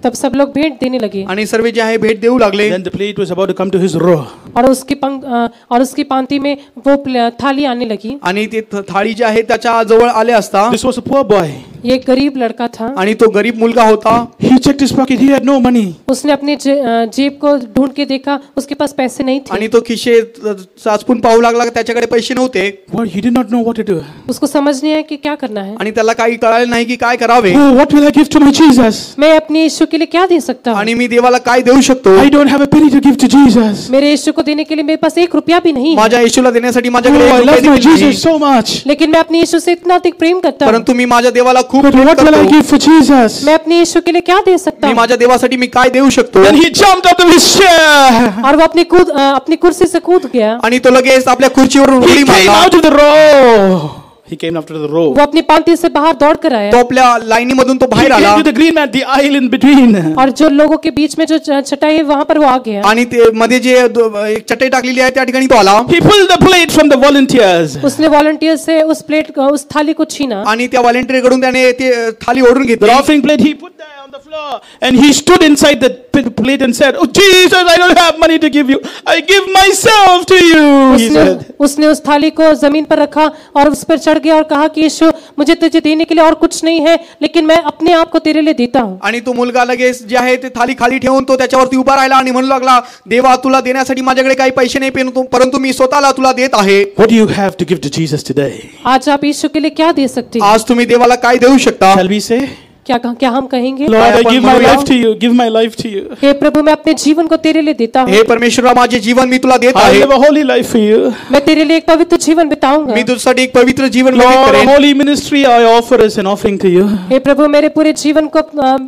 तब सब लोग भेंट देने लगे आणि सर्व जे आहे भेट देऊ लागले. Then the plate was about to come to his row. और उसकी पांति में वो थाली आने लगी. आणि ते थाळी जी आहे त्याच्या जवळ आले असता This was a poor boy. ये एक गरीब लड़का था. आणि तो गरीब मुलगा होता. He checked his pocket. He had no money. उसने अपनी जेब को ढूंढ के देखा, उसके पास पैसे नहीं थे. आणि तो खिशे चाचपून पाहू लागला, त्याच्याकडे पैसे नव्हते. Well, he did not know what to do. उसको समझ नहीं आया कि क्या करना है. आणि त्याला काही कळाले नाही की काय करावे. Oh, what will I give to my Jesus? मैं अपने यीशु के लिए क्या दे सकता हूँ. आणि मी देवाला काय देऊ शकतो. I don't have a penny to give to Jesus. मेरे यीशु को देने के लिए मेरे पास एक रुपया भी नहीं है. माझ्या येशूला देण्यासाठी माझ्याकडे Oh, I एक love रुपया my देखील नाही. Jesus so much. लेकिन मैं अपने यीशु से इतना अधिक प्रेम करता हूँ. परंतु मी माझ्या देवाला खूप But Prem what will I करतो. give for Jesus? मैं अपने यीशु के लिए क्या दे सकता मी हूँ. माझ्या देवासाठी मी काय देऊ शकतो. Then he jumped out of his chair. और वो अपनी कुर्सी से कूद गया. आणि तो लगेच आपल्या खुर्चीवरून He उडी came मारला. out of the row. He came after the row. वो अपनी पांति से बाहर दौड़ कर आया. तो आपल्या लाईनी मधून तो He बाहेर आला. came to the green mat, the aisle in between. और जो लोगों के बीच में जो चटाई है वहां पर वो आ गया. आणि ते मध्ये जे एक चटई टाकलेली आहे त्या ठिकाणी तो आला. He pulled the plate from the volunteers. उसने वॉलंटियर से उस थाली को छीना. आणि त्या व्हॉलेंटियर कडून त्याने ते थाली ओढून The घेतली. offering plate he put there on the floor, and he stood inside the plate and said, "Oh Jesus, I don't have money to give you. I give myself to you." He said. उसने उस थाली को जमीन पर रखा और उस पर चढ़ गया और कहा कि यीशु, मुझे तुझे देने के लिए और कुछ नहीं है, लेकिन मैं अपने आप को तेरे लिए देता हूँ. आणि तो मुलगा लगेच जे आहे ते थाली खाली ठेवून तो त्याच्यावरती उभा राहिला आणि म्हणू लागला, देवा तुला देण्यासाठी माझ्याकडे काही पैसे नाही, परंतु मी स्वतःला तुला देत आहे. What do you have to give to Jesus today? आज आप यीशु के लिए क्या दे सकते हैं. आज तुम्ही देवाला काय देऊ शकता. Shall we say, क्या हम कहेंगे. Lord, I आपण give my म्हणूया. life to you. Give my life to you. हे प्रभु, मैं अपने जीवन को तेरे लिए देता हूँ. हे परमेश्वरा, माझे जीवन मी तुला देत I आहे. live a holy life for you. मैं तेरे लिए एक पवित्र जीवन बिताऊंगा. मी तुझ्यासाठी एक पवित्र जीवन व्यतीत Lord, a करेन. holy ministry I offer as an offering to you. हे प्रभु, मेरे पूरे जीवन को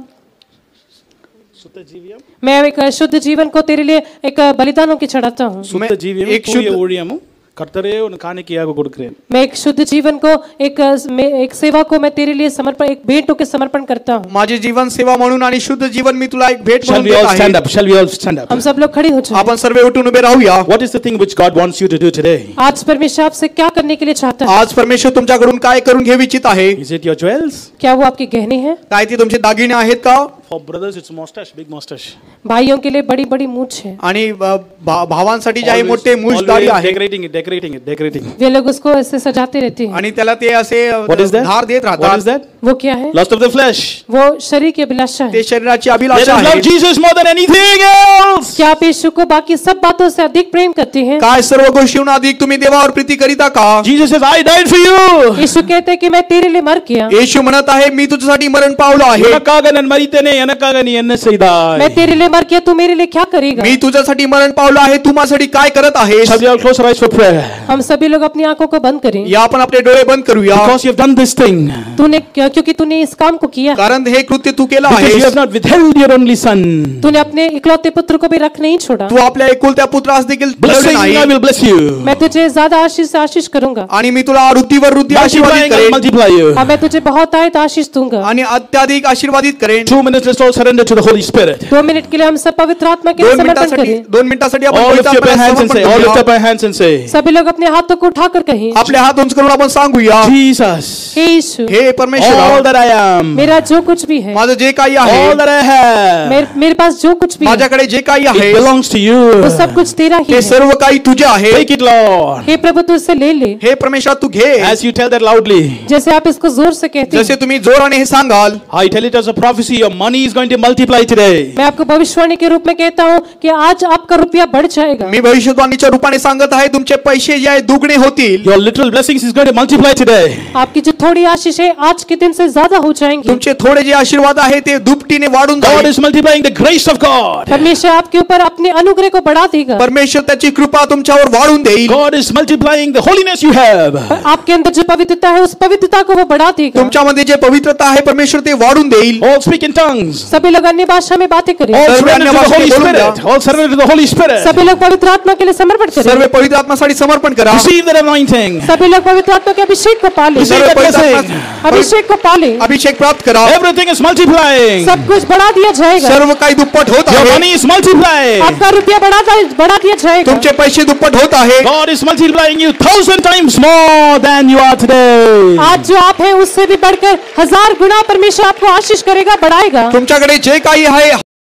मैं एक शुद्ध जीवन को तेरे लिए एक बलिदानों की चढ़ाता हूँ. சுத்த ஜீவியம் एक शुद्ध தூய ஊழியமும் கர்த்தரே உனக்கு காணிக்கையாக கொடுக்கிறேன். मैं एक शुद्ध जीवन को एक सेवा को मैं तेरे लिए समर्पण, एक भेंट होकर समर्पण करता हूँ. माझे जीवन सेवा म्हणून आणि शुद्ध जीवन मी तुला एक भेट Shall म्हणून we all देत stand आहे. up? Shall we all stand up? हम सब लोग खड़े हो जाएं. आपण सर्व उठून उभे राहूया. What is the thing which God wants you to do today? आज परमेश्वर आपसे क्या करने के लिए चाहता है. आज परमेश्वर तुमच्याकडून काय करून घेऊ इच्छित आहे. Is it your jewels? क्या वो आपके गहने हैं. काय ते तुमचे दागिने आहेत का. For brothers, it's mustache, big mustache. भाइयों के लिए बड़ी बड़ी मूछ है. आणि भावांसाठी जे आहे मोठे मूछ दाढी आहे. Decorating. वे लोग उसको ऐसे सजाते रहते हैं. आणि त्याला ते असे What is that? धार देत What is राहतात. that? वो क्या है. Lust of the flesh. वो शरीर की अभिलाषा ते है. शरीराची Let अभिलाषा us love आहे. Jesus more than anything else. क्या आप यीशु को बाकी सब बातों से अधिक प्रेम करते हैं. काय सर्व गोष्टीहून अधिक तुम्ही देवावर प्रीती करीता का. Jesus says, I died for you. यीशु कहते हैं कि मैं तेरे लिए मर गया. येशू म्हणत आहे मी तुझ्यासाठी मरण पावलो आहे. உனக்காக நான் மரித்தேனே எனக்காக நீ என்ன செய்தாய்? मैं तेरे लिए मर गया, तू मेरे लिए क्या करेगा. मी तुझ्यासाठी मरण पावलो आहे, तू माझ्यासाठी काय करत आहेस. Shall we all close our eyes for prayer? हम सभी लोग अपनी आंखों को बंद करें. या आपण आपले डोळे बंद करूया. Because you have done this thing. क्योंकि तूने इस काम को किया. कारण हे कृत्य तू केलं Because you आहेस. have not withheld your only son. तूने अपने इकलौते पुत्र को भी रख नहीं छोड़ा. तू आपल्या एकुलत्या पुत्रास देखील Blessing, नाही. I will bless you. मैं तुझे ज्यादा आशीष से आशीष करूंगा. आणि मी तुला वृत्तीवर वृत्ती आशीर्वादित Multiplying, I'll करेन. multiply you. और मैं तुझे बहुत आयत आशीष दूंगा. आणि अत्याधिक आशीर्वादित करेन. 2 minutes, let's all surrender to the Holy Spirit. 2 minute के लिए हम सब पवित्र आत्मा के लिए समर्पण करें. 2 मिनिटासाठी आपण All lift पवित्र up your आत्म्याला hands and say, समर्पण all lift करूया. up your hands and say, सभी लोग अपने हाथों को उठाकर कहें, आपले हात उंच करून आपण सांगूया. Jesus, हे यीशु, हे परमेश्वर, all that I am, मेरा जो कुछ भी है, माझं जे काही आहे, all that I have, मेरे पास जो कुछ भी है, माझ्याकडे जे काही आहे, it belongs to you. वो सब कुछ तेरा ही ते है. सर्व काही तुझे आहे. Take it, Lord. हे प्रभु, तू इसे ले ले. हे परमेश्वर तू घे. As you tell that loudly, जैसे आप इसको जोर से कहते जसे हैं. तुम्ही जोराने हे सांगाल. I tell it as a prophecy, your money is going to multiply today. मैं आपको भविष्यवाणी के रूप में कहता हूँ कि आज आपका रुपया बढ़ जाएगा. मी भविष्यवाणीच्या रूपाने सांगत आहे, तुमचे पैसे जे आहे दुगणे होतील. Your literal blessings is going to multiply today. आपकी जो थोड़ी आशीष है आज के दिन से ज्यादा हो जाएंगी. तुमचे थोडे जे आशीर्वाद आहे ते दुपटीने वाढून God जाईल. is multiplying the grace of God. परमेश्वर आपके ऊपर अपने अनुग्रह को बढ़ा देगा. परमेश्वर त्याची कृपा तुमच्यावर वाढून देईल. God is multiplying the holiness you have. आपके अंदर जो पवित्रता है उस पवित्रता को वो बढ़ा देगा. तुमच्यामध्ये जे पवित्रता आहे परमेश्वर ते वाढून देईल. All speak in tongues. सभी लोग अन्य भाषा में बातें करें. All surrender to the Holy बोलून द्या. Spirit. All surrender to the Holy Spirit. सभी लोग पवित्र आत्मा के लिए समर्पण सर्व करें. पवित्र आत्मासाठी समर्पण करा. Receive that anointing. सभी लोग पवित्र आत्मा के अभिषेक को पालें. Receive सर्व that पवित्र blessing. आत्मा- अभिषेक को को पाले, अभिषेक प्राप्त करा, everything is multiplying. सब कुछ बढ़ा दिया जाएगा, सर्व काही दुप्पट होत Your आहे, money is multiplying. आपका रुपया बढ़ा दिया जाएगा, तुमचे पैसे दुप्पट होत आहे. God is multiplying you 1,000 times more than you are today. आज जो आप हैं उससे भी बढ़कर 1000 गुना परमेश्वर आपको आशीष करेगा, बढ़ाएगा. तुमच्याकडे जे काही आहे